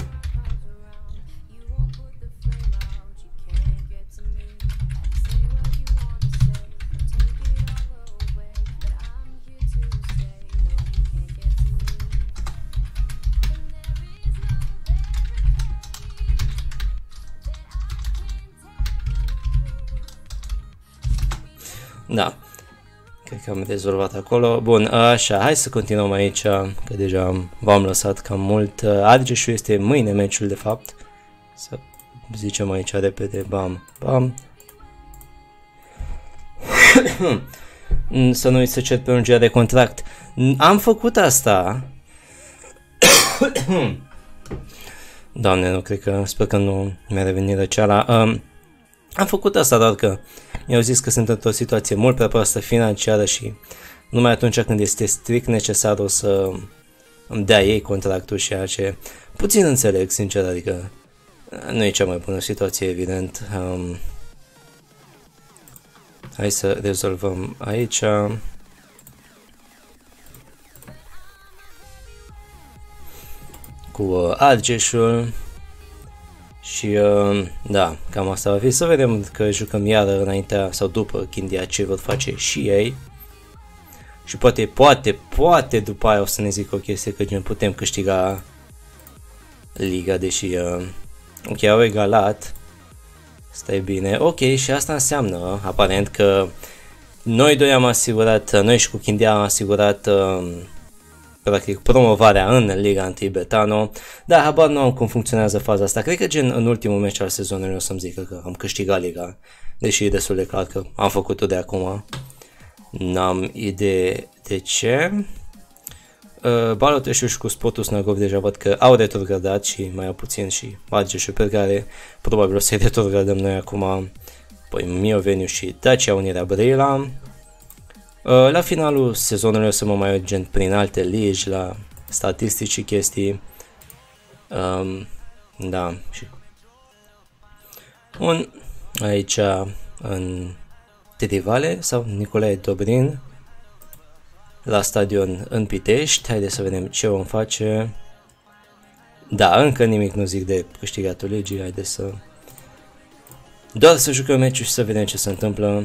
Da, cred că am rezolvat acolo. Bun, așa, hai să continuăm aici, că deja v-am lăsat cam mult. Argeșul este mâine meciul, de fapt. Să zicem aici repede, bam, bam. Să nu uit să cer prelungirea de contract. Am făcut asta. Doamne, nu cred că, sper că nu mi-a revenit răceala. Um, am făcut asta, dar că mi-au zis că sunt într-o situație mult prea proastă financiară și numai atunci când este strict necesar o să îmi dea ei contractul și ceea ce puțin înțeleg, sincer, adică nu e cea mai bună situație, evident. Um, Hai să rezolvăm aici. Cu uh, Argeșul. Și uh, da, cam asta va fi. Să vedem că jucăm iară înaintea sau după Chindia ce vor face și ei. Și poate, poate, poate după aia o să ne zic o chestie că gen putem câștiga liga, deși uh, ok, au egalat. Stai bine, ok, și asta înseamnă aparent că noi doi am asigurat, noi și cu Chindia am asigurat uh, practic promovarea în Liga unu Betano, dar habar nu am cum funcționează faza asta. Cred că gen în ultimul meci al sezonului o să-mi zică că am câștigat liga, deși e destul de clar că am făcut-o de acum. N-am idee de ce. Uh, Baloteșul și cu Sportul Snagov deja văd că au retrogradat și mai au puțin și Argeșul pe care probabil o să-i retrogradăm noi acum. Păi Mioveniu și Dacia Unirea Brăila. Uh, la finalul sezonului o să mă mai urgent prin alte ligi, la statistici și chestii. Um, da, și un aici în Tedivale sau Nicolae Dobrin la stadion în Pitești. Haideți să vedem ce vom face. Da, încă nimic nu zic de câștigatul legii. Haideți să doar să jucăm meciul și să vedem ce se întâmplă.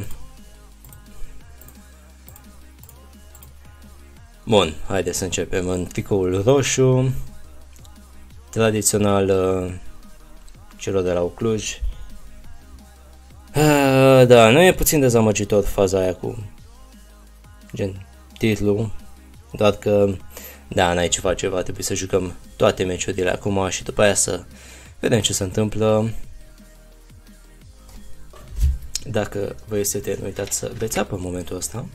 Bun, haideți să începem în tricoul roșu tradițional uh, celor de la Cluj. Uh, da, nu e puțin dezamăgitor faza aia cu gen titlu, doar că da, n-ai ce face, va trebui să jucăm toate meciurile acum și după aia să vedem ce se întâmplă. Dacă vă este de nu uitați să beți apă în momentul ăsta.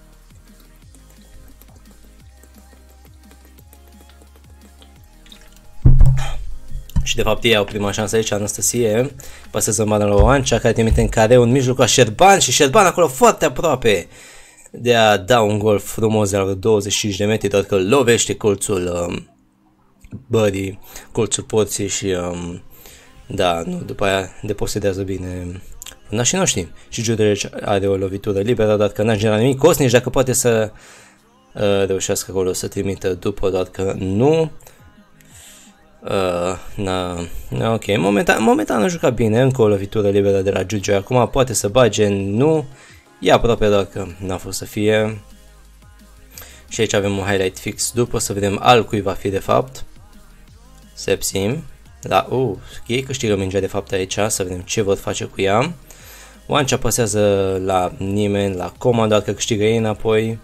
Și de fapt ei au prima șansă aici, Anastasie pasează în bani la Oancea, care trimite în careu în mijloc la Șerban și Șerban acolo foarte aproape de a da un gol frumos de la douăzeci și cinci de metri, doar că lovește colțul um, bării, colțul porții și um, da, nu, după aia deposedează bine nașii noștri. Și Giudreci are o lovitură liberă, dar că n-a generat nimic. Cosnici dacă poate să uh, reușească acolo să trimită după, doar că nu. Uh, na, na, ok, momentan, momentan a jucat bine, încă o lovitură liberă de la Giugiu, acum poate să bage, nu, e aproape doar că n-a fost să fie. Și aici avem un highlight fix după, să vedem al cui va fi de fapt. Sepsim, da, uh, ei câștigă mingea de fapt aici, să vedem ce vor face cu ea. Oancea pasează la nimeni, la Coma, doar că câștigă ei înapoi.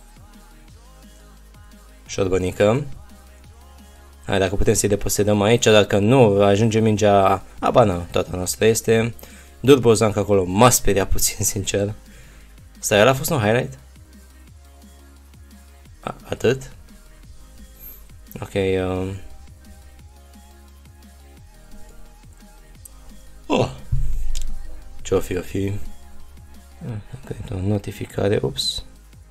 Șorbănică. Hai, dacă putem să-i deposedăm aici, dacă nu, ajunge mingea, aba na, toată noastră este. Durbozan, că acolo m-a speriat puțin, sincer. Stai, ăla a fost un highlight? A, atât? Ok, um... oh. Ce-o fi, o fi? O notificare, ups.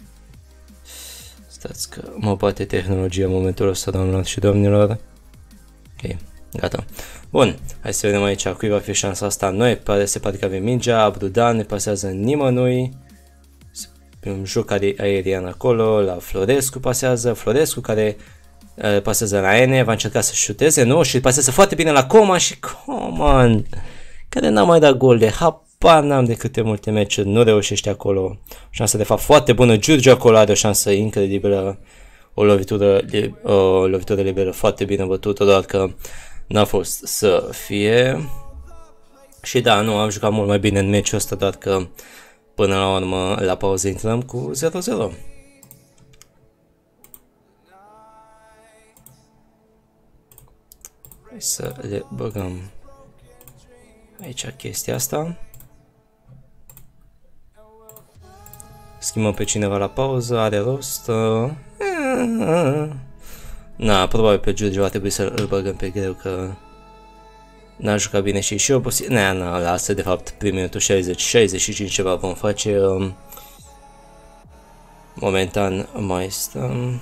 Stați că mă bate tehnologia în momentul ăsta, doamnelor și domnilor. Ok, gata. Bun, hai să vedem aici cui va fi șansa asta. Noi pare, se pare că avem mingea, Abrudan ne pasează nimănui. Un joc aerian acolo, la Florescu pasează, Florescu care uh, pasează la N, va încerca să șuteze, nu? Și pasează foarte bine la Coma și Coman, care n-a mai dat gol de hap. Par n-am de câte multe meciuri, nu reușește acolo. O șansă de fapt foarte bună, Giurgiu acolo are o șansă incredibilă, o lovitură, o lovitură liberă foarte bine bătută, doar că n-a fost să fie. Și da, nu, am jucat mult mai bine în meciul ăsta, doar că până la urmă, la pauză intrăm cu zero zero. Hai să le băgăm aici chestia asta. Schimbăm pe cineva la pauză, are rost. Na, probabil pe Giurgiu va trebui să îl băgăm pe greu, că n-a jucat bine și și obosit. Na, na, lasă, de fapt, prin minutul șaizeci șaizeci și cinci ceva vom face. Momentan mai stăm.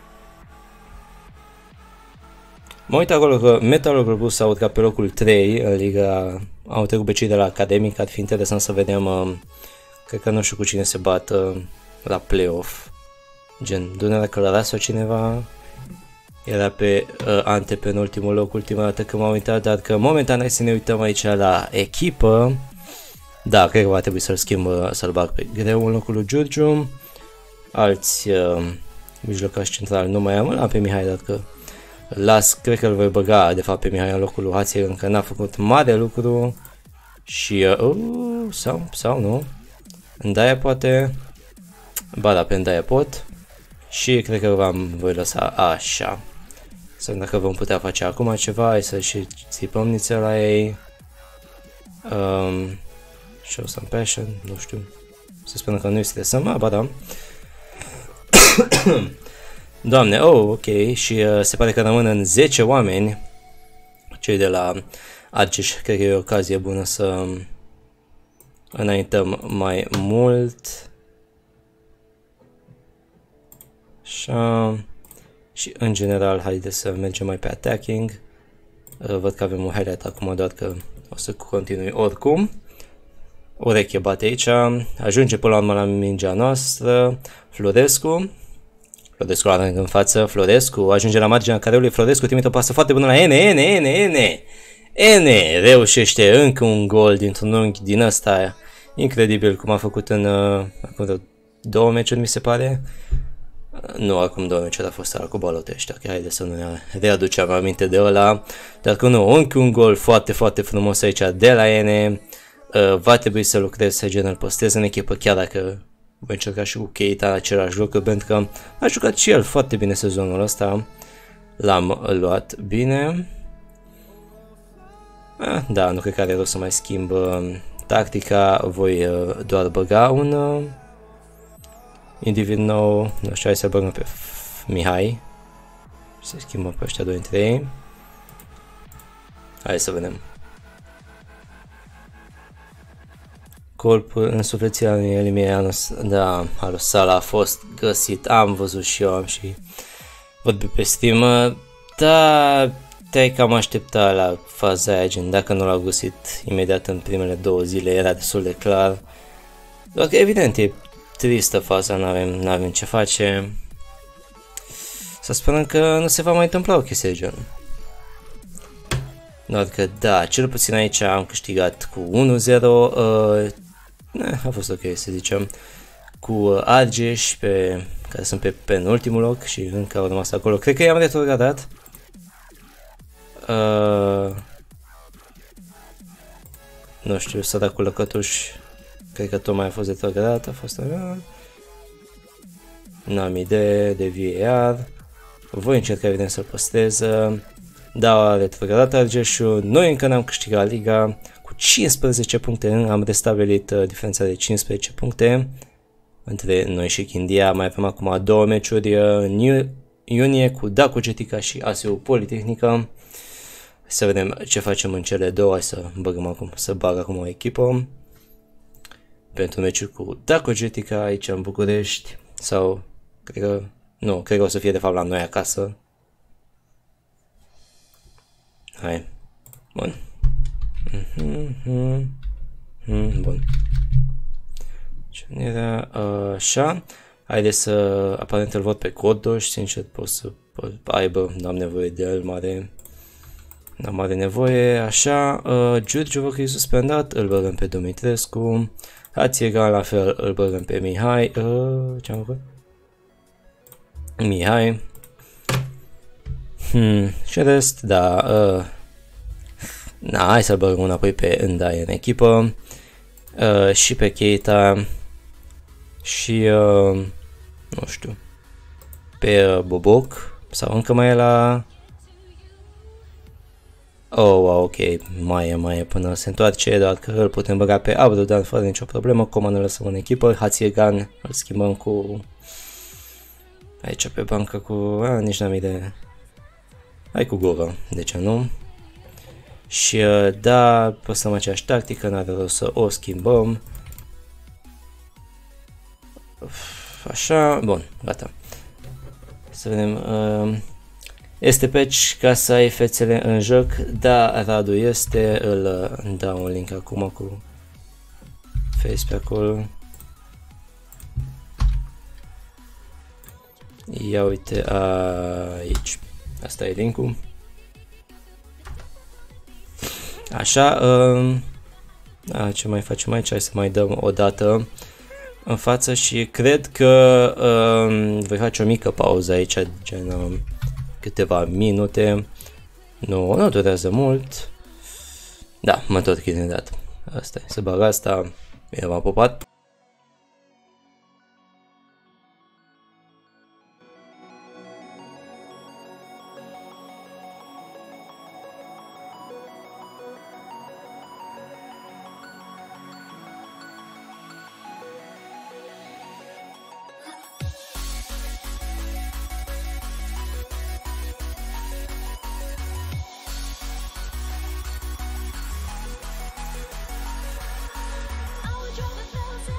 Mă uit acolo că Metalul Bus a urcat pe locul trei în Liga. Au trecut pe cei de la Academic, ar fi interesant să vedem Cred că nu știu cu cine se bată la playoff. Gen Dunărea Călăra sau cineva. Era pe uh, antepenultimul loc ultima dată când m-am uitat, dar că momentan hai să ne uităm aici la echipă. Da, cred că va trebui să-l schimb, să-l bag pe greu în locul lui Giurgiu. Alți uh, mijlocași centrali nu mai am, la pe Mihai, dar că las, cred că îl voi băga de fapt pe Mihai în locul lui Hație, încă n-a făcut mare lucru. Și, uh, uh, sau, sau nu, Ndaia poate, ba da, pe Ndaia pot. Și cred că v-am voi lăsa așa. Să vedem dacă vom putea face acum ceva, hai să și țipăm nițel la ei. Um, show some passion, nu știu. Să spunem că nu-i stresăm, a, ba da. Doamne, oh, ok, și uh, se pare că rămân în zece oameni. Cei de la Argeș, cred că e o ocazie bună să înaintăm mai mult. Așa. Și în general, haideți să mergem mai pe attacking. Uh, văd că avem un highlight acum, doar că o să continui oricum. Ureche bate aici, ajunge până la urmă la mingea noastră. Florescu. Florescu are în față, Florescu ajunge la marginea careului, Florescu trimite o pasă foarte bună la Ene, Ene, Ene, Ene. Ene reușește încă un gol dintr-un unghi din ăsta. Incredibil cum a făcut în uh, acum două meciuri, mi se pare. Nu, acum două meciuri a fost ala cu Balote ăștia, că haide să nu ne readucem aminte de ăla. Dar că nu, încă un gol foarte, foarte frumos aici de la Ene. Uh, va trebui să lucrez să gen îl păstrez în echipă, chiar dacă voi încerca și cu Keita același lucru, pentru că a jucat și el foarte bine sezonul ăsta. L-am luat bine. Ah, da, nu cred că are rost să mai schimb uh, tactica, voi uh, doar băga un uh, individ nou. Nu știu, hai să băgăm pe Mihai. Să schimbăm pe ăștia doi între ei. Hai să vedem. Corp în sufleția lui Elimirianos, da, Alosala a fost găsit, am văzut și eu, am și văd pe Steam, da, te-ai cam așteptat la faza aia, gen, dacă nu l-au găsit imediat în primele două zile, era destul de clar, doar că evident e tristă faza, n-avem, n-avem ce face, să sperăm că nu se va mai întâmpla o chestie de genul. Doar că da, cel puțin aici am câștigat cu unu zero, uh, a fost ok să zicem, cu Argeș, pe, care sunt pe penultimul loc și încă au rămas acolo, cred că i-am retrogradat. Uh, nu știu, săracul Lăcătuș, cred că tocmai a fost retrogradat, a fost așa. N-am idee de V A R, voi încerca evident să-l păstrez. Da, a retrogradat Argeșul, noi încă n-am câștigat liga, cu cincisprezece puncte, am restabilit uh, diferența de cincisprezece puncte între noi și Chindia, mai avem acum două meciuri uh, în iunie cu Dacu Getica și A S U Politehnica. Să vedem ce facem în cele două, hai să băgăm acum, să bag acum o echipă pentru meciul cu Dacu Getica aici în București, sau cred că, nu, cred că o să fie de fapt la noi acasă. Hai, bun. Mm-hmm. Mm, bun. Ce era așa? Haideți să, aparent îl văd pe Cordoș, sincer pot să aibă, n-am nevoie de el mare. N-am mare nevoie, așa. Uh, Giurgiu vă că e suspendat, îl băgăm pe Dumitrescu. Hațiegan la fel, îl băgăm pe Mihai. Uh, ce-am făcut? Mihai. Hmm, și rest, da. Uh, Na, hai să-l băgăm înapoi pe Ndaia în echipă. Uh, și pe Keita. Și, uh, nu știu, pe uh, Boboc. Sau încă mai e la... Oh, wow, ok, mai e, mai e până se întoarce, doar că îl putem băga pe Abrudan fără nicio problemă. Coman îl lăsăm în echipă. Hațiegan îl schimbăm cu... Aici pe bancă cu... A, nici n-am idee. Hai cu Gova, de ce nu? Și da, păstrăm aceeași tactică, n-are rost să o schimbăm. Așa, bun, gata. Să vedem. Este patch ca să ai fețele în joc. Da, Radu este, îl dau un link acum cu face pe acolo. Ia uite aici. Asta e linkul. Așa, uh, a, ce mai facem aici? Hai să mai dăm o dată în față și cred că uh, voi face o mică pauză aici, gen uh, câteva minute. Nu, nu durează mult. Da, mă întorc imediat. Asta e, să bag asta. Bine, v-am pupat. I would drive a thousand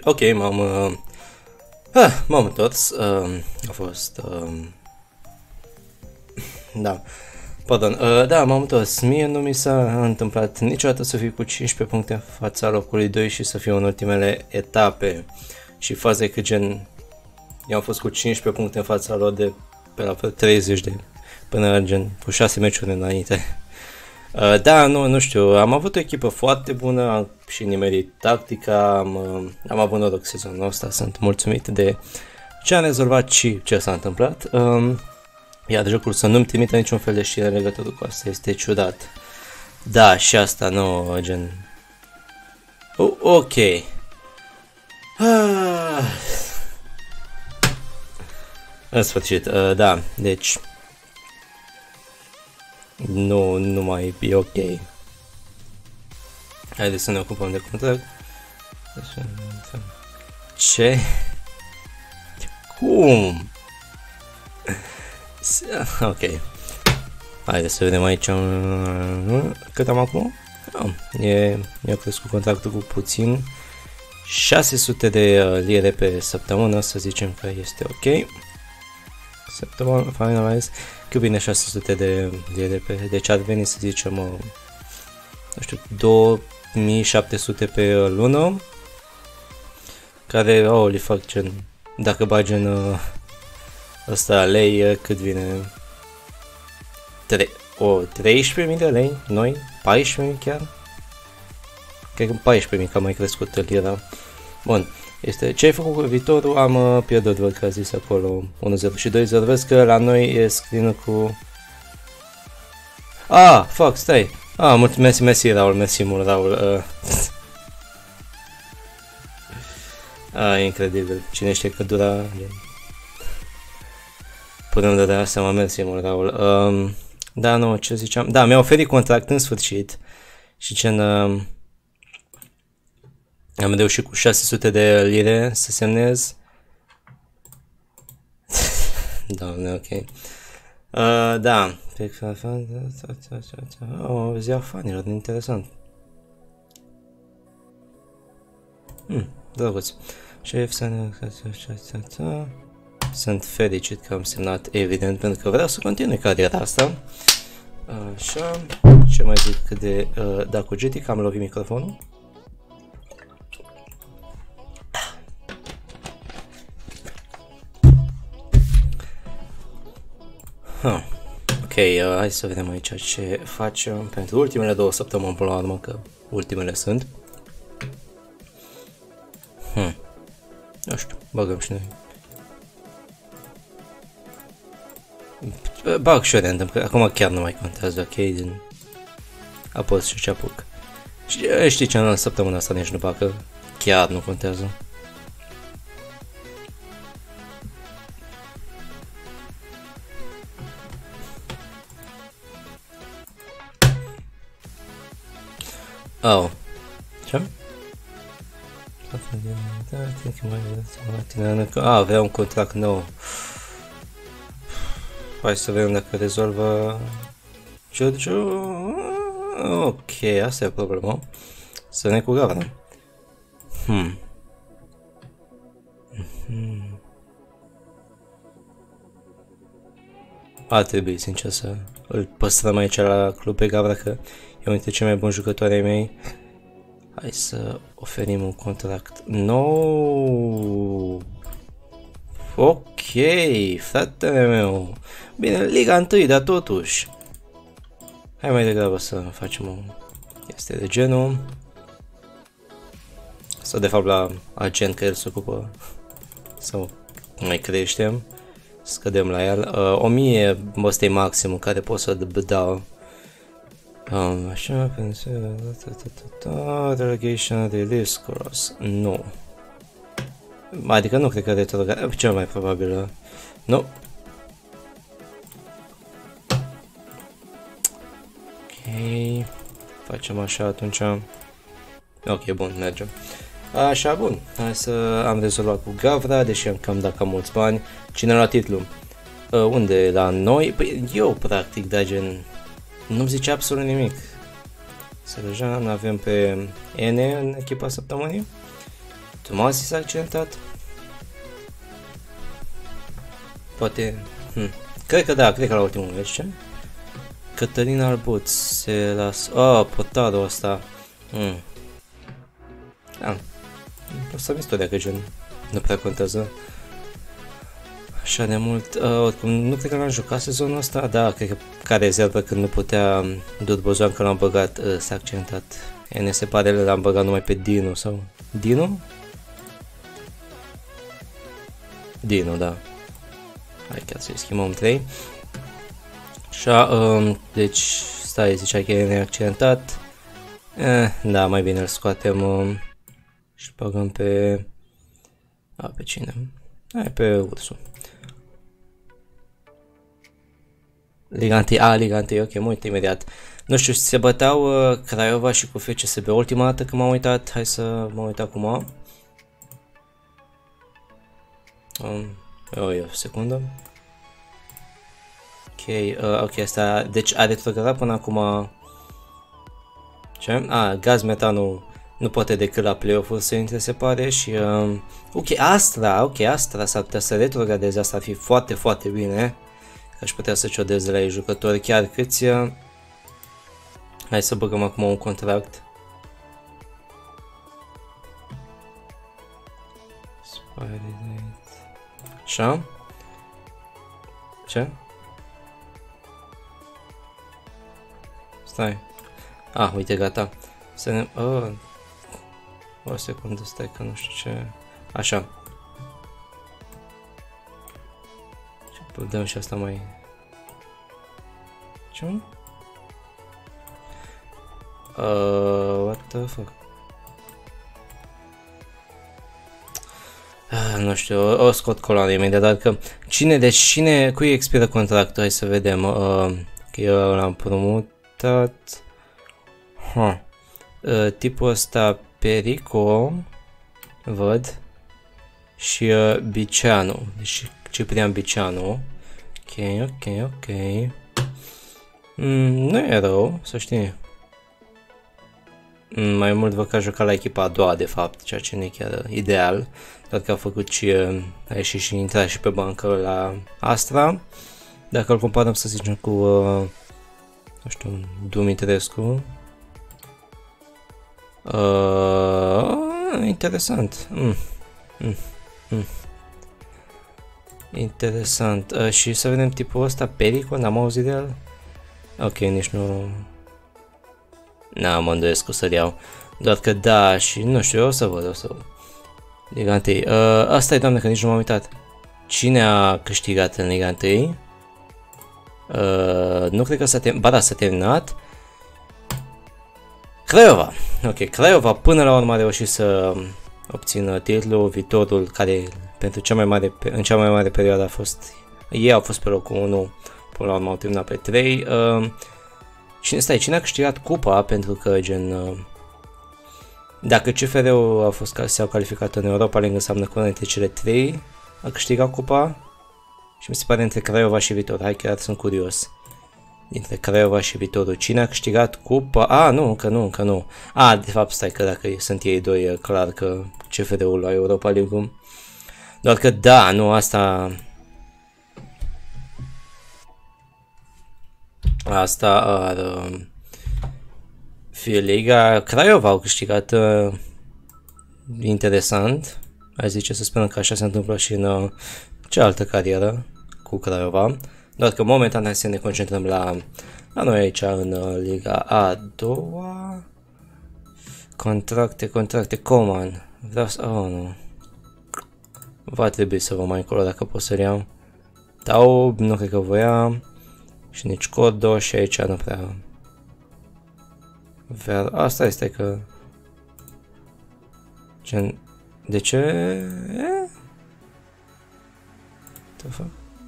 ok, m-am... Uh, ah, m-am întors. Uh, a fost... Uh, da. Pardon, uh, da, m-am întors. Mie nu mi s-a întâmplat niciodată să fiu cu cincisprezece puncte în fața locului doi și să fiu în ultimele etape. Și faza e că gen... Eu am fost cu cincisprezece puncte în fața lor de pe la treizeci de... Până la gen cu șase meciuri înainte. Uh, da, nu, nu știu, am avut o echipă foarte bună, am și nimerit tactica, am, uh, am avut noroc sezonul ăsta, sunt mulțumit de ce am rezolvat și ce s-a întâmplat. Uh, iar jocul să nu-mi trimită niciun fel de știre în legătură cu asta, este ciudat. Da, și asta, nu, gen... Uh, ok. Ah. În sfârșit, uh, da, deci... Nu, nu mai e ok. Haideți să ne ocupăm de contract. Ce? Cum? Ok. Haideți să vedem aici. Cât am acum? Oh, e, mi-a crescut contractul cu puțin. șase sute de lire pe săptămână, să zicem că este ok. Săptămână, finalize. Cât bine șase sute de lire pe, deci ar veni să zicem, nu știu, două mii șapte sute pe lună, care, oh, le fac gen, dacă bagi în ăsta lei, cât vine, tre o, treisprezece mii de lei, noi, paisprezece mii chiar, cred că paisprezece mii că a mai crescut lira. Bun. Este ce ai făcut cu viitorul, am uh, pierdut, văd că a zis acolo unu zero și doi zero, vezi că la noi e screen cu... Ah, fuck, stai! Ah, mult, mersi, mersi, Raul, mersi mult, Raul. Uh. Ah, incredibil, cine știe că dura... Până îmi dădea seama, mersi mult, Raul. Um, da, nu, ce ziceam? Da, mi-a oferit contract în sfârșit și ce uh, am reușit cu șase sute de lire să semnez. Doamne, ok. Uh, da. Oh, ziua fanilor, interesant. Hmm, drăguț. Șef, sunt fericit că am semnat, evident, pentru că vreau să continui cariera asta. Așa, ce mai zic de... Uh, da, cu G T, că am lovit microfonul. Huh. Ok, uh, hai să vedem aici ce facem pentru ultimele două săptămâni până la urmă, că ultimele sunt. Hmm. Nu știu, băgăm și noi. Bag și eu random, că acum chiar nu mai contează, ok? Din... Apăs și ce apuc. Și știi ce, în săptămâna asta nici nu bag, chiar nu contează. Oh. Ce? Ah, avea un contract nou. Hai să vedem dacă rezolvă Giorgio. Ok, asta e problema. Să ne cu gavra. Hmm. Hmm. Ar trebui, sincer, să îl păstrăm aici la club pe gavra, că e unul dintre cei mai buni jucători ai mei. Hai să oferim un contract nou. Ok, fratele meu. Bine, Liga unu, dar totuși. Hai mai degrabă să facem o chestie de genul. Sau de fapt la agent, că el se ocupă să mai creștem. Scădem la el. Uh, o mie ăsta e maximul care pot să dau. Um, așa, pentru... Relegation release cross. Nu. Adică nu cred că retrogradare, cel mai probabil. Nu. Ok. Facem așa atunci. Ok, bun, mergem. Așa, bun. Hai să am rezolvat cu gavra, deși am cam dat cam mulți bani. Cine la titlu? Uh, unde? La noi? Păi eu, practic, da, gen... Nu-mi zice absolut nimic. Să deja nu avem pe N în echipa săptămânii. Tomasi s-a accidentat? Poate... Hmm. Cred că da, cred că la ultimul meci, ce? Cătălina Arbut se lasă... Oh, Potado ăsta. Hmm. Da. O să am istoria că gen nu prea contează așa de mult. Uh, oricum, nu cred că l-am jucat sezonul ăsta. Da, cred că ca rezervă când nu putea Dudbozan că l-am băgat, uh, s-a accentat. E, ne se pare l-am băgat numai pe Dino sau... Dino? Dino, da. Hai chiar să-i schimbăm trei. Așa, um, deci, stai, zicea că e neaccidentat. Eh, da, mai bine îl scoatem um, și băgăm pe... A, pe cine? Hai, pe ursul. Liga unu, a, Liga unu, ok, mă uit imediat. Nu știu, se băteau uh, Craiova și cu F C S B ultima dată când m-am uitat. Hai să mă uit acum. Um, o, o secundă. Ok, uh, ok, asta, deci a retrogradat până acum. Ce? A, Gaz Metanu nu poate decât la play-off-uri să intre, se pare, și uh, ok, Astra, ok, Astra s-ar putea să retrogradeze, asta ar fi foarte, foarte bine, că aș putea să ciodez de la ei jucători, chiar câți. Uh, hai să băgăm acum un contract. Așa. Ce? Stai. Ah, uite, gata. Să ne... Oh. O secundă, stai că nu știu ce... Așa. Și dăm și asta mai... Ce? Uh, what the fuck? Ah, nu știu, o, o scot coloana imediat, dar că... Cine, deci cine, cui expiră contractul? Hai să vedem. Uh, că eu l-am promutat. Huh. Uh, tipul ăsta Perico, văd, și uh, Biceanu, deci Ciprian Biceanu. Ok, ok, ok. Mm, nu e rău, să știi. Mm, mai mult văd că a jucat la echipa a doua, de fapt, ceea ce nu e chiar ideal, doar că a făcut și, uh, a ieșit și intrat și pe bancă la Astra. Dacă îl comparăm, să zicem, cu, uh, nu știu, Dumitrescu. Uh, interesant. Mm. Mm. Mm. Interesant. Uh, și să vedem tipul ăsta, Perico, n-am auzit de el? Ok, nici nu... N-am, mă îndoiesc, o să-l iau. Doar că da, și nu știu, eu o să văd, o să văd. Liga unu. Uh, asta e, doamne, că nici nu m-am uitat. Cine a câștigat în Liga unu? Uh, nu cred că s-a terminat. Ba da, s-a terminat. Craiova. Ok, Craiova până la urmă a reușit să obțină titlul, viitorul care pentru cea mai mare, în cea mai mare perioadă a fost, ei au fost pe locul unu, până la urmă au terminat pe trei. Uh, cine, stai, cine a câștigat cupa? Pentru că gen, uh, dacă C F R-ul a fost, s-au calificat în Europa League, înseamnă că între cele trei a câștigat cupa și mi se pare între Craiova și Viitor. Hai, chiar sunt curios. Dintre Craiova și Viitorul. Cine a câștigat cupa? A, nu, încă nu, încă nu. A, de fapt, stai că dacă sunt ei doi, e clar că C F R-ul la Europa League. Doar că da, nu, asta... Asta ar... Uh, fi Liga. Craiova au câștigat uh, interesant. Aș zice să sperăm că așa se întâmplă și în uh, cealaltă carieră cu Craiova. Doar că momentan hai să ne concentrăm la, la noi aici în uh, Liga a doua. Contracte, contracte, Coman. Vreau să... Oh, nu. Va trebui să vă mai încolo dacă pot să-l iau. Taub, nu cred că voiam. Și nici Cordo și aici nu prea... Ver... Asta este că... Gen... De ce... E? Ce fac?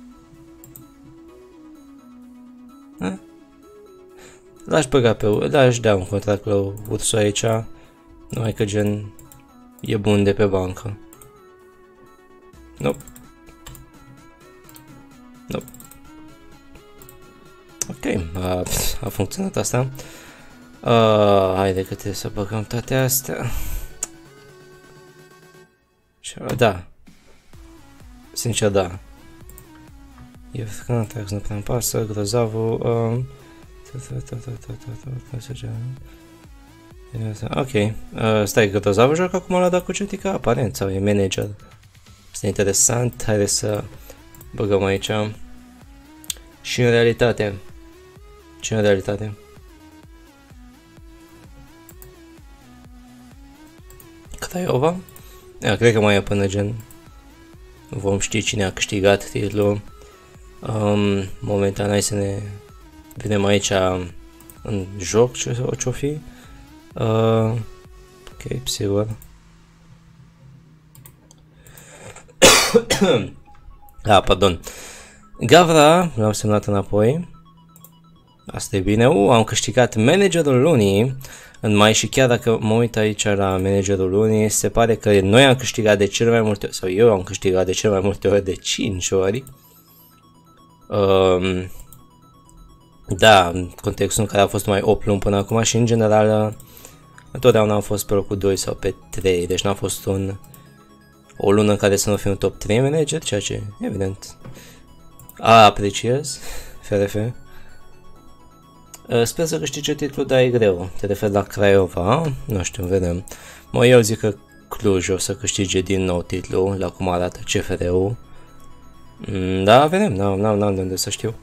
Ha? L-aș băga pe... L-aș da un contract la Ursul aici. Numai că gen... E bun de pe bancă. Nope. Nope. Ok, a, a funcționat asta. Uh, haide că trebuie să băgăm toate astea. Da. Sincer, da. Youth Contacts nu prea-mi pasă, grozavul... Um, ok, uh, stai, grozavul joacă acum la Dacogetica? Aparent, sau e manager? Este interesant, haide să băgăm aici. Și în realitate. Și în realitate. Craiova? Ja, cred că mai e până gen. Vom ști cine a câștigat titlul. Um, momentan hai să ne vedem aici în joc ce-o fi. Uh, ok, sigur. Ah, pardon. Gavra, l-am semnat înapoi. Asta e bine. Uh, am câștigat managerul lunii în mai și chiar dacă mă uit aici la managerul lunii, se pare că noi am câștigat de cele mai multe ori, sau eu am câștigat de cele mai multe ori de cinci ori. Um, da, în contextul în care a fost mai opt luni până acum și în general întotdeauna am fost pe locul doi sau pe trei, deci n-a fost un, o lună în care să nu fiu un top trei manager, ceea ce evident a apreciez, F R F. Uh, sper să câștige titlul, dar e greu. Te referi la Craiova? Nu știu, vedem. Mă, eu zic că Cluj o să câștige din nou titlul, la cum arată C F R-ul. Mm, da, vedem, n-am n-am n-am de unde să știu.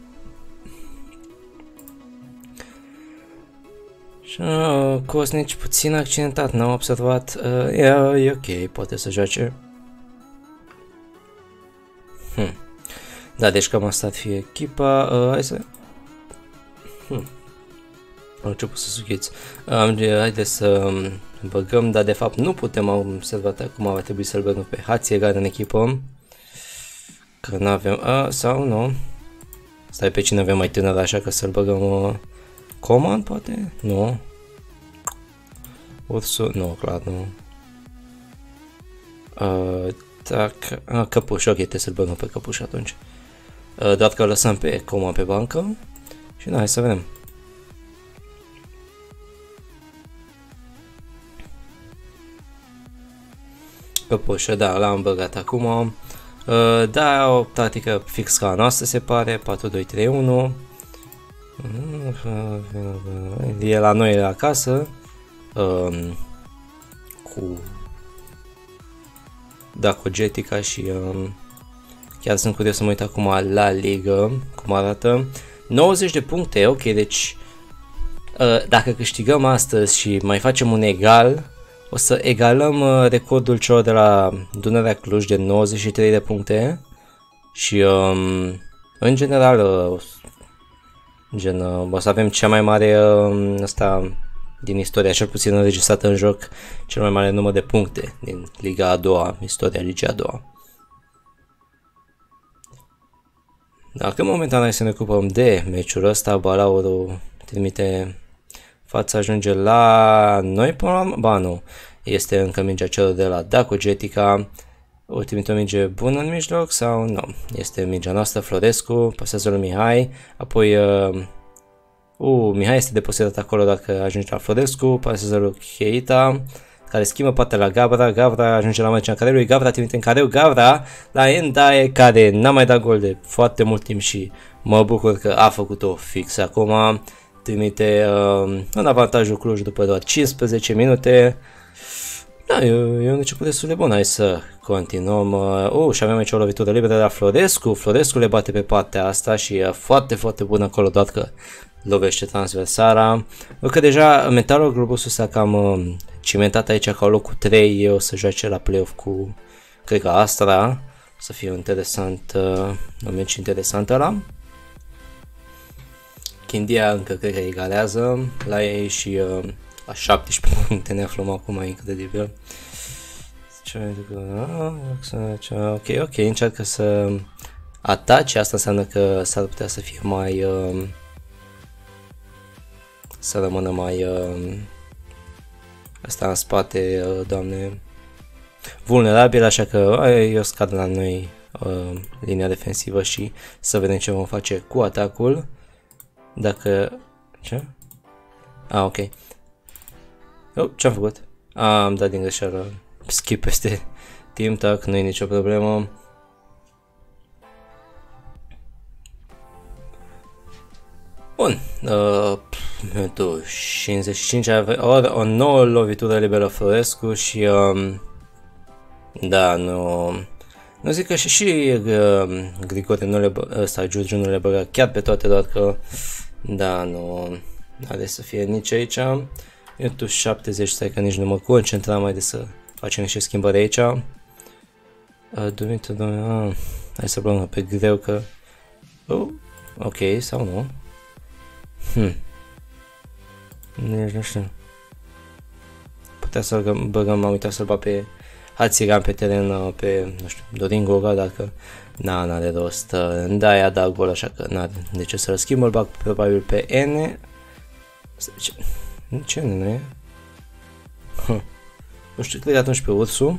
Și uh, Cosnici puțin accidentat, n-am observat. Uh, e, e ok, poate să joace. Hm. Da, deci cam asta ar fi echipa. Uh, hai să... Hmm. Am început să sughiți. Um, haideți să băgăm, dar de fapt nu putem, am observat acum, va trebui să-l băgăm pe Hatziegard în echipă. Că nu avem, a, sau nu. Stai, pe cine avem mai tânăr, așa că să-l băgăm uh, Coman, poate? Nu. Ursul, nu, clar, nu. Uh, dacă, a, Căpuș, ok, trebuie să-l băgăm pe Căpuș atunci. Uh, doar că lăsăm pe Coman pe bancă. Și da, hai să vedem. Căpușă, da, l-am băgat acum. Uh, da, o tactică fix ca a noastră se pare, patru doi trei unu. E la noi la acasă. Uh, cu Dacogetica și uh, chiar sunt curios să mă uit acum la ligă, cum arată. nouăzeci de puncte, ok, deci uh, dacă câștigăm astăzi și mai facem un egal, o să egalăm uh, recordul celor de la Dunărea Cluj de nouăzeci și trei de puncte și um, în general uh, gen, uh, o să avem cea mai mare uh, asta din istoria, cel puțin înregistrată în joc, cel mai mare număr de puncte din Liga a doua, istoria Ligii a doua. Dacă momentan hai să ne ocupăm de meciul ăsta, Balaurul trimite fața, ajunge la noi până la urmă? Ba nu, este încă mingea celor de la Dacogetica, o trimite o minge bună în mijloc sau nu? Este mingea noastră, Florescu, pasează lui Mihai, apoi uh, uh, Mihai este depozitat acolo dacă ajunge la Florescu, pasează lui Cheita, care schimbă partea la Gavra, Gavra ajunge la marginea careului, Gavra trimite în careu, Gavra la Endae, care n-a mai dat gol de foarte mult timp și mă bucur că a făcut-o fix acum, trimite uh, în avantajul Cluj după doar cincisprezece minute. Da, e, e un început destul de bun, hai să continuăm. Uh, uh, și avem aici o lovitură liberă de la Florescu, Florescu le bate pe partea asta și e foarte, foarte bun acolo, doar că lovește transversara. Văd că deja mentalul Globusul s-a cam uh, cimentat aici ca locul trei, o să joace la play-off cu, cred că Astra, o să fie un interesant, uh, un meci interesant ăla. Chindia încă cred că egalează la ei și uh, la șaptesprezece puncte ne aflăm acum, incredibil. Ok, ok, încearcă să atace, asta înseamnă că s-ar putea să fie mai... Uh, să rămână mai... Uh, asta în spate, uh, doamne, vulnerabil, așa că uh, eu scad la noi uh, linia defensivă și să vedem ce vom face cu atacul. Dacă... ce? Ah, ok. Oh, ce-am făcut? Ah, am dat din greșeală skip peste timp, tac, nu e nicio problemă. Bun, uh, minutul cincizeci și cinci, ori o nouă lovitură liberă Florescu și um, da, nu, nu zic că și, și uh, Grigore nu le, ăsta, Giurgiu nu le băga chiar pe toate, doar că da, nu are să fie nici aici. Minutul șaptezeci, stai că nici nu mă concentram mai de să facem niște schimbări aici. Uh, Dumitru, domnule, uh, hai să luăm pe greu că, uh, ok, sau nu. Hmm. Nici nu știu. Putea să-l băgăm, m-am uitat să-l bag pe Hațigan pe teren, pe, nu știu, Dorin Goga, dacă na, n-are rost. Da, i-a dat gol, așa că n-are de ce să-l schimb, îl bag probabil pe N. Ce, ce nu e? Huh. Nu știu, cred că atunci pe Ursu.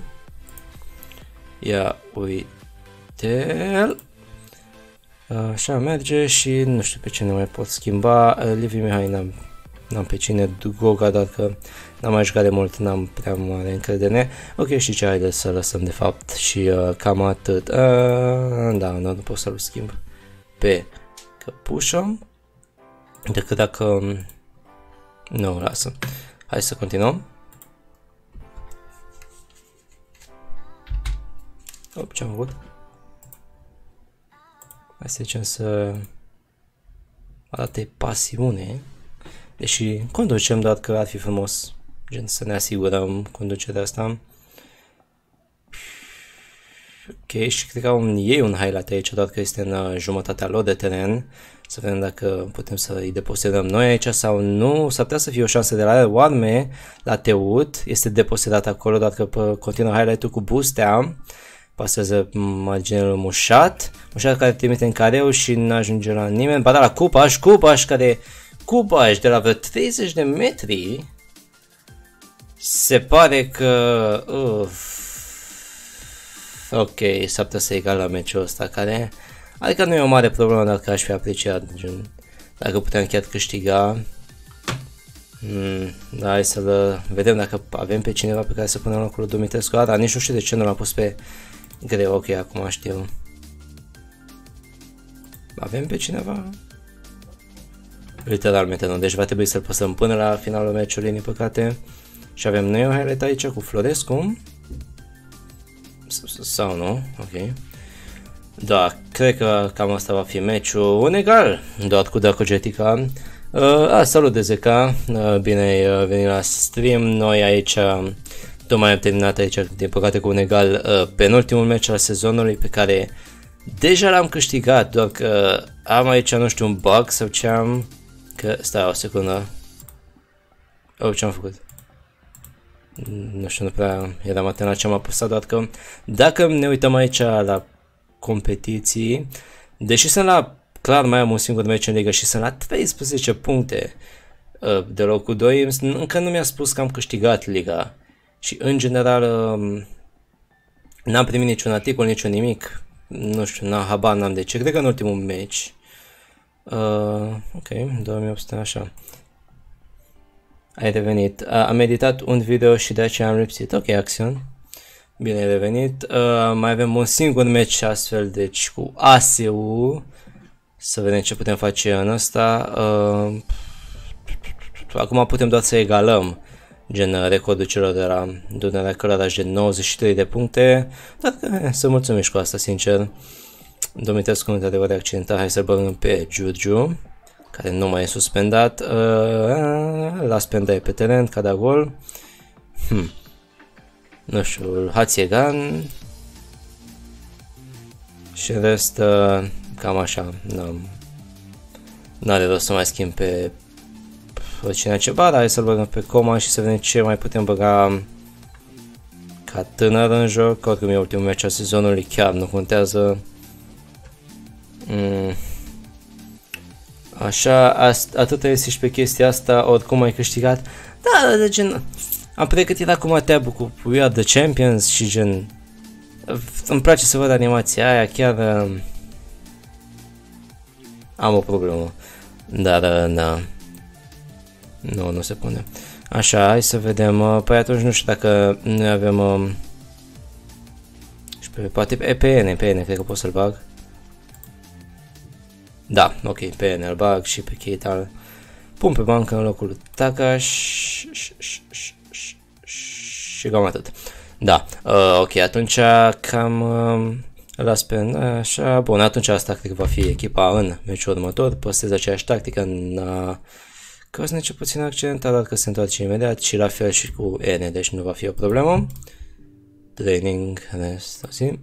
Ia uite-l. Așa merge și nu știu pe cine mai pot schimba. Liviu Mihai n-am, n-am pe cine, Goga, dar că n-am mai jucat de mult, n-am prea mare încredere. Ok, și ce, haide să lăsăm de fapt și uh, cam atât. Uh, da, nu, nu pot să-l schimb pe Căpușă, decât dacă... Nu, lasă. Hai să continuăm. Op, ce-am făcut? Hai să zicem să arate pasiune, deși conducem, doar că ar fi frumos, gen să ne asigurăm conducerea asta. Ok, și cred că au un, ei un highlight aici, doar că este în jumătatea lor de teren. Să vedem dacă putem să îi deposedăm noi aici sau nu. S-ar putea să fie o șansă de la Oarme, la Teut, este deposedat acolo, doar că continuă highlight-ul cu Bustea. Pasează marginul Mușat, Mușat care trimite în careu și nu ajunge la nimeni, ba da, la Cupaș, Cupaș care, Cupaș de la vreo treizeci de metri, se pare că, uf, ok, s-ar putea să egal la meciul ăsta, care, adică nu e o mare problemă, dar că aș fi apreciat, gen, dacă puteam chiar câștiga. Hmm, da, hai să vedem dacă avem pe cineva pe care să punem locul lui Dumitrescu, dar nici nu știu de ce nu l-am pus pe greu, ok, acum știu. Avem pe cineva? Literalmente nu, deci va trebui să-l păsăm până la finalul meciului, din păcate. Și avem noi o highlight aici cu Florescu. Sau nu, ok. Da, cred că cam asta va fi meciul. Un egal, doar cu Dacogetica. Uh, a, salut D Z K, uh, bine ai uh, venit la stream. Noi aici tocmai am terminat aici, din păcate, cu un egal uh, penultimul meci al sezonului pe care deja l-am câștigat, doar că am aici, nu știu, un bug sau ce am, că, stai o secundă, oh, ce am făcut, nu știu, nu prea eram atent la ce am apăsat, doar că dacă ne uităm aici la competiții, deși sunt la, clar mai am un singur meci în ligă și sunt la treisprezece puncte uh, de locul doi, încă nu mi-a spus că am câștigat liga. Și în general n-am primit niciun articol, niciun nimic, nu știu, n-am habar, n-am de ce, cred că în ultimul meci. Uh, ok, două mii opt sute, așa. Ai revenit. Uh, am editat un video și de aceea am lipsit. Ok, Axion. Bine ai revenit. Uh, mai avem un singur meci astfel, deci cu A S U. Să vedem ce putem face în ăsta. Uh, acum putem doar să egalăm gen recordul celor de la Dunărea Călăraș de nouăzeci și trei de puncte, dar eh, să mulțumim și cu asta, sincer. Dumitrescu într-adevăr accidentat, hai să băgăm pe Giurgiu, care nu mai e suspendat, uh, la spendai pe teren, ca da gol. Hmm. Nu știu, Hațiegan și în rest, uh, cam așa, n-are rost să mai schimb pe cine ceva, dar hai să-l băgăm pe Coma și să vedem ce mai putem băga ca tânăr în joc, oricum e ultimul meci al sezonului, chiar nu contează. Mm. Așa, atâta este și pe chestia asta, oricum ai câștigat. Da, de gen, am pregătit acum tab cu We Are The Champions și gen, îmi place să văd animația aia, chiar uh, am o problemă, dar uh, na. Nu, nu se pune. Așa, hai să vedem. Păi atunci nu știu dacă noi avem... pe, poate E P N, P N, cred că pot să-l bag. Da, ok, P N îl bag și pe Keita pun pe bancă în locul lui Takash și cam atât. Da, uh, ok, atunci cam uh, las pe așa, bun, atunci asta cred că va fi echipa în meciul următor, păstrez aceeași tactică în uh, cosnice puțin accidentat, dar că se întoarce imediat și la fel și cu N, deci nu va fi o problemă. Training, rest, zi.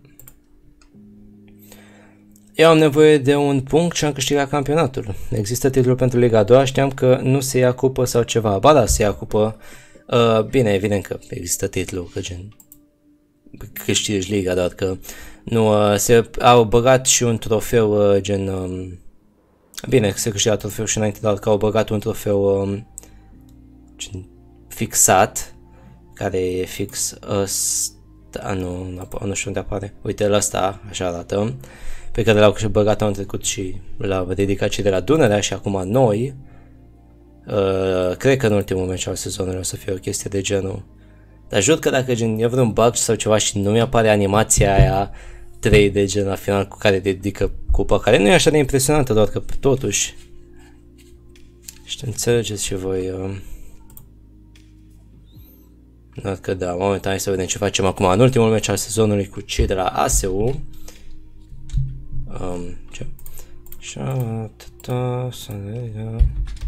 Eu am nevoie de un punct și am câștigat campionatul. Există titlul pentru Liga a doua, știam că nu se ia cupă sau ceva. Ba da, se ia cupă. Uh, bine, evident că există titlul, că gen câștigi Liga, dar că nu, uh, se au băgat și un trofeu uh, gen... Um, bine, se câștiga trofeu și înainte, dar că au băgat un trofeu um, gen fixat, care e fix ăsta, nu, nu știu unde apare. Uite, ăsta, așa arată. Pe care l-au băgat anul trecut și l-au ridicat și de la Dunărea și acum noi. Uh, cred că în ultimul meci al sezonului o să fie o chestie de genul. Dar jur că dacă gen, e vreun bug sau ceva și nu mi-apare animația aia trei D gen la final cu care ridică cupa, care nu e așa de impresionantă, doar că totuși și înțelegeți și voi. Uh, doar că da, momentan hai să vedem ce facem acum în ultimul meci al sezonului cu cei de la A S U. Um, ce? Așa, tata, să vedem.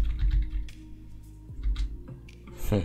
Hm.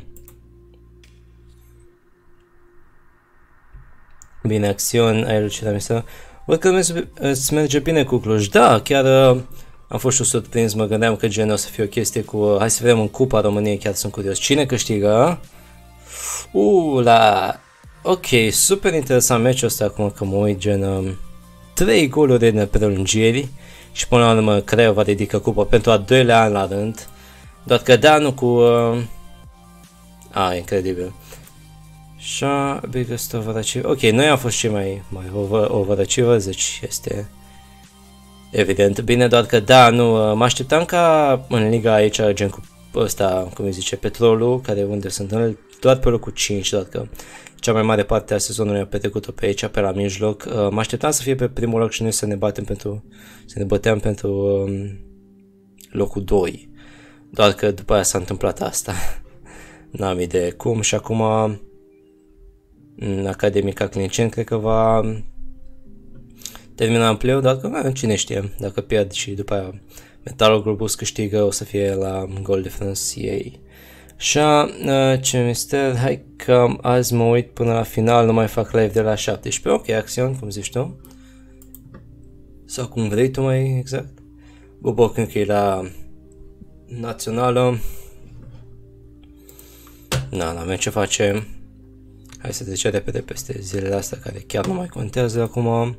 Bine, acțiuni, ai lucidat misa. Văd că îți merge bine cu Cluj. Da, chiar uh, am fost și surprins, mă gândeam că gen o să fie o chestie cu... Uh, hai să vedem în Cupa României, chiar sunt curios. Cine câștigă? Uh, la... Ok, super interesant meciul ăsta acum că mă uit, gen... Uh, trei goluri în prelungiri și până la urmă Craiova ridică cupa pentru a doilea an la rând. Doar că Danu cu... Uh... A, incredibil. Așa, biggest overachievers. Ok, noi am fost cei mai, mai over, overachievers, deci este evident. Bine, doar că da, nu, mă așteptam ca în liga aici, gen cu ăsta, cum îi zice, Petrolul, care unde sunt în doar pe locul cinci, doar că cea mai mare parte a sezonului a petrecut-o pe aici, pe la mijloc. Mă așteptam să fie pe primul loc și noi să ne batem pentru, să ne băteam pentru um, locul doi. Doar că după aia s-a întâmplat asta. N-am idee cum și acum Academica Clinicen cred că va termina în play-ul, dacă cine știe, dacă pierd și după aia Metalul Globus câștigă, o să fie la goal difference ei. Așa, ce mister, hai că azi mă uit până la final, nu mai fac live de la șaptesprezece, ok, acțiuni, cum zici tu? Sau cum vrei tu mai exact? Boboc încă e la națională. Na, n-avem ce face. Hai să trecem repede peste zilele astea care chiar nu mai contează acum.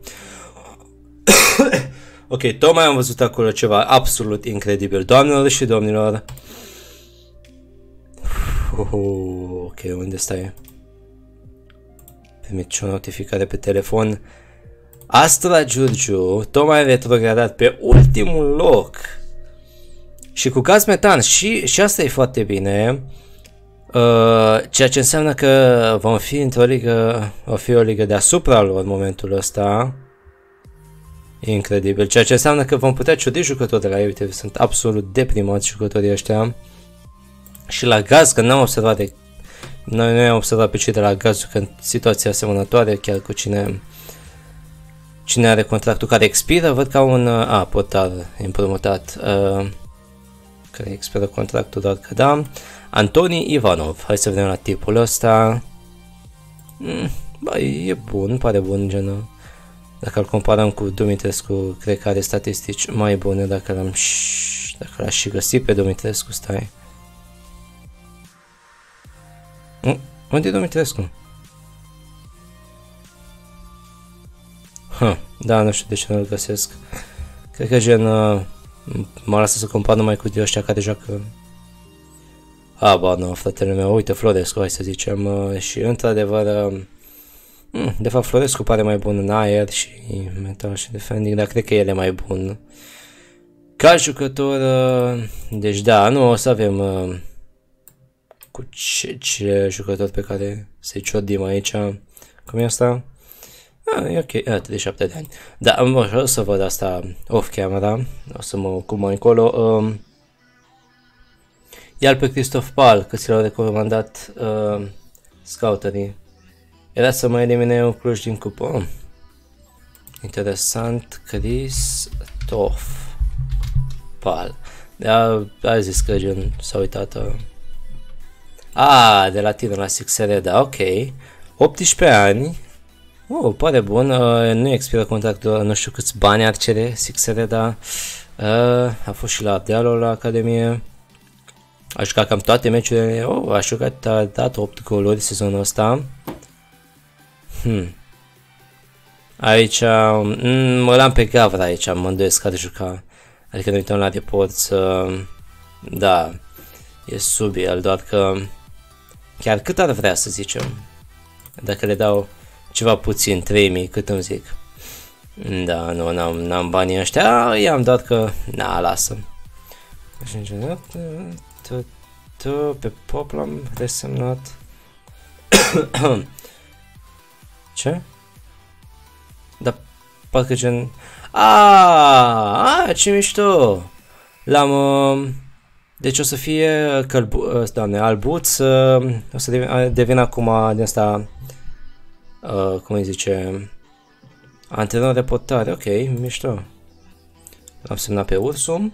Ok, tocmai am văzut acolo ceva absolut incredibil. Doamnelor și domnilor. Uh, ok, unde stai? Primit și o notificare pe telefon. Astra Giurgiu tocmai retrogradat pe ultimul loc. Și cu gaz metan. Și, și asta e foarte bine. Uh, ceea ce înseamnă că vom fi într-o ligă, o fi o ligă deasupra lor în momentul ăsta. Incredibil. Ceea ce înseamnă că vom putea ciudi jucători de la ei. Uite, sunt absolut deprimați jucătorii ăștia. Și la gaz, că n-am observat de... Noi nu am observat pe cei de la gaz că în situația asemănătoare, chiar cu cine cine are contractul care expiră, văd că au un... A, portar împrumutat uh, care expiră contractul, doar că da. Antoni Ivanov, hai să vedem la tipul ăsta. Mm, bă, e bun, pare bun, gen. Dacă îl comparăm cu Dumitrescu, cred că are statistici mai bune dacă l-am și... dacă l-aș și găsi pe Dumitrescu, stai. Mm, unde e Dumitrescu? Huh, da, nu știu de ce nu-l găsesc. Cred că gen... Uh, mă lasă să compar numai cu ăștia care joacă... A, ba, nu, fratele meu, uite Florescu, hai să zicem, uh, și într-adevăr, uh, de fapt Florescu pare mai bun în aer și metal și defending, dar cred că el e mai bun ca jucător, uh, deci da, nu o să avem uh, cu ce, ce jucători pe care să-i ciodim aici, cum e asta? Ah, e ok, ah, treizeci și șapte de ani. Da, o să văd asta off-camera, o să mă ocup mai încolo. Um, Ia-l pe Christoph Paul, că ți l-au recomandat uh, scouterii. Era să mă elimine un Cluj din cupă. Oh. Interesant, Christoph Paul. Da, a zis că gen s-a uitat. Uh. Ah, de la tine la Sixereda, ok. optsprezece ani. Oh, pare bun, uh, nu expiră contractul, nu știu câți bani ar cere Sixereda. Uh, a fost și la Ardealul la Academie. A jucat cam toate meciurile. Oh, a jucat, a dat opt goluri sezonul ăsta. Hmm. Aici, mm, mă l-am pe Gavra aici, mă îndoiesc că ar juca. Adică ne uităm la reports, uh, da, e sub el, doar că chiar cât ar vrea să zicem. Dacă le dau ceva puțin, trei mii, cât îmi zic. Da, nu, n-am, n-am banii ăștia, i-am dat că, na, lasă. Tu pe pop l-am resemnat. Ce? Da, parcă gen... Aaaa, ce mișto! L-am... Uh, deci o să fie călbu... Uh, doamne, albuț, uh, o să devin, devin acum din asta... Uh, cum îi zice... Antrenor de portare, ok, mișto. L-am semnat pe Ursum.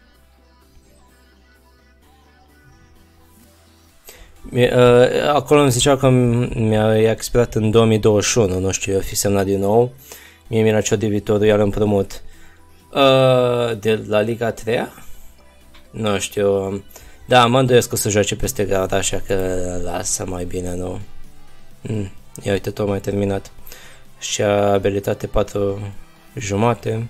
Uh, acolo îmi zicea că mi-a expirat în două mii douăzeci și unu, nu știu, eu fi semnat din nou. Mie mi-era cea de viitorul, iar împrumut. Uh, de la Liga a treia? Nu știu. Da, mă îndoiesc că o să joace peste Gard, așa că lasă mai bine, nu? Mm, ia uite, tot mai terminat. Și abilitate patru jumate.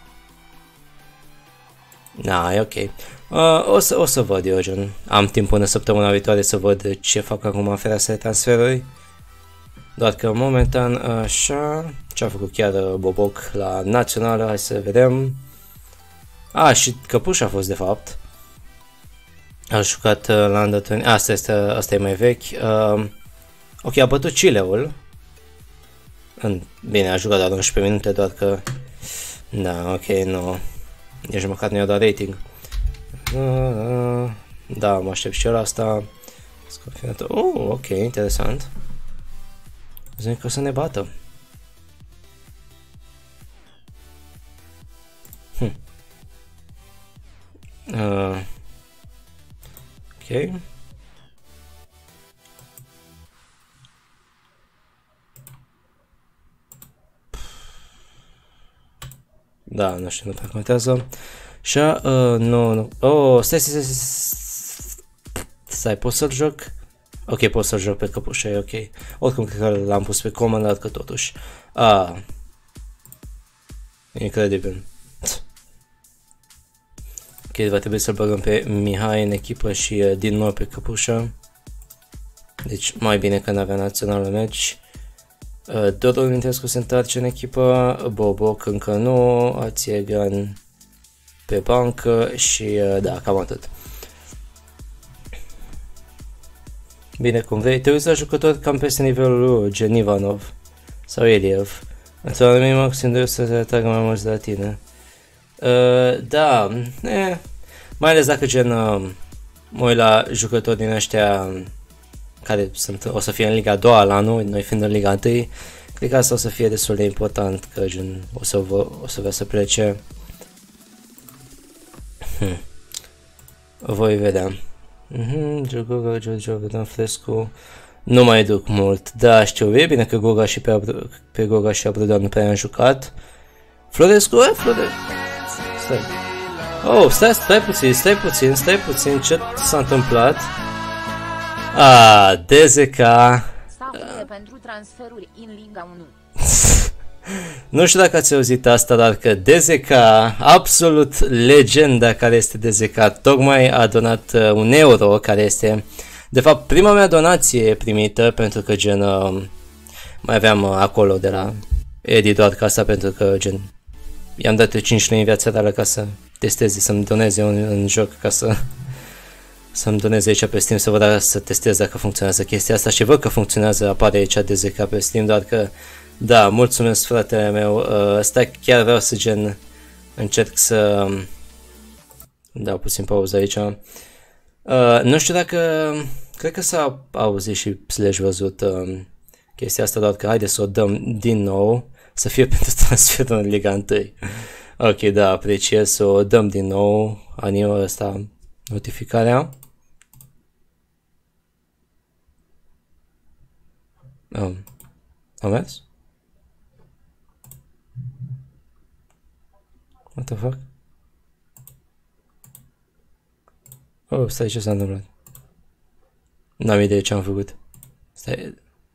Na, e ok. Uh, o, să, o să văd eu, gen. Am timp până săptămâna viitoare să văd ce fac acum în fereastra de transferuri. Doar că momentan, așa, ce-a făcut chiar Boboc la națională, hai să vedem. A, și Căpuș a fost de fapt. A jucat la Under asta este, asta e mai vechi. Uh, ok, a bătut Chileul. În, bine, a jucat doar unsprezece minute, doar că... Da, ok, nu. Nici măcar nu i-a dat rating. Uh, da, mă aștept și eu la asta. Oh, ok, interesant. Zic că o să ne bată. Hm. Uh, ok. Da, nu știu, nu prea contează. Și, uh, nu, nu. Oh, stai, stai, stai, stai, pot să-l joc? Ok, pot să-l joc pe Căpușa, e ok. Oricum, cred că l-am pus pe command, dar că totuși. Ah. Incredibil. Ok, va trebui să-l băgăm pe Mihai în echipă și uh, din nou pe Căpușa. Deci, mai bine că n-avea naționalul meci. Uh, Dorul Mintescu se întoarce în echipă, Boboc încă nu, Ațiegan pe bancă și uh, da, cam atât. Bine, cum vrei, te uiți la jucători cam peste nivelul lui, gen Ivanov sau Eliev. Într-o anumit maxim de să se atragă mai mulți de la tine. Uh, da, eh, mai ales dacă gen uh, mă uit la jucători din ăștia care sunt, o să fie în Liga a doua la noi, noi fiind în Liga a întâi, cred că asta o să fie destul de important, că gen o să, vă, o să vrea să plece. Hmm. Voi vedea. Mhm, Giorgio, Giorgio, vedem Frescu. Nu mai duc mult. Da, știu, e bine că Goga și pe, pe Goga și Abrudan nu prea am jucat. Florescu, e, Florescu. Stai. Oh, stai, stai puțin, stai puțin, stai puțin, ce s-a întâmplat? Ah, D Z K. Staful pentru transferuri în Liga unu. Nu știu dacă ați auzit asta, dar că D Z K, absolut legenda care este D Z K, tocmai a donat uh, un euro, care este, de fapt, prima mea donație primită, pentru că gen, uh, mai aveam uh, acolo de la Edi doar ca asta, pentru că gen, i-am dat cinci lei în viața reală ca să testeze, să-mi doneze un, un joc, ca să să-mi doneze aici pe Steam, să văd să testez dacă funcționează chestia asta și văd că funcționează, apare aici D Z K pe Steam, doar că Da, mulțumesc fratele meu, uh, stai, chiar vreau să gen încerc să dau puțin pauză aici. Uh, nu știu dacă, cred că s-a auzit și slash văzut uh, chestia asta, doar că haide să o dăm din nou, să fie pentru transferul în Liga unu. Ok, da, apreciez, să o dăm din nou, animul ăsta, notificarea. Um, a mers? What the fuck? Oh, stai, ce s-a întâmplat? N-am idee ce am făcut. Stai.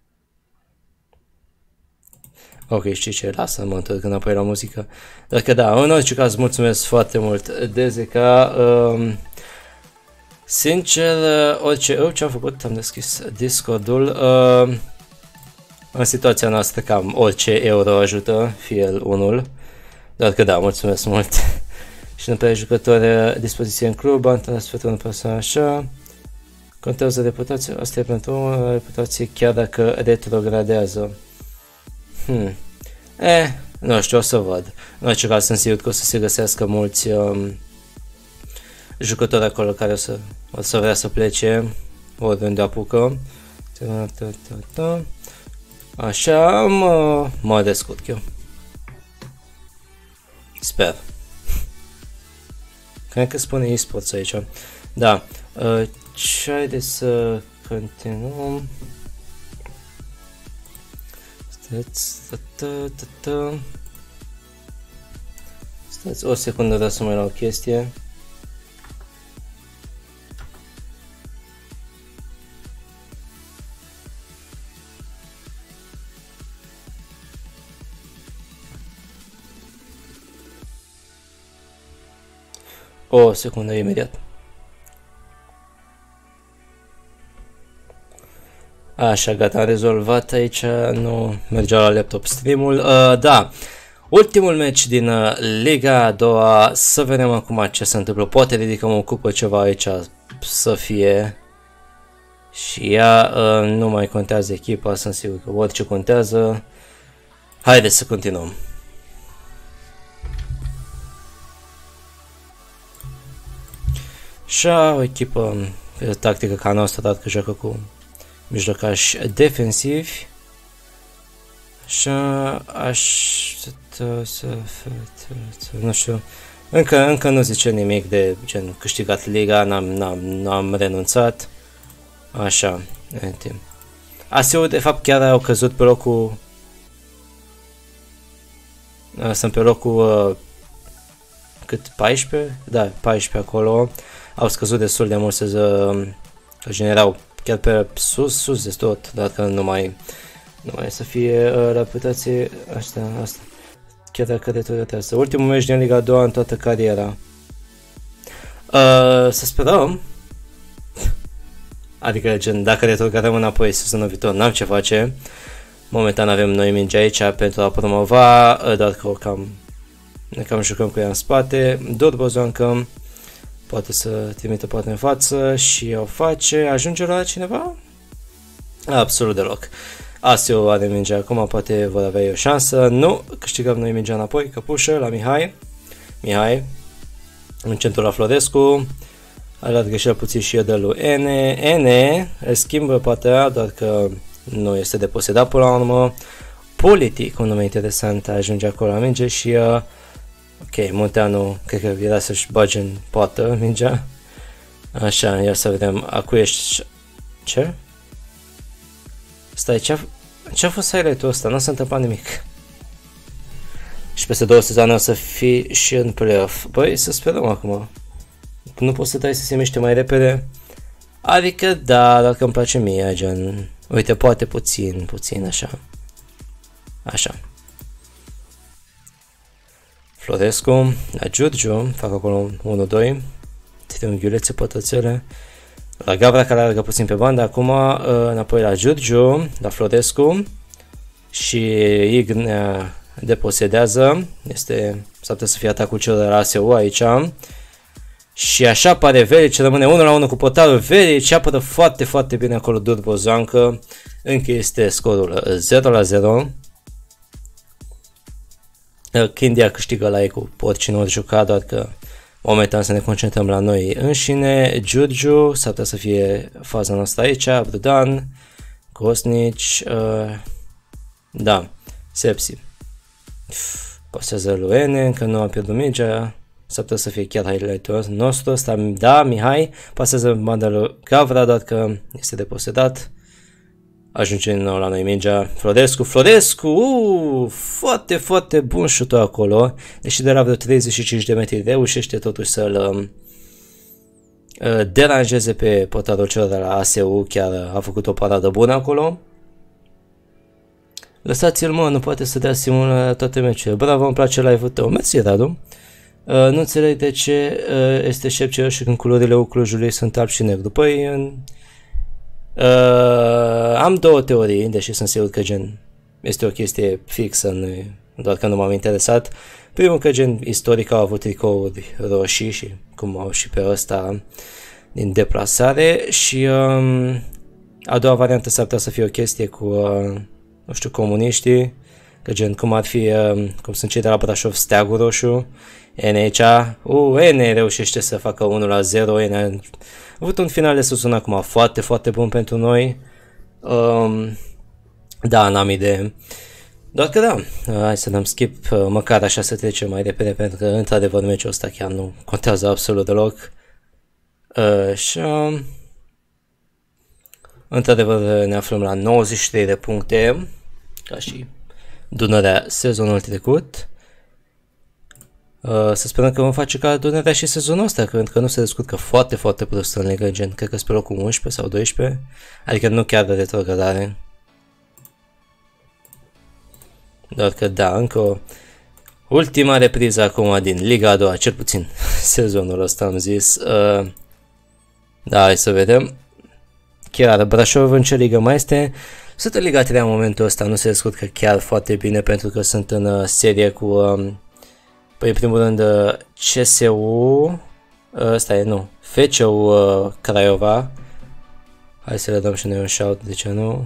Ok, știi ce? Lasă, mă întorc înapoi la muzică. Dar că da, în orice caz, mulțumesc foarte mult, Dezeca. Um, sincer, orice... Oh, ce-am făcut? Am deschis Discord-ul. Uh, în situația noastră, cam orice euro ajută, fie el unul. Dar că da, mulțumesc mult. Și pe jucători, dispoziție în club, am transferat un persoană așa. Contează reputația, asta e pentru o reputație chiar dacă retrogradează. Hmm. Eh, nu știu, o să văd. În orice caz sunt sigur că o să se găsească mulți um, jucători acolo care o să, o să vrea să plece oriunde apucă. Așa, mă, mă descurc eu. Sper. Cred că spune eSports aici. Da. Uh, ce ai de să continuăm? Stați, Stați o secundă, dar să mai la o chestie. O secundă, imediat. Așa, gata, am rezolvat aici, nu mergea la laptop stream-ul. Uh, da, ultimul match din uh, Liga a doua, să vedem acum ce se întâmplă. Poate ridicăm o cupă ceva aici să fie. Și ea uh, nu mai contează echipa, sunt sigur că orice contează. Haideți să continuăm. Așa, o echipă tactică ca noastră, dat că joacă cu mijlocași defensivi. Așa, aș... Nu știu, încă, încă nu zice nimic de gen câștigat liga, n-am, n-am, n-am renunțat. Așa, A S U de fapt chiar au căzut pe locul... Sunt pe locul... Uh, cât? paisprezece? Da, paisprezece acolo. Au scăzut destul de mult, să generau chiar pe sus, sus de tot, dacă nu mai, nu mai să fie uh, reputație, asta, asta, chiar dacă retrogradează. Ultimul meci din Liga a doua în toată cariera. Uh, să sperăm, adică gen, dacă retrogradăm înapoi sezonul viitor, n-am ce face. Momentan avem noi mingi aici pentru a promova, uh, doar că cam, ne cam jucăm cu ea în spate. Durbozoncă poate să trimită poate în față și o face. Ajunge la cineva? Absolut deloc. A S U are mingea acum, poate vor avea o șansă. Nu, câștigăm noi mingea înapoi, căpușă la Mihai. Mihai, în centru la Florescu. A luat greșeală puțin și eu de lui N. N îl schimbă poate, doar că nu este deposedat până la urmă. Politic, un nume interesant, ajunge acolo la minge și... Uh, ok, Munteanu, cred că era să-și bage în poată mingea. Așa, ia să vedem, acu ești... Ce? Stai, ce-a ce fost highlight-ul ăsta? Nu s-a întâmplat nimic. Și peste două sezoane o să fii și în play-off. Băi, să sperăm acum. Nu poți să dai să se miște mai repede? Adică da, dacă îmi place mie, gen... Uite, poate puțin, puțin, așa. Așa. Florescu, la Giurgiu, fac acolo unu doi, triunghiulețe, pătrățele, la Gavra care alergă puțin pe bandă, acum înapoi la Giurgiu, la Florescu și Ignea deposedează, este, s-ar putea să fie atacul celor de la A S U aici și așa pare Verici, rămâne unu la unu cu portarul. Verici apără foarte, foarte bine acolo Durbozancă, încă este scorul zero la zero. Kindia câștigă la ei cu oricine ori juca, doar că momentan să ne concentrăm la noi înșine. Giurgiu, s-ar putea să fie faza noastră aici, Brudan, Cosnici, uh, da, Sepsi. Pasează lui Ene, încă nu a pierdut mingea, s-ar putea să fie chiar highlight-ul nostru ăsta, da, Mihai, pasează banda lui Gavra, doar că este deposedat. Ajunge din nou la noi mingea, Florescu, Florescu, uu, foarte, foarte bun șutul acolo, deși de la vreo treizeci și cinci de metri reușește totuși să-l uh, deranjeze pe portarul celor de la A S U, chiar a făcut o paradă bună acolo. Lăsați-l, mă, nu poate să dea simul la toate meciurile. Bravo, îmi place live-ul tău. Mersi, Radu. Uh, nu înțeleg de ce uh, este șepce și când culorile Clujului sunt alb și negru. Păi, în... uh, am două teorii, deși sunt sigur că gen este o chestie fixă, nu, doar că nu m-am interesat. Primul că gen istoric au avut tricouri roșii și cum au și pe ăsta din deplasare și um, a doua variantă s-ar putea să fie o chestie cu uh, nu știu, comuniștii, că gen cum ar fi, cum sunt cei de la Brașov, steagul roșu, N H A, uh, N reușește să facă unu la zero, N a avut un final de sezon acum foarte, foarte bun pentru noi, um, da, n-am idee, doar că da, hai să dăm skip, măcar așa să trecem mai repede, pentru că într-adevăr meciul ăsta chiar nu contează absolut deloc, uh, și... Um, într-adevăr ne aflăm la nouăzeci și trei de puncte, ca și Dunărea sezonul trecut. Uh, să sperăm că vom face ca Dunărea și sezonul ăsta, pentru că nu se descurcă foarte, foarte prost în Liga Gen, cred că pe locul unsprezece sau doisprezece, adică nu chiar de retrogradare. Doar că da, încă o ultima repriză acum din Liga a doua, cel puțin sezonul ăsta am zis. Uh, da, hai să vedem. Chiar Brașov în ce ligă mai este? Sunt în Liga trei în momentul ăsta, nu se descurcă chiar foarte bine pentru că sunt în uh, serie cu, uh, păi în primul rând uh, C S U, uh, ăsta e, nu, F C U uh, Craiova. Hai să le dăm și noi un shout, de ce nu?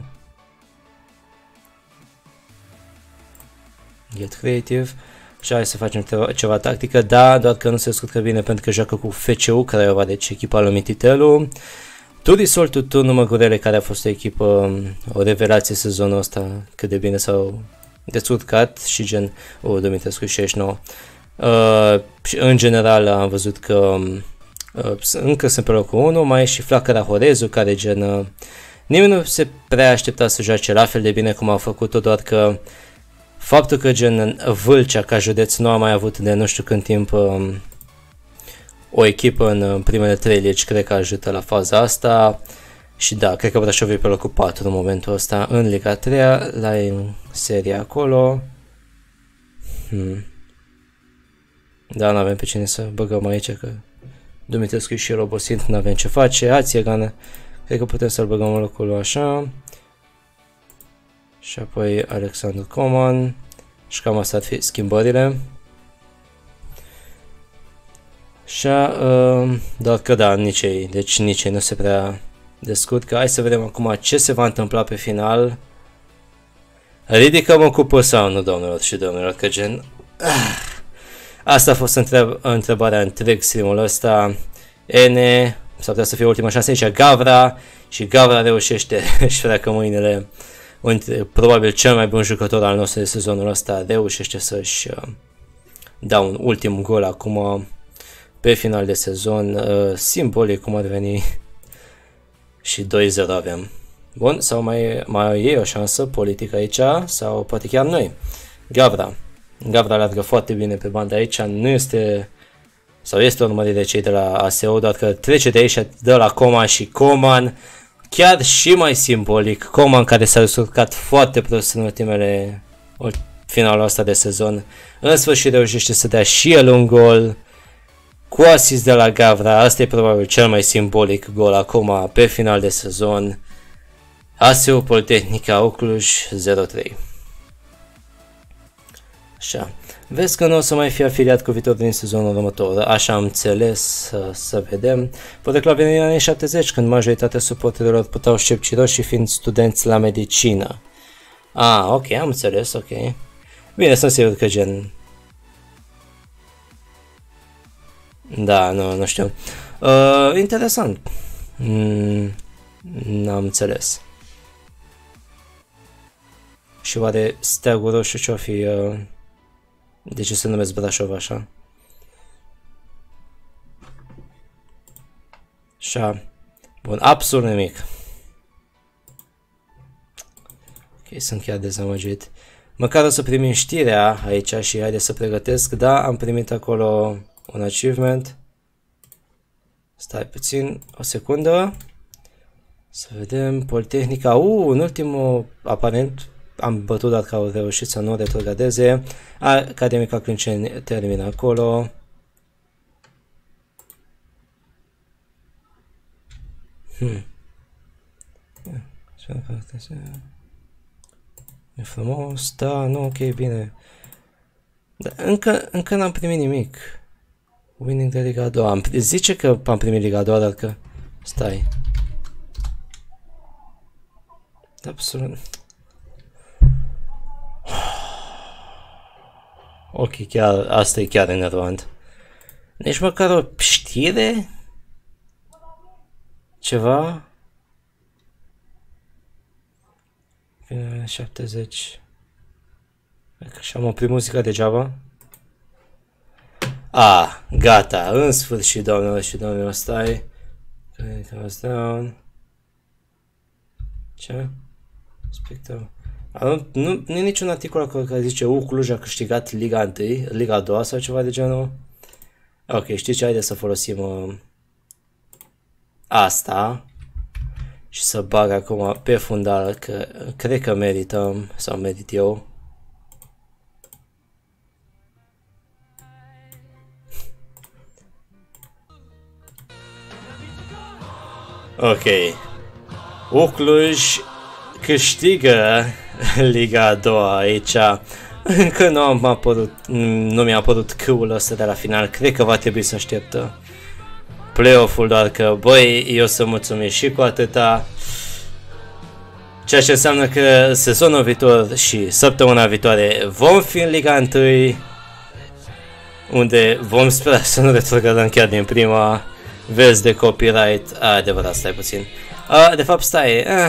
Get Creative. Și hai să facem ceva, ceva tactică, da, doar că nu se descurcă bine pentru că joacă cu F C U Craiova, deci echipa lui Mititelu. Turisol Tutu, Număgurele, care a fost o echipă, o revelație sezonul ăsta, cât de bine s-au descurcat și gen, o, Dumitrescu șaizeci și nouă. Uh, și în general am văzut că uh, încă sunt pe locul unu, mai e și Flacăra Horezu, care gen, uh, nimeni nu se prea aștepta să joace la fel de bine cum a făcut-o, doar că faptul că gen Vâlcea ca județ nu a mai avut de nu știu când timp uh, o echipă în primele trei legi, cred că ajută la faza asta. Și da, cred că Brașov e pe locul patru în momentul ăsta în Liga trei, la în seria acolo. Hmm. Da, nu avem pe cine să băgăm aici, că Dumitrescu e și el obosit, nu avem ce face. Ațiegană, cred că putem să-l băgăm în locul lui așa. Și apoi Alexandru Coman. Și cam asta ar fi schimbările. Și uh, doar că da, nici ei, deci nici ei nu se prea descurcă. Hai să vedem acum ce se va întâmpla pe final. Ridicăm o cupă sau nu, domnilor și domnilor, că gen... Ah, asta a fost întreb întrebarea întreg streamul ăsta. Ene, s-ar putea să fie ultima șansă aici, Gavra, și Gavra reușește și freacă mâinile. Probabil cel mai bun jucător al nostru de sezonul ăsta reușește să-și uh, dea un ultim gol acum pe final de sezon, uh, simbolic cum ar veni, și doi zero avem. Bun, sau mai, mai e o șansă politică aici, sau poate chiar noi. Gavra. Gavra alergă foarte bine pe banda aici, nu este, sau este urmărit de cei de la A S O, doar că trece de aici, dă la Coman și Coman, chiar și mai simbolic, Coman care s-a descurcat foarte prost în ultimele, finalul ăsta de sezon, în sfârșit reușește să dea și el un gol, cu asist de la Gavra. Asta e probabil cel mai simbolic gol acum pe final de sezon. A S U Politehnica Cluj zero trei. Așa. Vezi că nu o să mai fie afiliat cu Viitor din sezonul următor. Așa am înțeles, să, să vedem. Poate că la venirea anii șaptezeci, când majoritatea suporterilor puteau șepci roșii fiind studenți la medicină. Ah, ok, am înțeles, ok. Bine, sunt sigur că gen Da, nu, nu știu. Uh, interesant. Mm, n-am înțeles. Și oare steagul roșu ce-o fi... Uh, de ce se numesc Brașov așa? Așa. Bun, absolut nimic. Ok, sunt chiar dezamăgit. Măcar o să primim știrea aici și haide să pregătesc. Da, am primit acolo un achievement. Stai puțin, o secundă. Să vedem, Politehnica. Uh, în ultimul, aparent, am bătut dat că au reușit să nu retrogradeze. Academica Clunceni termină acolo. Hmm. E frumos, da, nu, ok, bine. Dar încă, încă n-am primit nimic. Winning de Liga a doua. Am, zice că am primit Liga a doua, dar că... Stai. Absolut. Ok, chiar, asta e chiar enervant. Nici măcar o știre? Ceva? șaptezeci. Și am oprit muzica degeaba. Ah, gata, în sfârșit, doamnelor și domnilor, stai. Down. Ce? Spectator. Nu, nu, nu e niciun articol acolo care zice U Cluj a câștigat Liga unu, Liga a doua sau ceva de genul. Ok, știi ce? Haideți să folosim uh, asta și să bag acum pe fundal, că cred că merităm, sau merit eu. Ok. U Cluj câștigă Liga a doua aici. Încă nu am apărut, nu mi-a apărut câul ăsta de la final. Cred că va trebui să așteptă play-off-ul, doar că, băi, eu sunt mulțumit și cu atâta. Ceea ce înseamnă că sezonul viitor și săptămâna viitoare vom fi în Liga unu, unde vom spera să nu retrogradăm chiar din prima. Vezi de copyright. A, adevărat, stai puțin. A, de fapt, stai. A,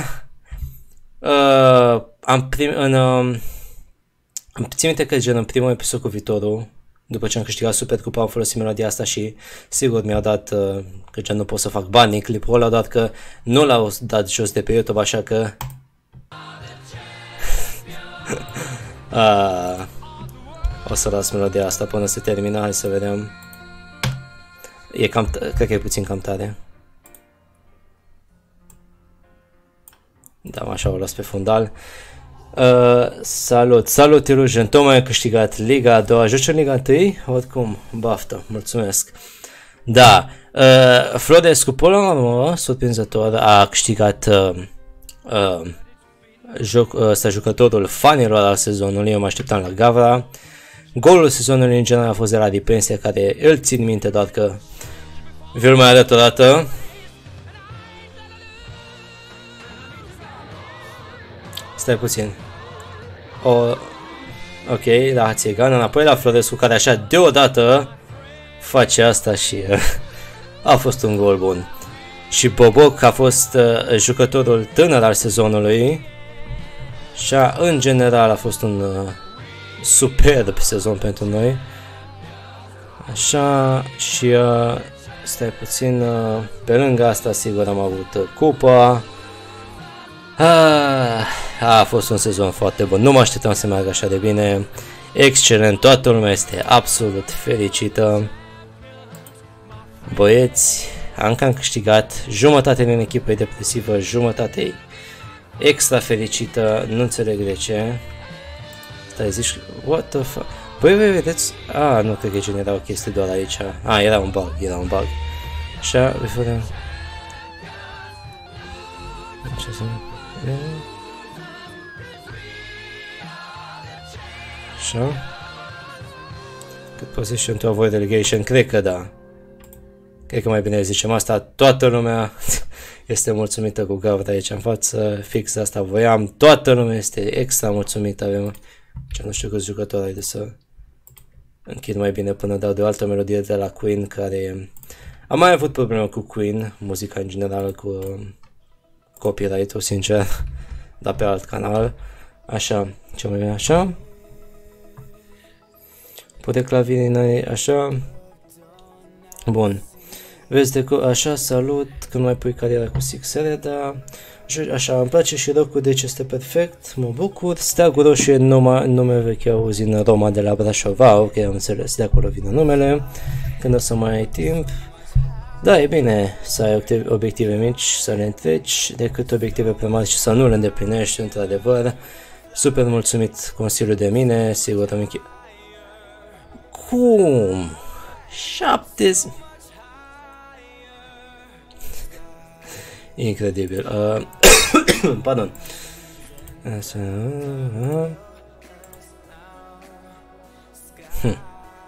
a, am prim... În, um, am țin minte că gen în primul episod cu Viitorul, după ce am câștigat Supercupa, am folosit melodia asta și sigur mi-au dat uh, că gen nu pot să fac bani în clipul ăla, doar că nu l-au dat jos de pe YouTube, așa că... a, o să las melodia asta până se termină, hai să vedem. E cam, cred că e puțin cam tare. Da, așa o las pe fundal. Uh, salut, salut Ilusion, tocmai a câștigat Liga a doua, joci în Liga unu? Oricum, baftă, mulțumesc. Da, uh, Florescu Polomă, surprinzător, a câștigat uh, uh, joc, uh, jucătorul fanilor al sezonului, eu mă așteptam la Gavra. Golul sezonului în general a fost de la Dipensia, care îl țin minte, doar că vi-l mai arăt o dată. Stai puțin. O... Ok, la Hațegan, înapoi la Florescu, care așa deodată face asta și a fost un gol bun. Și Boboc a fost uh, jucătorul tânăr al sezonului și a, în general a fost un uh, superb sezon pentru noi. Așa, și uh, stai puțin, uh, pe lângă asta sigur am avut uh, cupa. Ah, a fost un sezon foarte bun, nu mă așteptam să meargă așa de bine. Excelent, toată lumea este absolut fericită. Băieți, încă am câștigat, jumătate din echipă e depresivă, jumătate e extra fericită, nu înțeleg de ce. Stai, zici, what the fuck? Băi, băi, vedeți? Ah, nu cred că genera o chestie doar aici. Ah, era un bug, era un bug. Așa, vedem. Ce să... Așa. Cât position to avoid relegation? Cred că da. Cred că mai bine zicem asta. Toată lumea este mulțumită cu Gavra aici în față. Fix asta voiam. Toată lumea este extra mulțumită. Avem... Ce nu știu câți jucători ai de să... închid mai bine până dau de o altă melodie de la Queen, care am mai avut probleme cu Queen, muzica în general, cu uh, copyright-ul, sincer, dar pe alt canal. Așa, ce mai bine așa. Poate clavinii așa. Bun. Vezi de că așa, salut, când mai pui cariera cu Sixere, dar așa, îmi place și rocul, deci este perfect, mă bucur. Steagul roșu e nume, nume veche, auzi în Roma de la Brașov, ok, am înțeles, de acolo vine numele, când o să mai ai timp. Da, e bine să ai obiective mici, să le întreci, decât obiective prea mari și să nu le îndeplinești, într-adevăr. Super mulțumit Consiliul de mine, sigur am încheiat. Cum? Șapte... Incredibil. Uh, pardon. Așa. Uh, hm.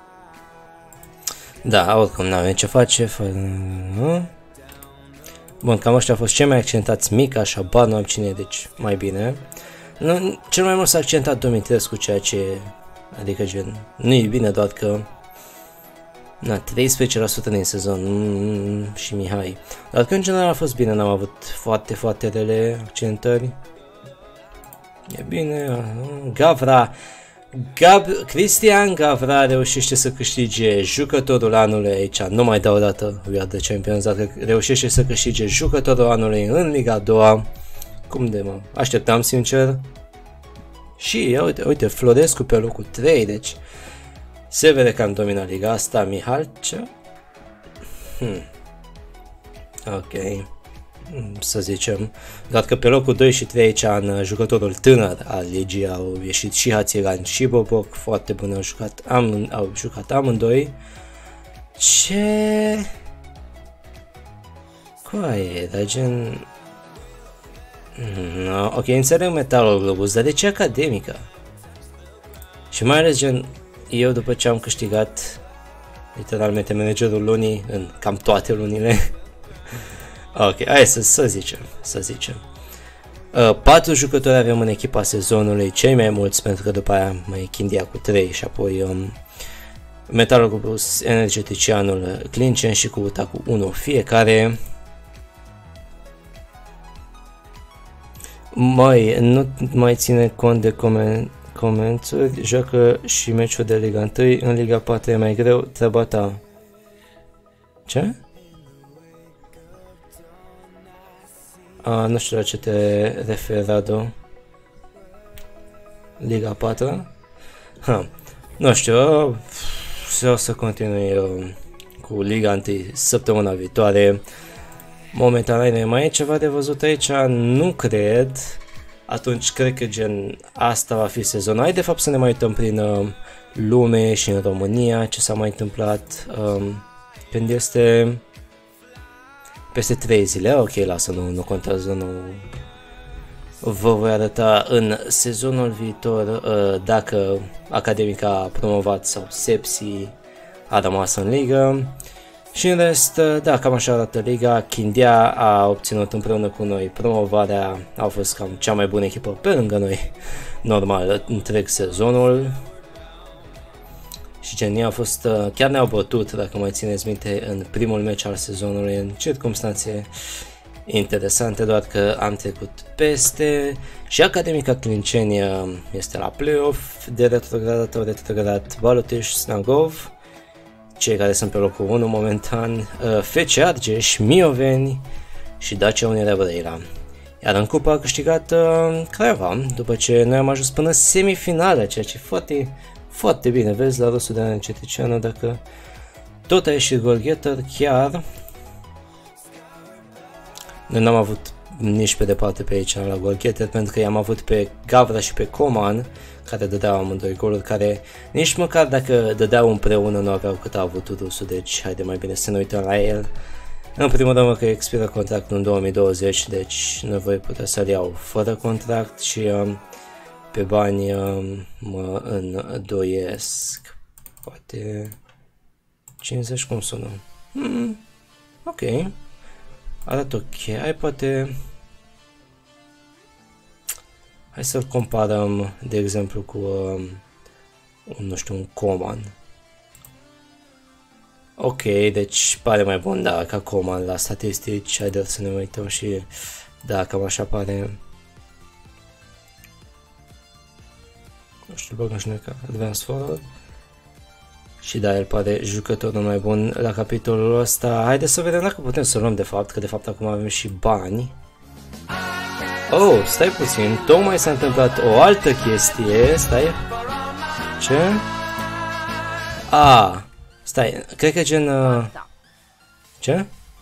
Da, oricum n-avem ce face. Uh. Bun, cam ăștia au fost cei mai accentați, Mica, Șaban, nu am cine, deci mai bine. Nu, cel mai mult s-a accentat Dumitrescu, ceea ce, adică gen, nu e bine, doar că na, treisprezece la sută din sezon mm, și Mihai. Dar că în general a fost bine, n-am avut foarte, foarte rele accentări. E bine. Gavra. Gab Cristian Gavra reușește să câștige jucătorul anului aici. Nu mai dau o dată We Are The Champions, dacă reușește să câștige jucătorul anului în Liga a doua. Cum de mă? Așteptam, sincer. Și uite, uite, Florescu pe locul trei, deci se vede că am dominat liga asta. Mihalcea. Hmm. Ok. Să zicem. Doar că pe locul doi și trei aici în jucătorul tânăr al ligii au ieșit și Hațiran și Boboc. Foarte bun au jucat, am, au jucat amândoi. Ce? Coaie, dar gen... No, ok, înțeleg Metalul Globus, dar de ce Academica? Și mai ales gen, eu după ce am câștigat literalmente managerul lunii în cam toate lunile. Ok, hai să, să zicem, să zicem. Uh, patru jucători avem în echipa sezonului, cei mai mulți, pentru că după aia mai Chindia cu trei și apoi um, Metalul Globus, Energeticianul, Clincen și cu Uta cu unu fiecare. Mai, nu mai ține cont de comen comențuri, joacă și meciul de Liga unu, în Liga patru e mai greu, treaba ta. Ce? A, nu știu la ce te referi, Radu. Liga patru? Ha, nu știu, vreau să continui eu cu Liga unu săptămâna viitoare. Momentan mai e ceva de văzut aici? Nu cred. Atunci cred că gen asta va fi sezonul. Hai de fapt să ne mai uităm prin uh, lume și în România ce s-a mai întâmplat um, când este peste trei zile. Ok, lasă, nu, nu contează, nu vă voi arăta în sezonul viitor uh, dacă Academica a promovat sau Sepsi a rămas în ligă. Și în rest, da, cam așa arată liga. Chindia a obținut împreună cu noi promovarea, a fost cam cea mai bună echipă pe lângă noi, normal, întreg sezonul. Și gen, a fost, chiar ne-au bătut, dacă mai țineți minte, în primul meci al sezonului, în circumstanțe interesante, doar că am trecut peste. Și Academica Clincenia este la play-off, de retrogradat au retrogradat Baloteș, Snagov, cei care sunt pe locul unu momentan, F C Argeș, Mioveni și Dacia Unirea Brăila. Iar în cupa a câștigat uh, Craiova, după ce noi am ajuns până semifinală, ceea ce e foarte, foarte bine. Vezi la rostul de Energeticianu, dacă tot a ieșit goalgetter, chiar noi n-am avut nici pe departe pe aici la goalgetter, pentru că i-am avut pe Gavra și pe Coman, care dădeau amândoi goluri, care nici măcar dacă dădeau împreună nu aveau cât a avut Rusu, deci haide mai bine să ne uităm la el. În primul rând că expiră contractul în două mii douăzeci, deci nu voi putea să-l iau fără contract și um, pe bani um, mă îndoiesc. Poate cincizeci, cum sună? Hmm, ok, arată ok, hai poate... Hai să-l comparăm, de exemplu, cu, um, un, nu știu, un Coman. Ok, deci pare mai bun, da, ca acum la statistici, haideți să ne uităm și da, cam așa pare. Nu știu, băgăm și noi ca Advanced Forward. Și da, el pare jucătorul mai bun la capitolul ăsta. Haideți să vedem dacă putem să luăm de fapt, că de fapt acum avem și bani. Oh, stai puțin, tocmai s-a întâmplat o altă chestie, stai. Ce? Ah, stai, cred că gen... Uh... Ce?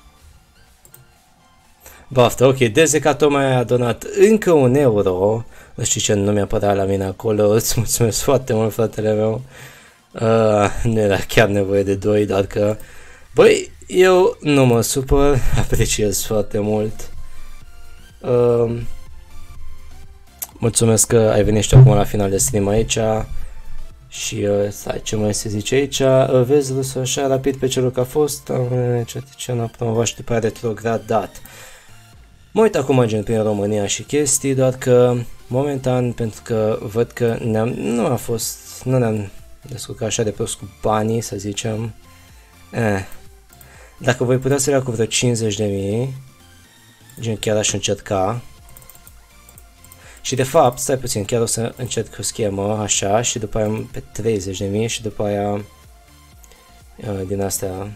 Baftă, ok, Dezeca tocmai a donat încă un euro. Nu știu ce nu mi-a părat la mine acolo, îți mulțumesc foarte mult, fratele meu. Uh, nu era chiar nevoie de doi, dar că... Băi, eu nu mă supăr, apreciez foarte mult. Uh, mulțumesc că ai venit și acum la final de stream aici. Și uh, stai, ce mai se zice aici? Uh, vezi râsul așa rapid pe celul că a fost, uh, ce, ce n-a promovat și după aia retrogradat. Mă uit acum gen prin România și chestii, doar că momentan, pentru că văd că ne-am, nu a fost, nu ne-am descurcat așa de prost cu banii, să zicem. Eh. Dacă voi putea să le cu vreo cincizeci de mii, gen chiar aș încerca. Și de fapt, stai puțin, chiar o să încerc o schemă așa și după aia pe treizeci de mii și după aia din astea.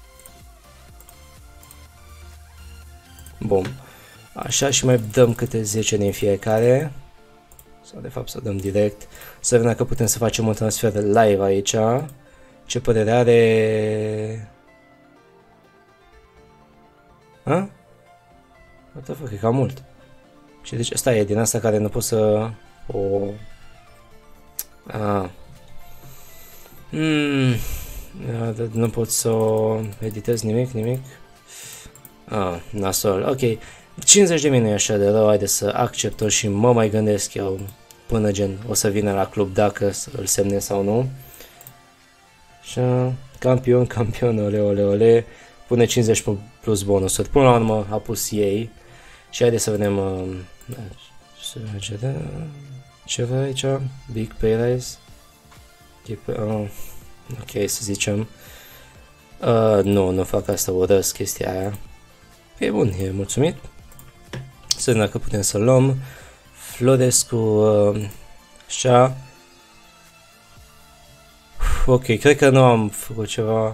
Bun. Așa și mai dăm câte zece din fiecare. Sau de fapt să dăm direct. Să vedem dacă putem să facem un transfer live aici. Ce părere are... Ha? What the fuck, e cam mult. Și deci asta e din asta care nu pot să o... Ah. Mm. Nu pot să o editez nimic, nimic. Ah, nasol, ok. cincizeci de mii nu e așa de rău, haide să accept-o și mă mai gândesc eu până gen o să vină la club dacă îl semnez sau nu. Așa, campion, campion, ole, ole, ole. Pune cincizeci plus bonusuri. Până la urmă a pus ei. Și haide să vedem uh, ceva aici. Big pay rise. Uh, ok, să zicem. Uh, nu, nu fac asta, urăsc chestia aia. E bun, e mulțumit. Să vedem dacă putem să luăm. Florescu, uh, așa. Ok, cred că nu am făcut ceva.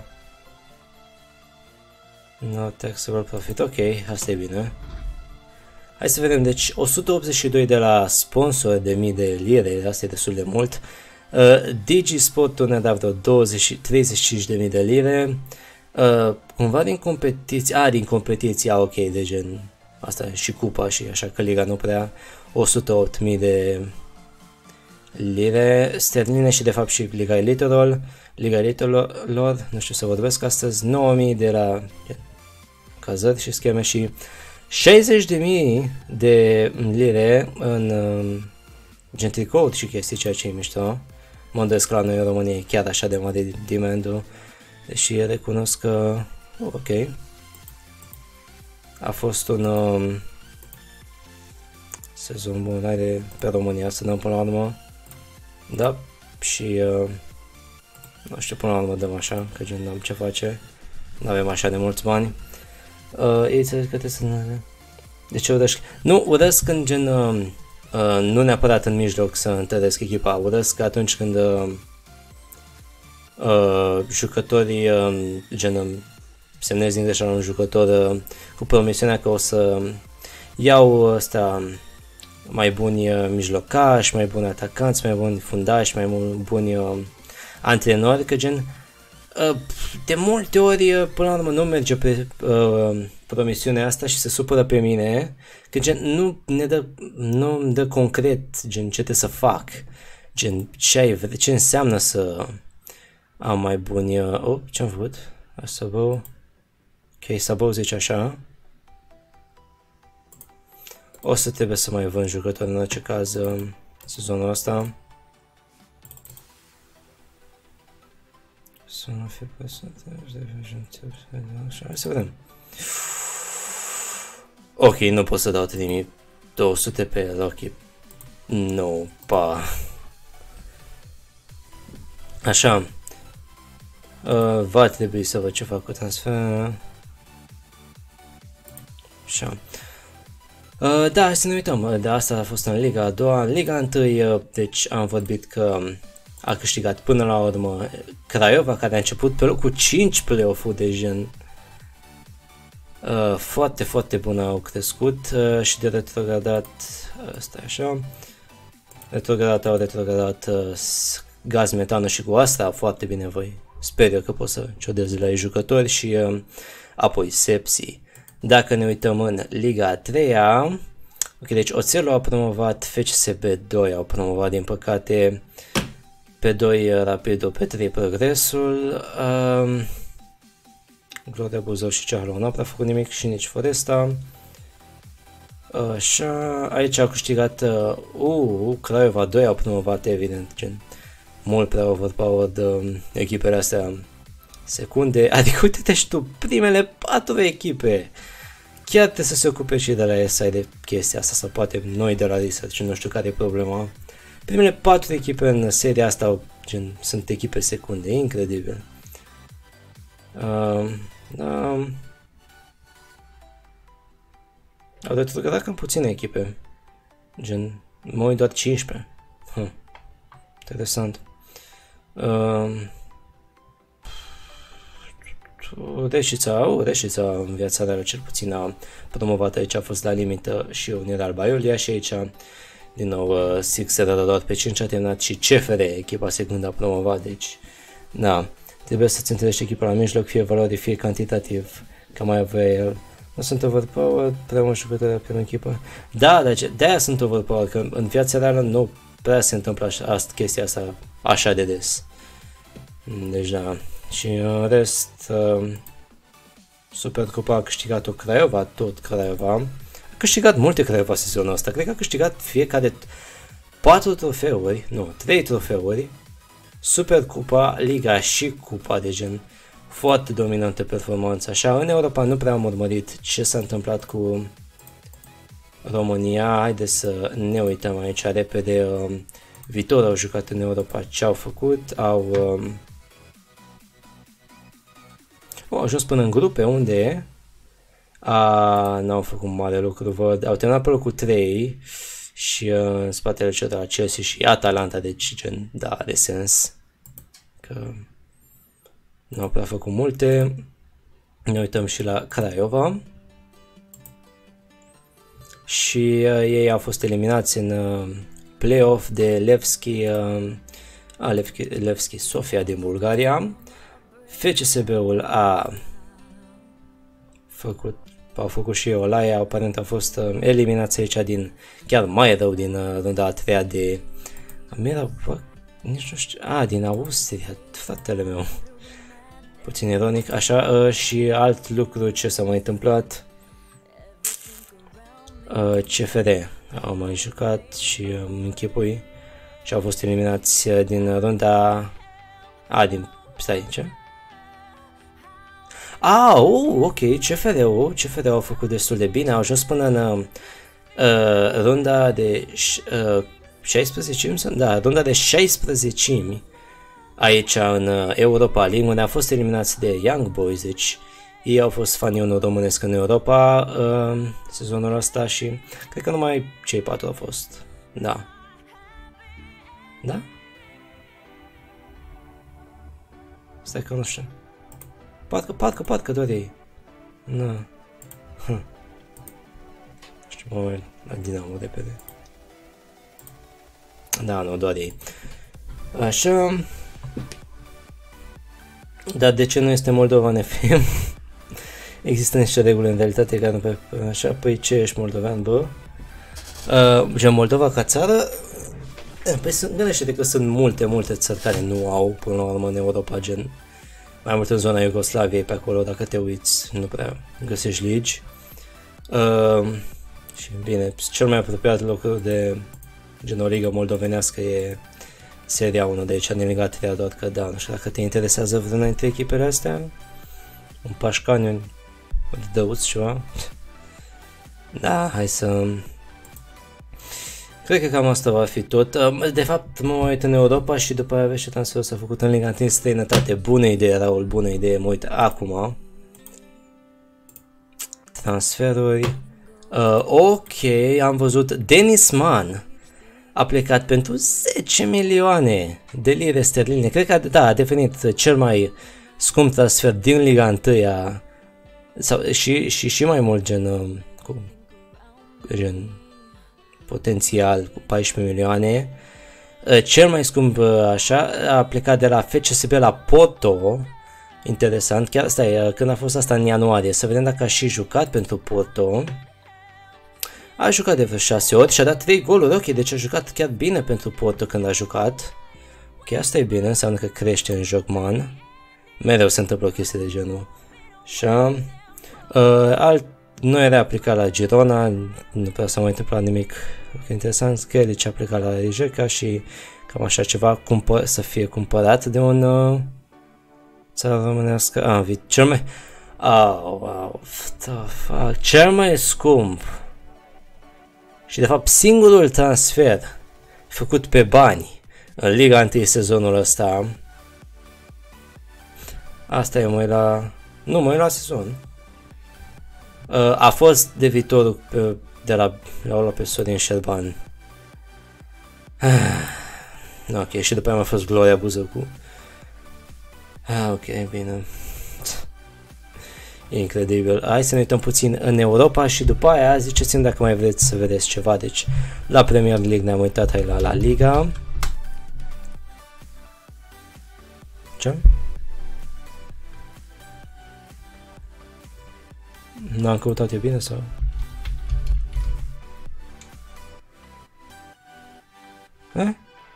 No taxable profit, ok, asta e bine. Hai să vedem, deci o sută optzeci și doi de la sponsor de mii de lire, asta e destul de mult. Uh, DigiSport ne-a dat vreo douăzeci, treizeci și cinci de mii de lire. Uh, cumva din competiție, a, din competiție, a, ok, de gen, asta și cupa și așa că liga nu prea, o sută opt mii de lire sterline și de fapt și Liga Elitelor, Liga Elitelor, nu știu să vorbesc astăzi, nouă mii de la cazări și scheme și șaizeci de mii de lire în uh, gen tricouri și chestii, ceea ce e mișto. Mă îndresc la noi în România chiar așa de mare demand-ul, deși recunosc că oh, ok, a fost un uh, sezon bun, haide pe România să dăm până la urmă, da, și uh, nu știu, până la urmă dăm așa, că gen n-am ce face, nu avem așa de mulți bani. Uh, ei să zic că trebuie să ne... De ce urăsc? Nu, urăsc în gen, uh, uh, nu neapărat în mijloc să întăresc echipa, urăsc atunci când uh, uh, jucătorii, uh, gen, uh, semnez din greșeală un jucător uh, cu promisiunea că o să iau ăsta mai buni uh, mijlocași, mai buni atacanți, mai buni fundași, mai buni uh, antrenori, că gen de multe ori până la urmă nu merge pe uh, promisiunea asta și se supără pe mine, că gen nu ne dă, nu îmi dă concret gen ce trebuie să fac, gen ce, ai, ce înseamnă să am mai buni, uh, oh, ce-am făcut? Sabou, ok, Sabou zice așa, o să trebuie să mai vând jucători în orice caz uh, sezonul ăsta. Să nu fie hai să vedem. Ok, nu pot să dau trei mii două sute pe Rocky. Nu, pa. Așa. Uh, va trebui să văd ce fac cu transfer. Așa. Uh, da, să ne uităm, de asta a fost în Liga a doua. În Liga întâi, uh, deci am vorbit că a câștigat până la urmă Craiova, care a început pe locul cinci play-off-ul de gen. Uh, foarte, foarte bun au crescut uh, și de retrogradat, uh, stai așa, retrogradat au retrogradat uh, Gaz Metano și cu asta foarte bine voi. Sper eu că pot să ciodez de la ei jucători și uh, apoi Sepsi. Dacă ne uităm în Liga a treia, ok, deci Oțelul a promovat, F C S B doi au promovat din păcate, pe doi Rapido, pe trei Progresul, uh, Gloria Buzău și Ceahlău n-au prea făcut nimic și nici Foresta. Așa, aici au câștigat, uh, Craiova doi au promovat evident, gen, mult prea overpowered uh, echipele astea secunde, adică uite-te și tu, primele patru echipe, chiar trebuie să se ocupe și de la S I de chestia asta, sau poate noi de la Research, nu știu care e problema. Primele patru echipe în seria asta gen, sunt echipe secunde, incredibil. Uh, da. Au retrogradat cam puține echipe, gen, mă uit doar cincisprezece. Hm. Interesant. Uh, Reșița, oh, Reșița în viața reală cel puțin a promovat, aici a fost la limită și Unirea Alba Iulia și aici din nou uh, Six era doar pe cinci a terminat și C F R, echipa secundă a promovat, deci da, trebuie să-ți întâlnești echipa la mijloc, fie valoare, fie cantitativ, că mai avea el. Nu sunt overpowered, prea mult jucători pe o echipă. Da, dar de-aia sunt overpowered, că în viața reală nu prea se întâmplă așa, chestia asta așa de des. Deci da. Și în rest, uh, Supercupa a câștigat-o Craiova, tot Craiova. A câștigat multe Craiova sezonul ăsta, cred că a câștigat fiecare patru trofeuri, nu, trei trofeuri, Supercupa, Liga și Cupa de gen. Foarte dominantă performanță. Așa, în Europa nu prea am urmărit ce s-a întâmplat cu România. Haideți să ne uităm aici repede. Uh, Viitor au jucat în Europa, ce au făcut? Au... Uh, Au ajuns până în grupe, unde n-au făcut mare lucru, văd, au terminat pe locul trei și uh, în spatele celor de la Chelsea și Atalanta, deci gen, da, are sens că n-au prea făcut multe. Ne uităm și la Craiova și uh, ei au fost eliminați în uh, play-off de Levski, uh, a, Levski, Levski Sofia din Bulgaria. F C S B-ul a făcut, au făcut și Olaia, aparent a fost uh, eliminați aici din, chiar mai rău din uh, runda a treia de, era, bă, nici nu știu, a, din Austria, fratele meu, puțin ironic, așa, uh, și alt lucru ce s-a mai întâmplat, uh, C F R au mai jucat și uh, închipui și au fost eliminați uh, din runda, a, din, stai, ce? Ah, oh, ok, C F R-ul, C F R-ul au făcut destul de bine, au ajuns până în uh, runda de uh, șaisprezece, da, runda de șaisprezece aici în uh, Europa League, unde a fost eliminați de Young Boys, deci ei au fost fanionul românesc în Europa uh, sezonul ăsta și cred că numai cei patru au fost, da. Da? Stai că nu știu. Parcă, parcă, parcă doar ei. Nu. Hm. Știu, mă uit la Dinamo repede. Da, nu, doar ei. Așa. Dar de ce nu este Moldova în F M? Există niște reguli în realitate care nu pe așa. Păi ce ești moldovean, bă? Uh, gen Moldova ca țară? Păi gândește-te că sunt multe, multe țări care nu au până la urmă în Europa, gen mai mult în zona Iugoslaviei pe acolo, dacă te uiți, nu prea găsești ligi. Uh, și bine, cel mai apropiat lucru de gen o ligă moldovenească e Seria unu, de aici din Liga trei, doar că da, nu știu dacă te interesează vreuna dintre echipele astea. Un Pașcani, un Dăuț, ceva. Da, hai să Cred că cam asta va fi tot. De fapt, mă uit în Europa și după aia vezi ce transfer s-a făcut în Liga unu străinătate. Bună idee, Raul, bună idee. Mă uit acum. Transferuri. Uh, ok, am văzut Dennis Mann a plecat pentru zece milioane de lire sterline. Cred că da, a devenit cel mai scump transfer din Liga unu sau, și, și, și mai mult gen, cu, gen potențial cu paisprezece milioane. Cel mai scump așa a plecat de la F C S B la Porto. Interesant, chiar stai, când a fost asta în ianuarie, să vedem dacă a și jucat pentru Porto. A jucat de vreo șase ori și a dat trei goluri, ok, deci a jucat chiar bine pentru Porto când a jucat. Ok, asta e bine, înseamnă că crește în joc, man. Mereu se întâmplă o chestie de genul. Așa. Uh, alt, nu era aplicat la Girona, nu prea s-a mai întâmplat nimic interesant. Scalici a plecat la Rijeka și cam așa ceva cumpăr, să fie cumpărat de un uh, țară românească. Ah, cel mai... Oh, wow, the fuck, cel mai scump și de fapt singurul transfer făcut pe bani în Liga unu sezonul ăsta. Asta e, mai la... Nu, mai la sezon. Uh, a fost de viitorul pe, de la la pe Sorin Șerban. Ah, ok, și după aia a fost Gloria Buzăcu. Ah, ok, bine. Incredibil. Hai să ne uităm puțin în Europa și după aia ziceți-mi dacă mai vreți să vedeți ceva. Deci la Premier League ne-am uitat, hai la La Liga. Ce? N-am căutat eu bine sau? Eh?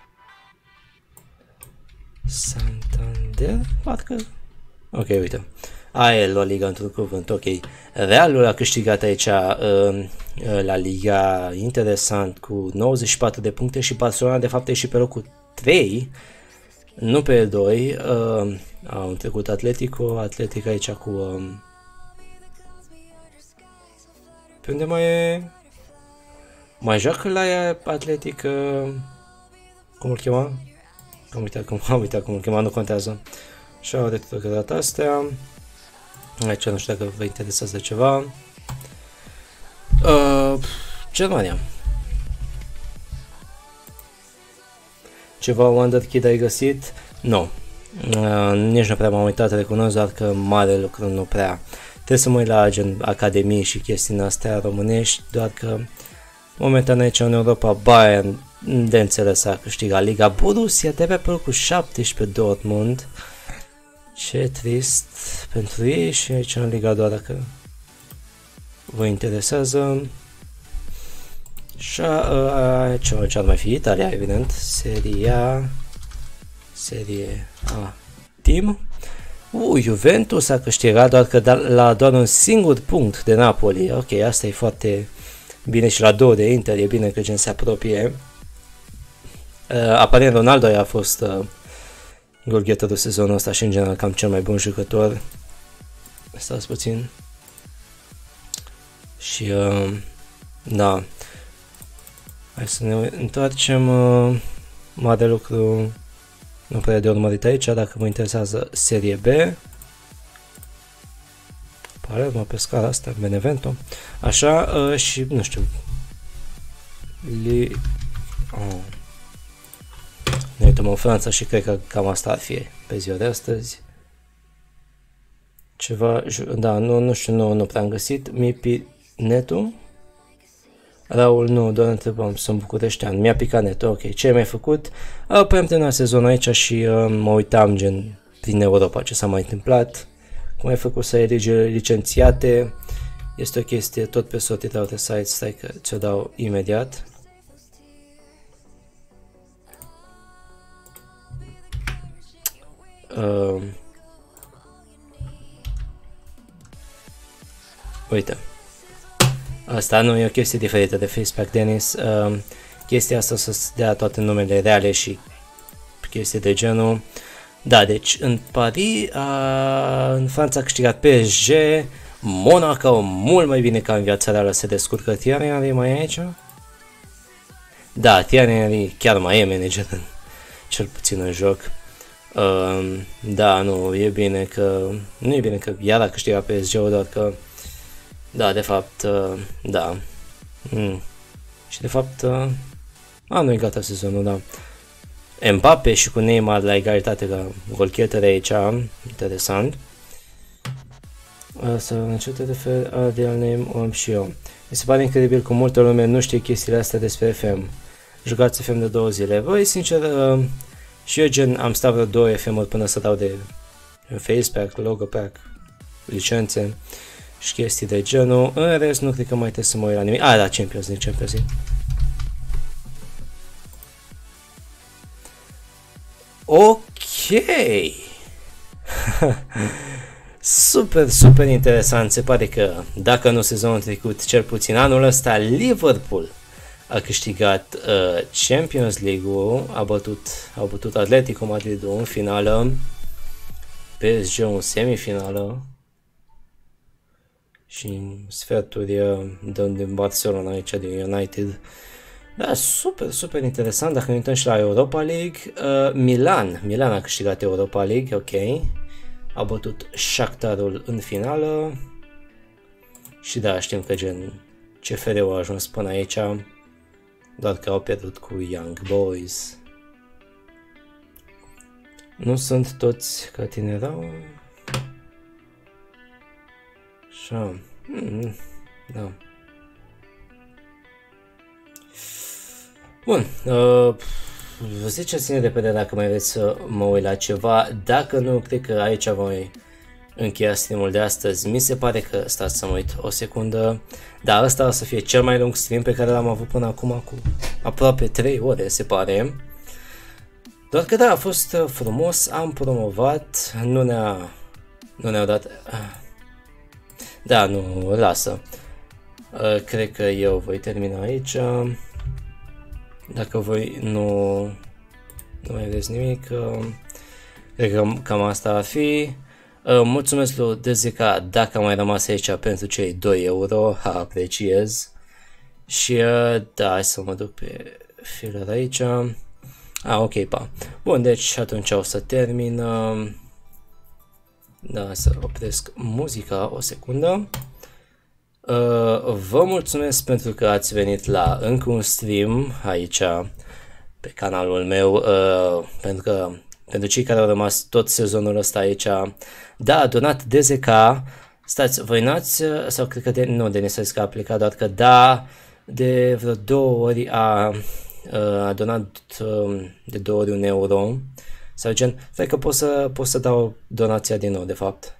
Santander? Parcă... Ok, uite. Aia e La Liga într-un cuvânt, ok. Realul a câștigat aici uh, La Liga, interesant, cu nouăzeci și patru de puncte și Barcelona de fapt e și pe locul trei, nu pe doi. Uh, au trecut Atletico, Atletico aici cu... Uh, pe unde mai e? Mai joacă la Atletico? Cum îl chema? Am uitat cum, am uitat cum îl chema, nu contează. Și au retrograt astea. Aici nu știu dacă vă interesează de ceva. Uh, Germania. Ceva Wonderkid ai găsit? Nu. Uh, nici nu prea m-am uitat, recunosc, doar că mare lucru nu prea. Trebuie să mă uit la gen academii și chestii astea românești, doar că momentan aici în Europa Bayern de înțeles a câștigat Liga. Borussia de pe locul șaptesprezece Dortmund. Ce trist pentru ei și aici în Liga doar dacă vă interesează. Și aici ce ar mai fi? Italia, evident. Serie A. Serie A. Team. Uh, Juventus a câștigat, doar că da, la doar un singur punct de Napoli. Ok, asta e foarte bine și la două de Inter. E bine că gen se apropie. Uh, aparent Ronaldo a fost... Uh, golgheterul sezonul ăsta și în general cam cel mai bun jucător. Stați puțin. Și uh, da. Hai să ne întoarcem. Uh, mare lucru nu prea de urmărit aici, dacă vă interesează Serie B. Palermo pe scara asta, Benevento. Așa, uh, și nu știu. Li... Oh. Ne uităm în Franța și cred că cam asta ar fi pe ziua de astăzi. Ceva, da, nu, nu știu, nu, nu prea am găsit. Mipi netul? Raul, nu, doar întrebam, sunt bucureștean. Mi-a picat netul, ok. Ce ai mai făcut? Apoi am terminat sezonul aici și uh, mă uitam gen prin Europa ce s-a mai întâmplat. Cum ai făcut să ai licențiate? Este o chestie tot pe sortit alte site, stai că ți-o dau imediat. Uh, uite, asta nu e o chestie diferită de Facebook, Denis. Uh, chestia asta să-ți dea toate numele reale și chestii de genul. Da, deci în Paris, uh, în Franța a câștigat P S G, Monaco mult mai bine ca în viața reală se descurcă. Thierry Henry mai e aici? Da, Thierry Henry chiar mai e manager, în, cel puțin în joc. Uh, da, nu, e bine că, nu e bine că iar a câștigat P S G-ul, doar că, da, de fapt, uh, da. Mm. Și de fapt, uh, a, nu e gata sezonul, da. Mbappe și cu Neymar la egalitate ca golchetere aici, interesant. Să încep te refer a real name om și eu. Mi se pare incredibil că multă lume nu știe chestiile astea despre F M. Jucați F M de două zile. Voi, sincer, uh, și eu gen am stat vreo două F M-uri până să dau de face pack, logo pack, licențe și chestii de genul. În rest, nu cred că mai trebuie să mă uit la nimic. Ah, da, Champions League, Champions League. Ok. Super, super interesant. Se pare că, dacă nu sezonul trecut, cel puțin anul ăsta, Liverpool a câștigat uh, Champions League-ul, a bătut, a bătut Atletico Madrid-ul în finală, P S G-ul în semifinală și sferturi uh, din Barcelona aici, din United. Da, super, super interesant. Dacă ne uităm și la Europa League, uh, Milan, Milan a câștigat Europa League, ok. A bătut Shakhtarul în finală. Și da, știm că gen C F R-ul a ajuns până aici, doar că au pierdut cu Young Boys. Nu sunt toți ca tine erau? Așa. Hmm, da. Bun, uh, ziceți-ne repede dacă mai vreți să mă uit la ceva. Dacă nu, cred că aici voi încheia streamul de astăzi. Mi se pare că, stați să mă uit o secundă, da, ăsta o să fie cel mai lung stream pe care l-am avut până acum, cu aproape trei ore, se pare. Doar că da, a fost frumos, am promovat, nu ne-a, nu ne-au dat, da, nu, lasă. Uh, cred că eu voi termina aici. Dacă voi nu, nu mai vreți nimic, uh, cred că cam asta ar fi. Uh, mulțumesc lui D Z K dacă am mai rămas aici pentru cei doi euro, ha, apreciez. Și uh, da, hai să mă duc pe filler aici. Ah, ok, pa. Bun, deci atunci o să termin. Uh, da, să opresc muzica o secundă. Uh, vă mulțumesc pentru că ați venit la încă un stream aici pe canalul meu, uh, pentru că pentru cei care au rămas tot sezonul ăsta aici, da, a donat D Z K, stați, voi n-ați, sau cred că de, nu, Denis a aplicat, doar că da, de vreo două ori a, a donat de două ori un euro, sau gen, cred că pot să, pot să dau donația din nou, de fapt.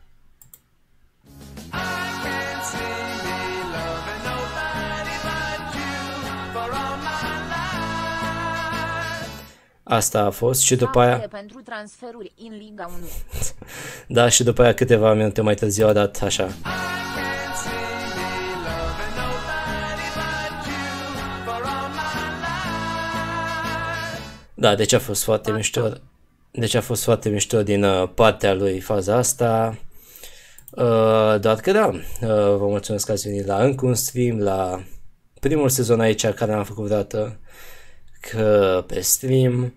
Asta a fost și după aia... pentru transferuri în Liga unu. Da, și după aia câteva minute mai târziu a dat așa. Da, deci a fost foarte mișto. Deci a fost foarte mișto din uh, partea lui faza asta. Uh, doar că da, uh, vă mulțumesc că ați venit la încă un stream, la primul sezon aici care am făcut vreodată că pe stream.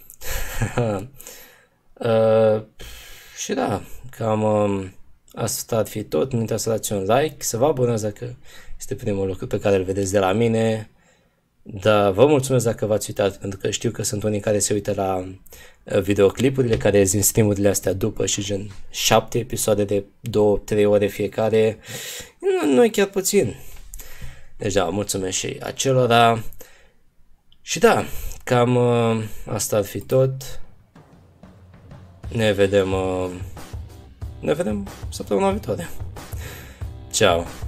uh, și da, cam uh, asta ar fi tot. Nu uitați să dați un like, să vă abonați dacă este primul lucru pe care îl vedeți de la mine. Da, vă mulțumesc dacă v-ați uitat, pentru că știu că sunt unii care se uită la uh, videoclipurile care zin streamurile astea după și gen șapte episoade de două trei ore fiecare. Nu, nu e chiar puțin. Deci da, mulțumesc și acelora. Și da, cam uh, asta ar fi tot. Ne vedem, uh, ne vedem săptămâna viitoare. Ciao.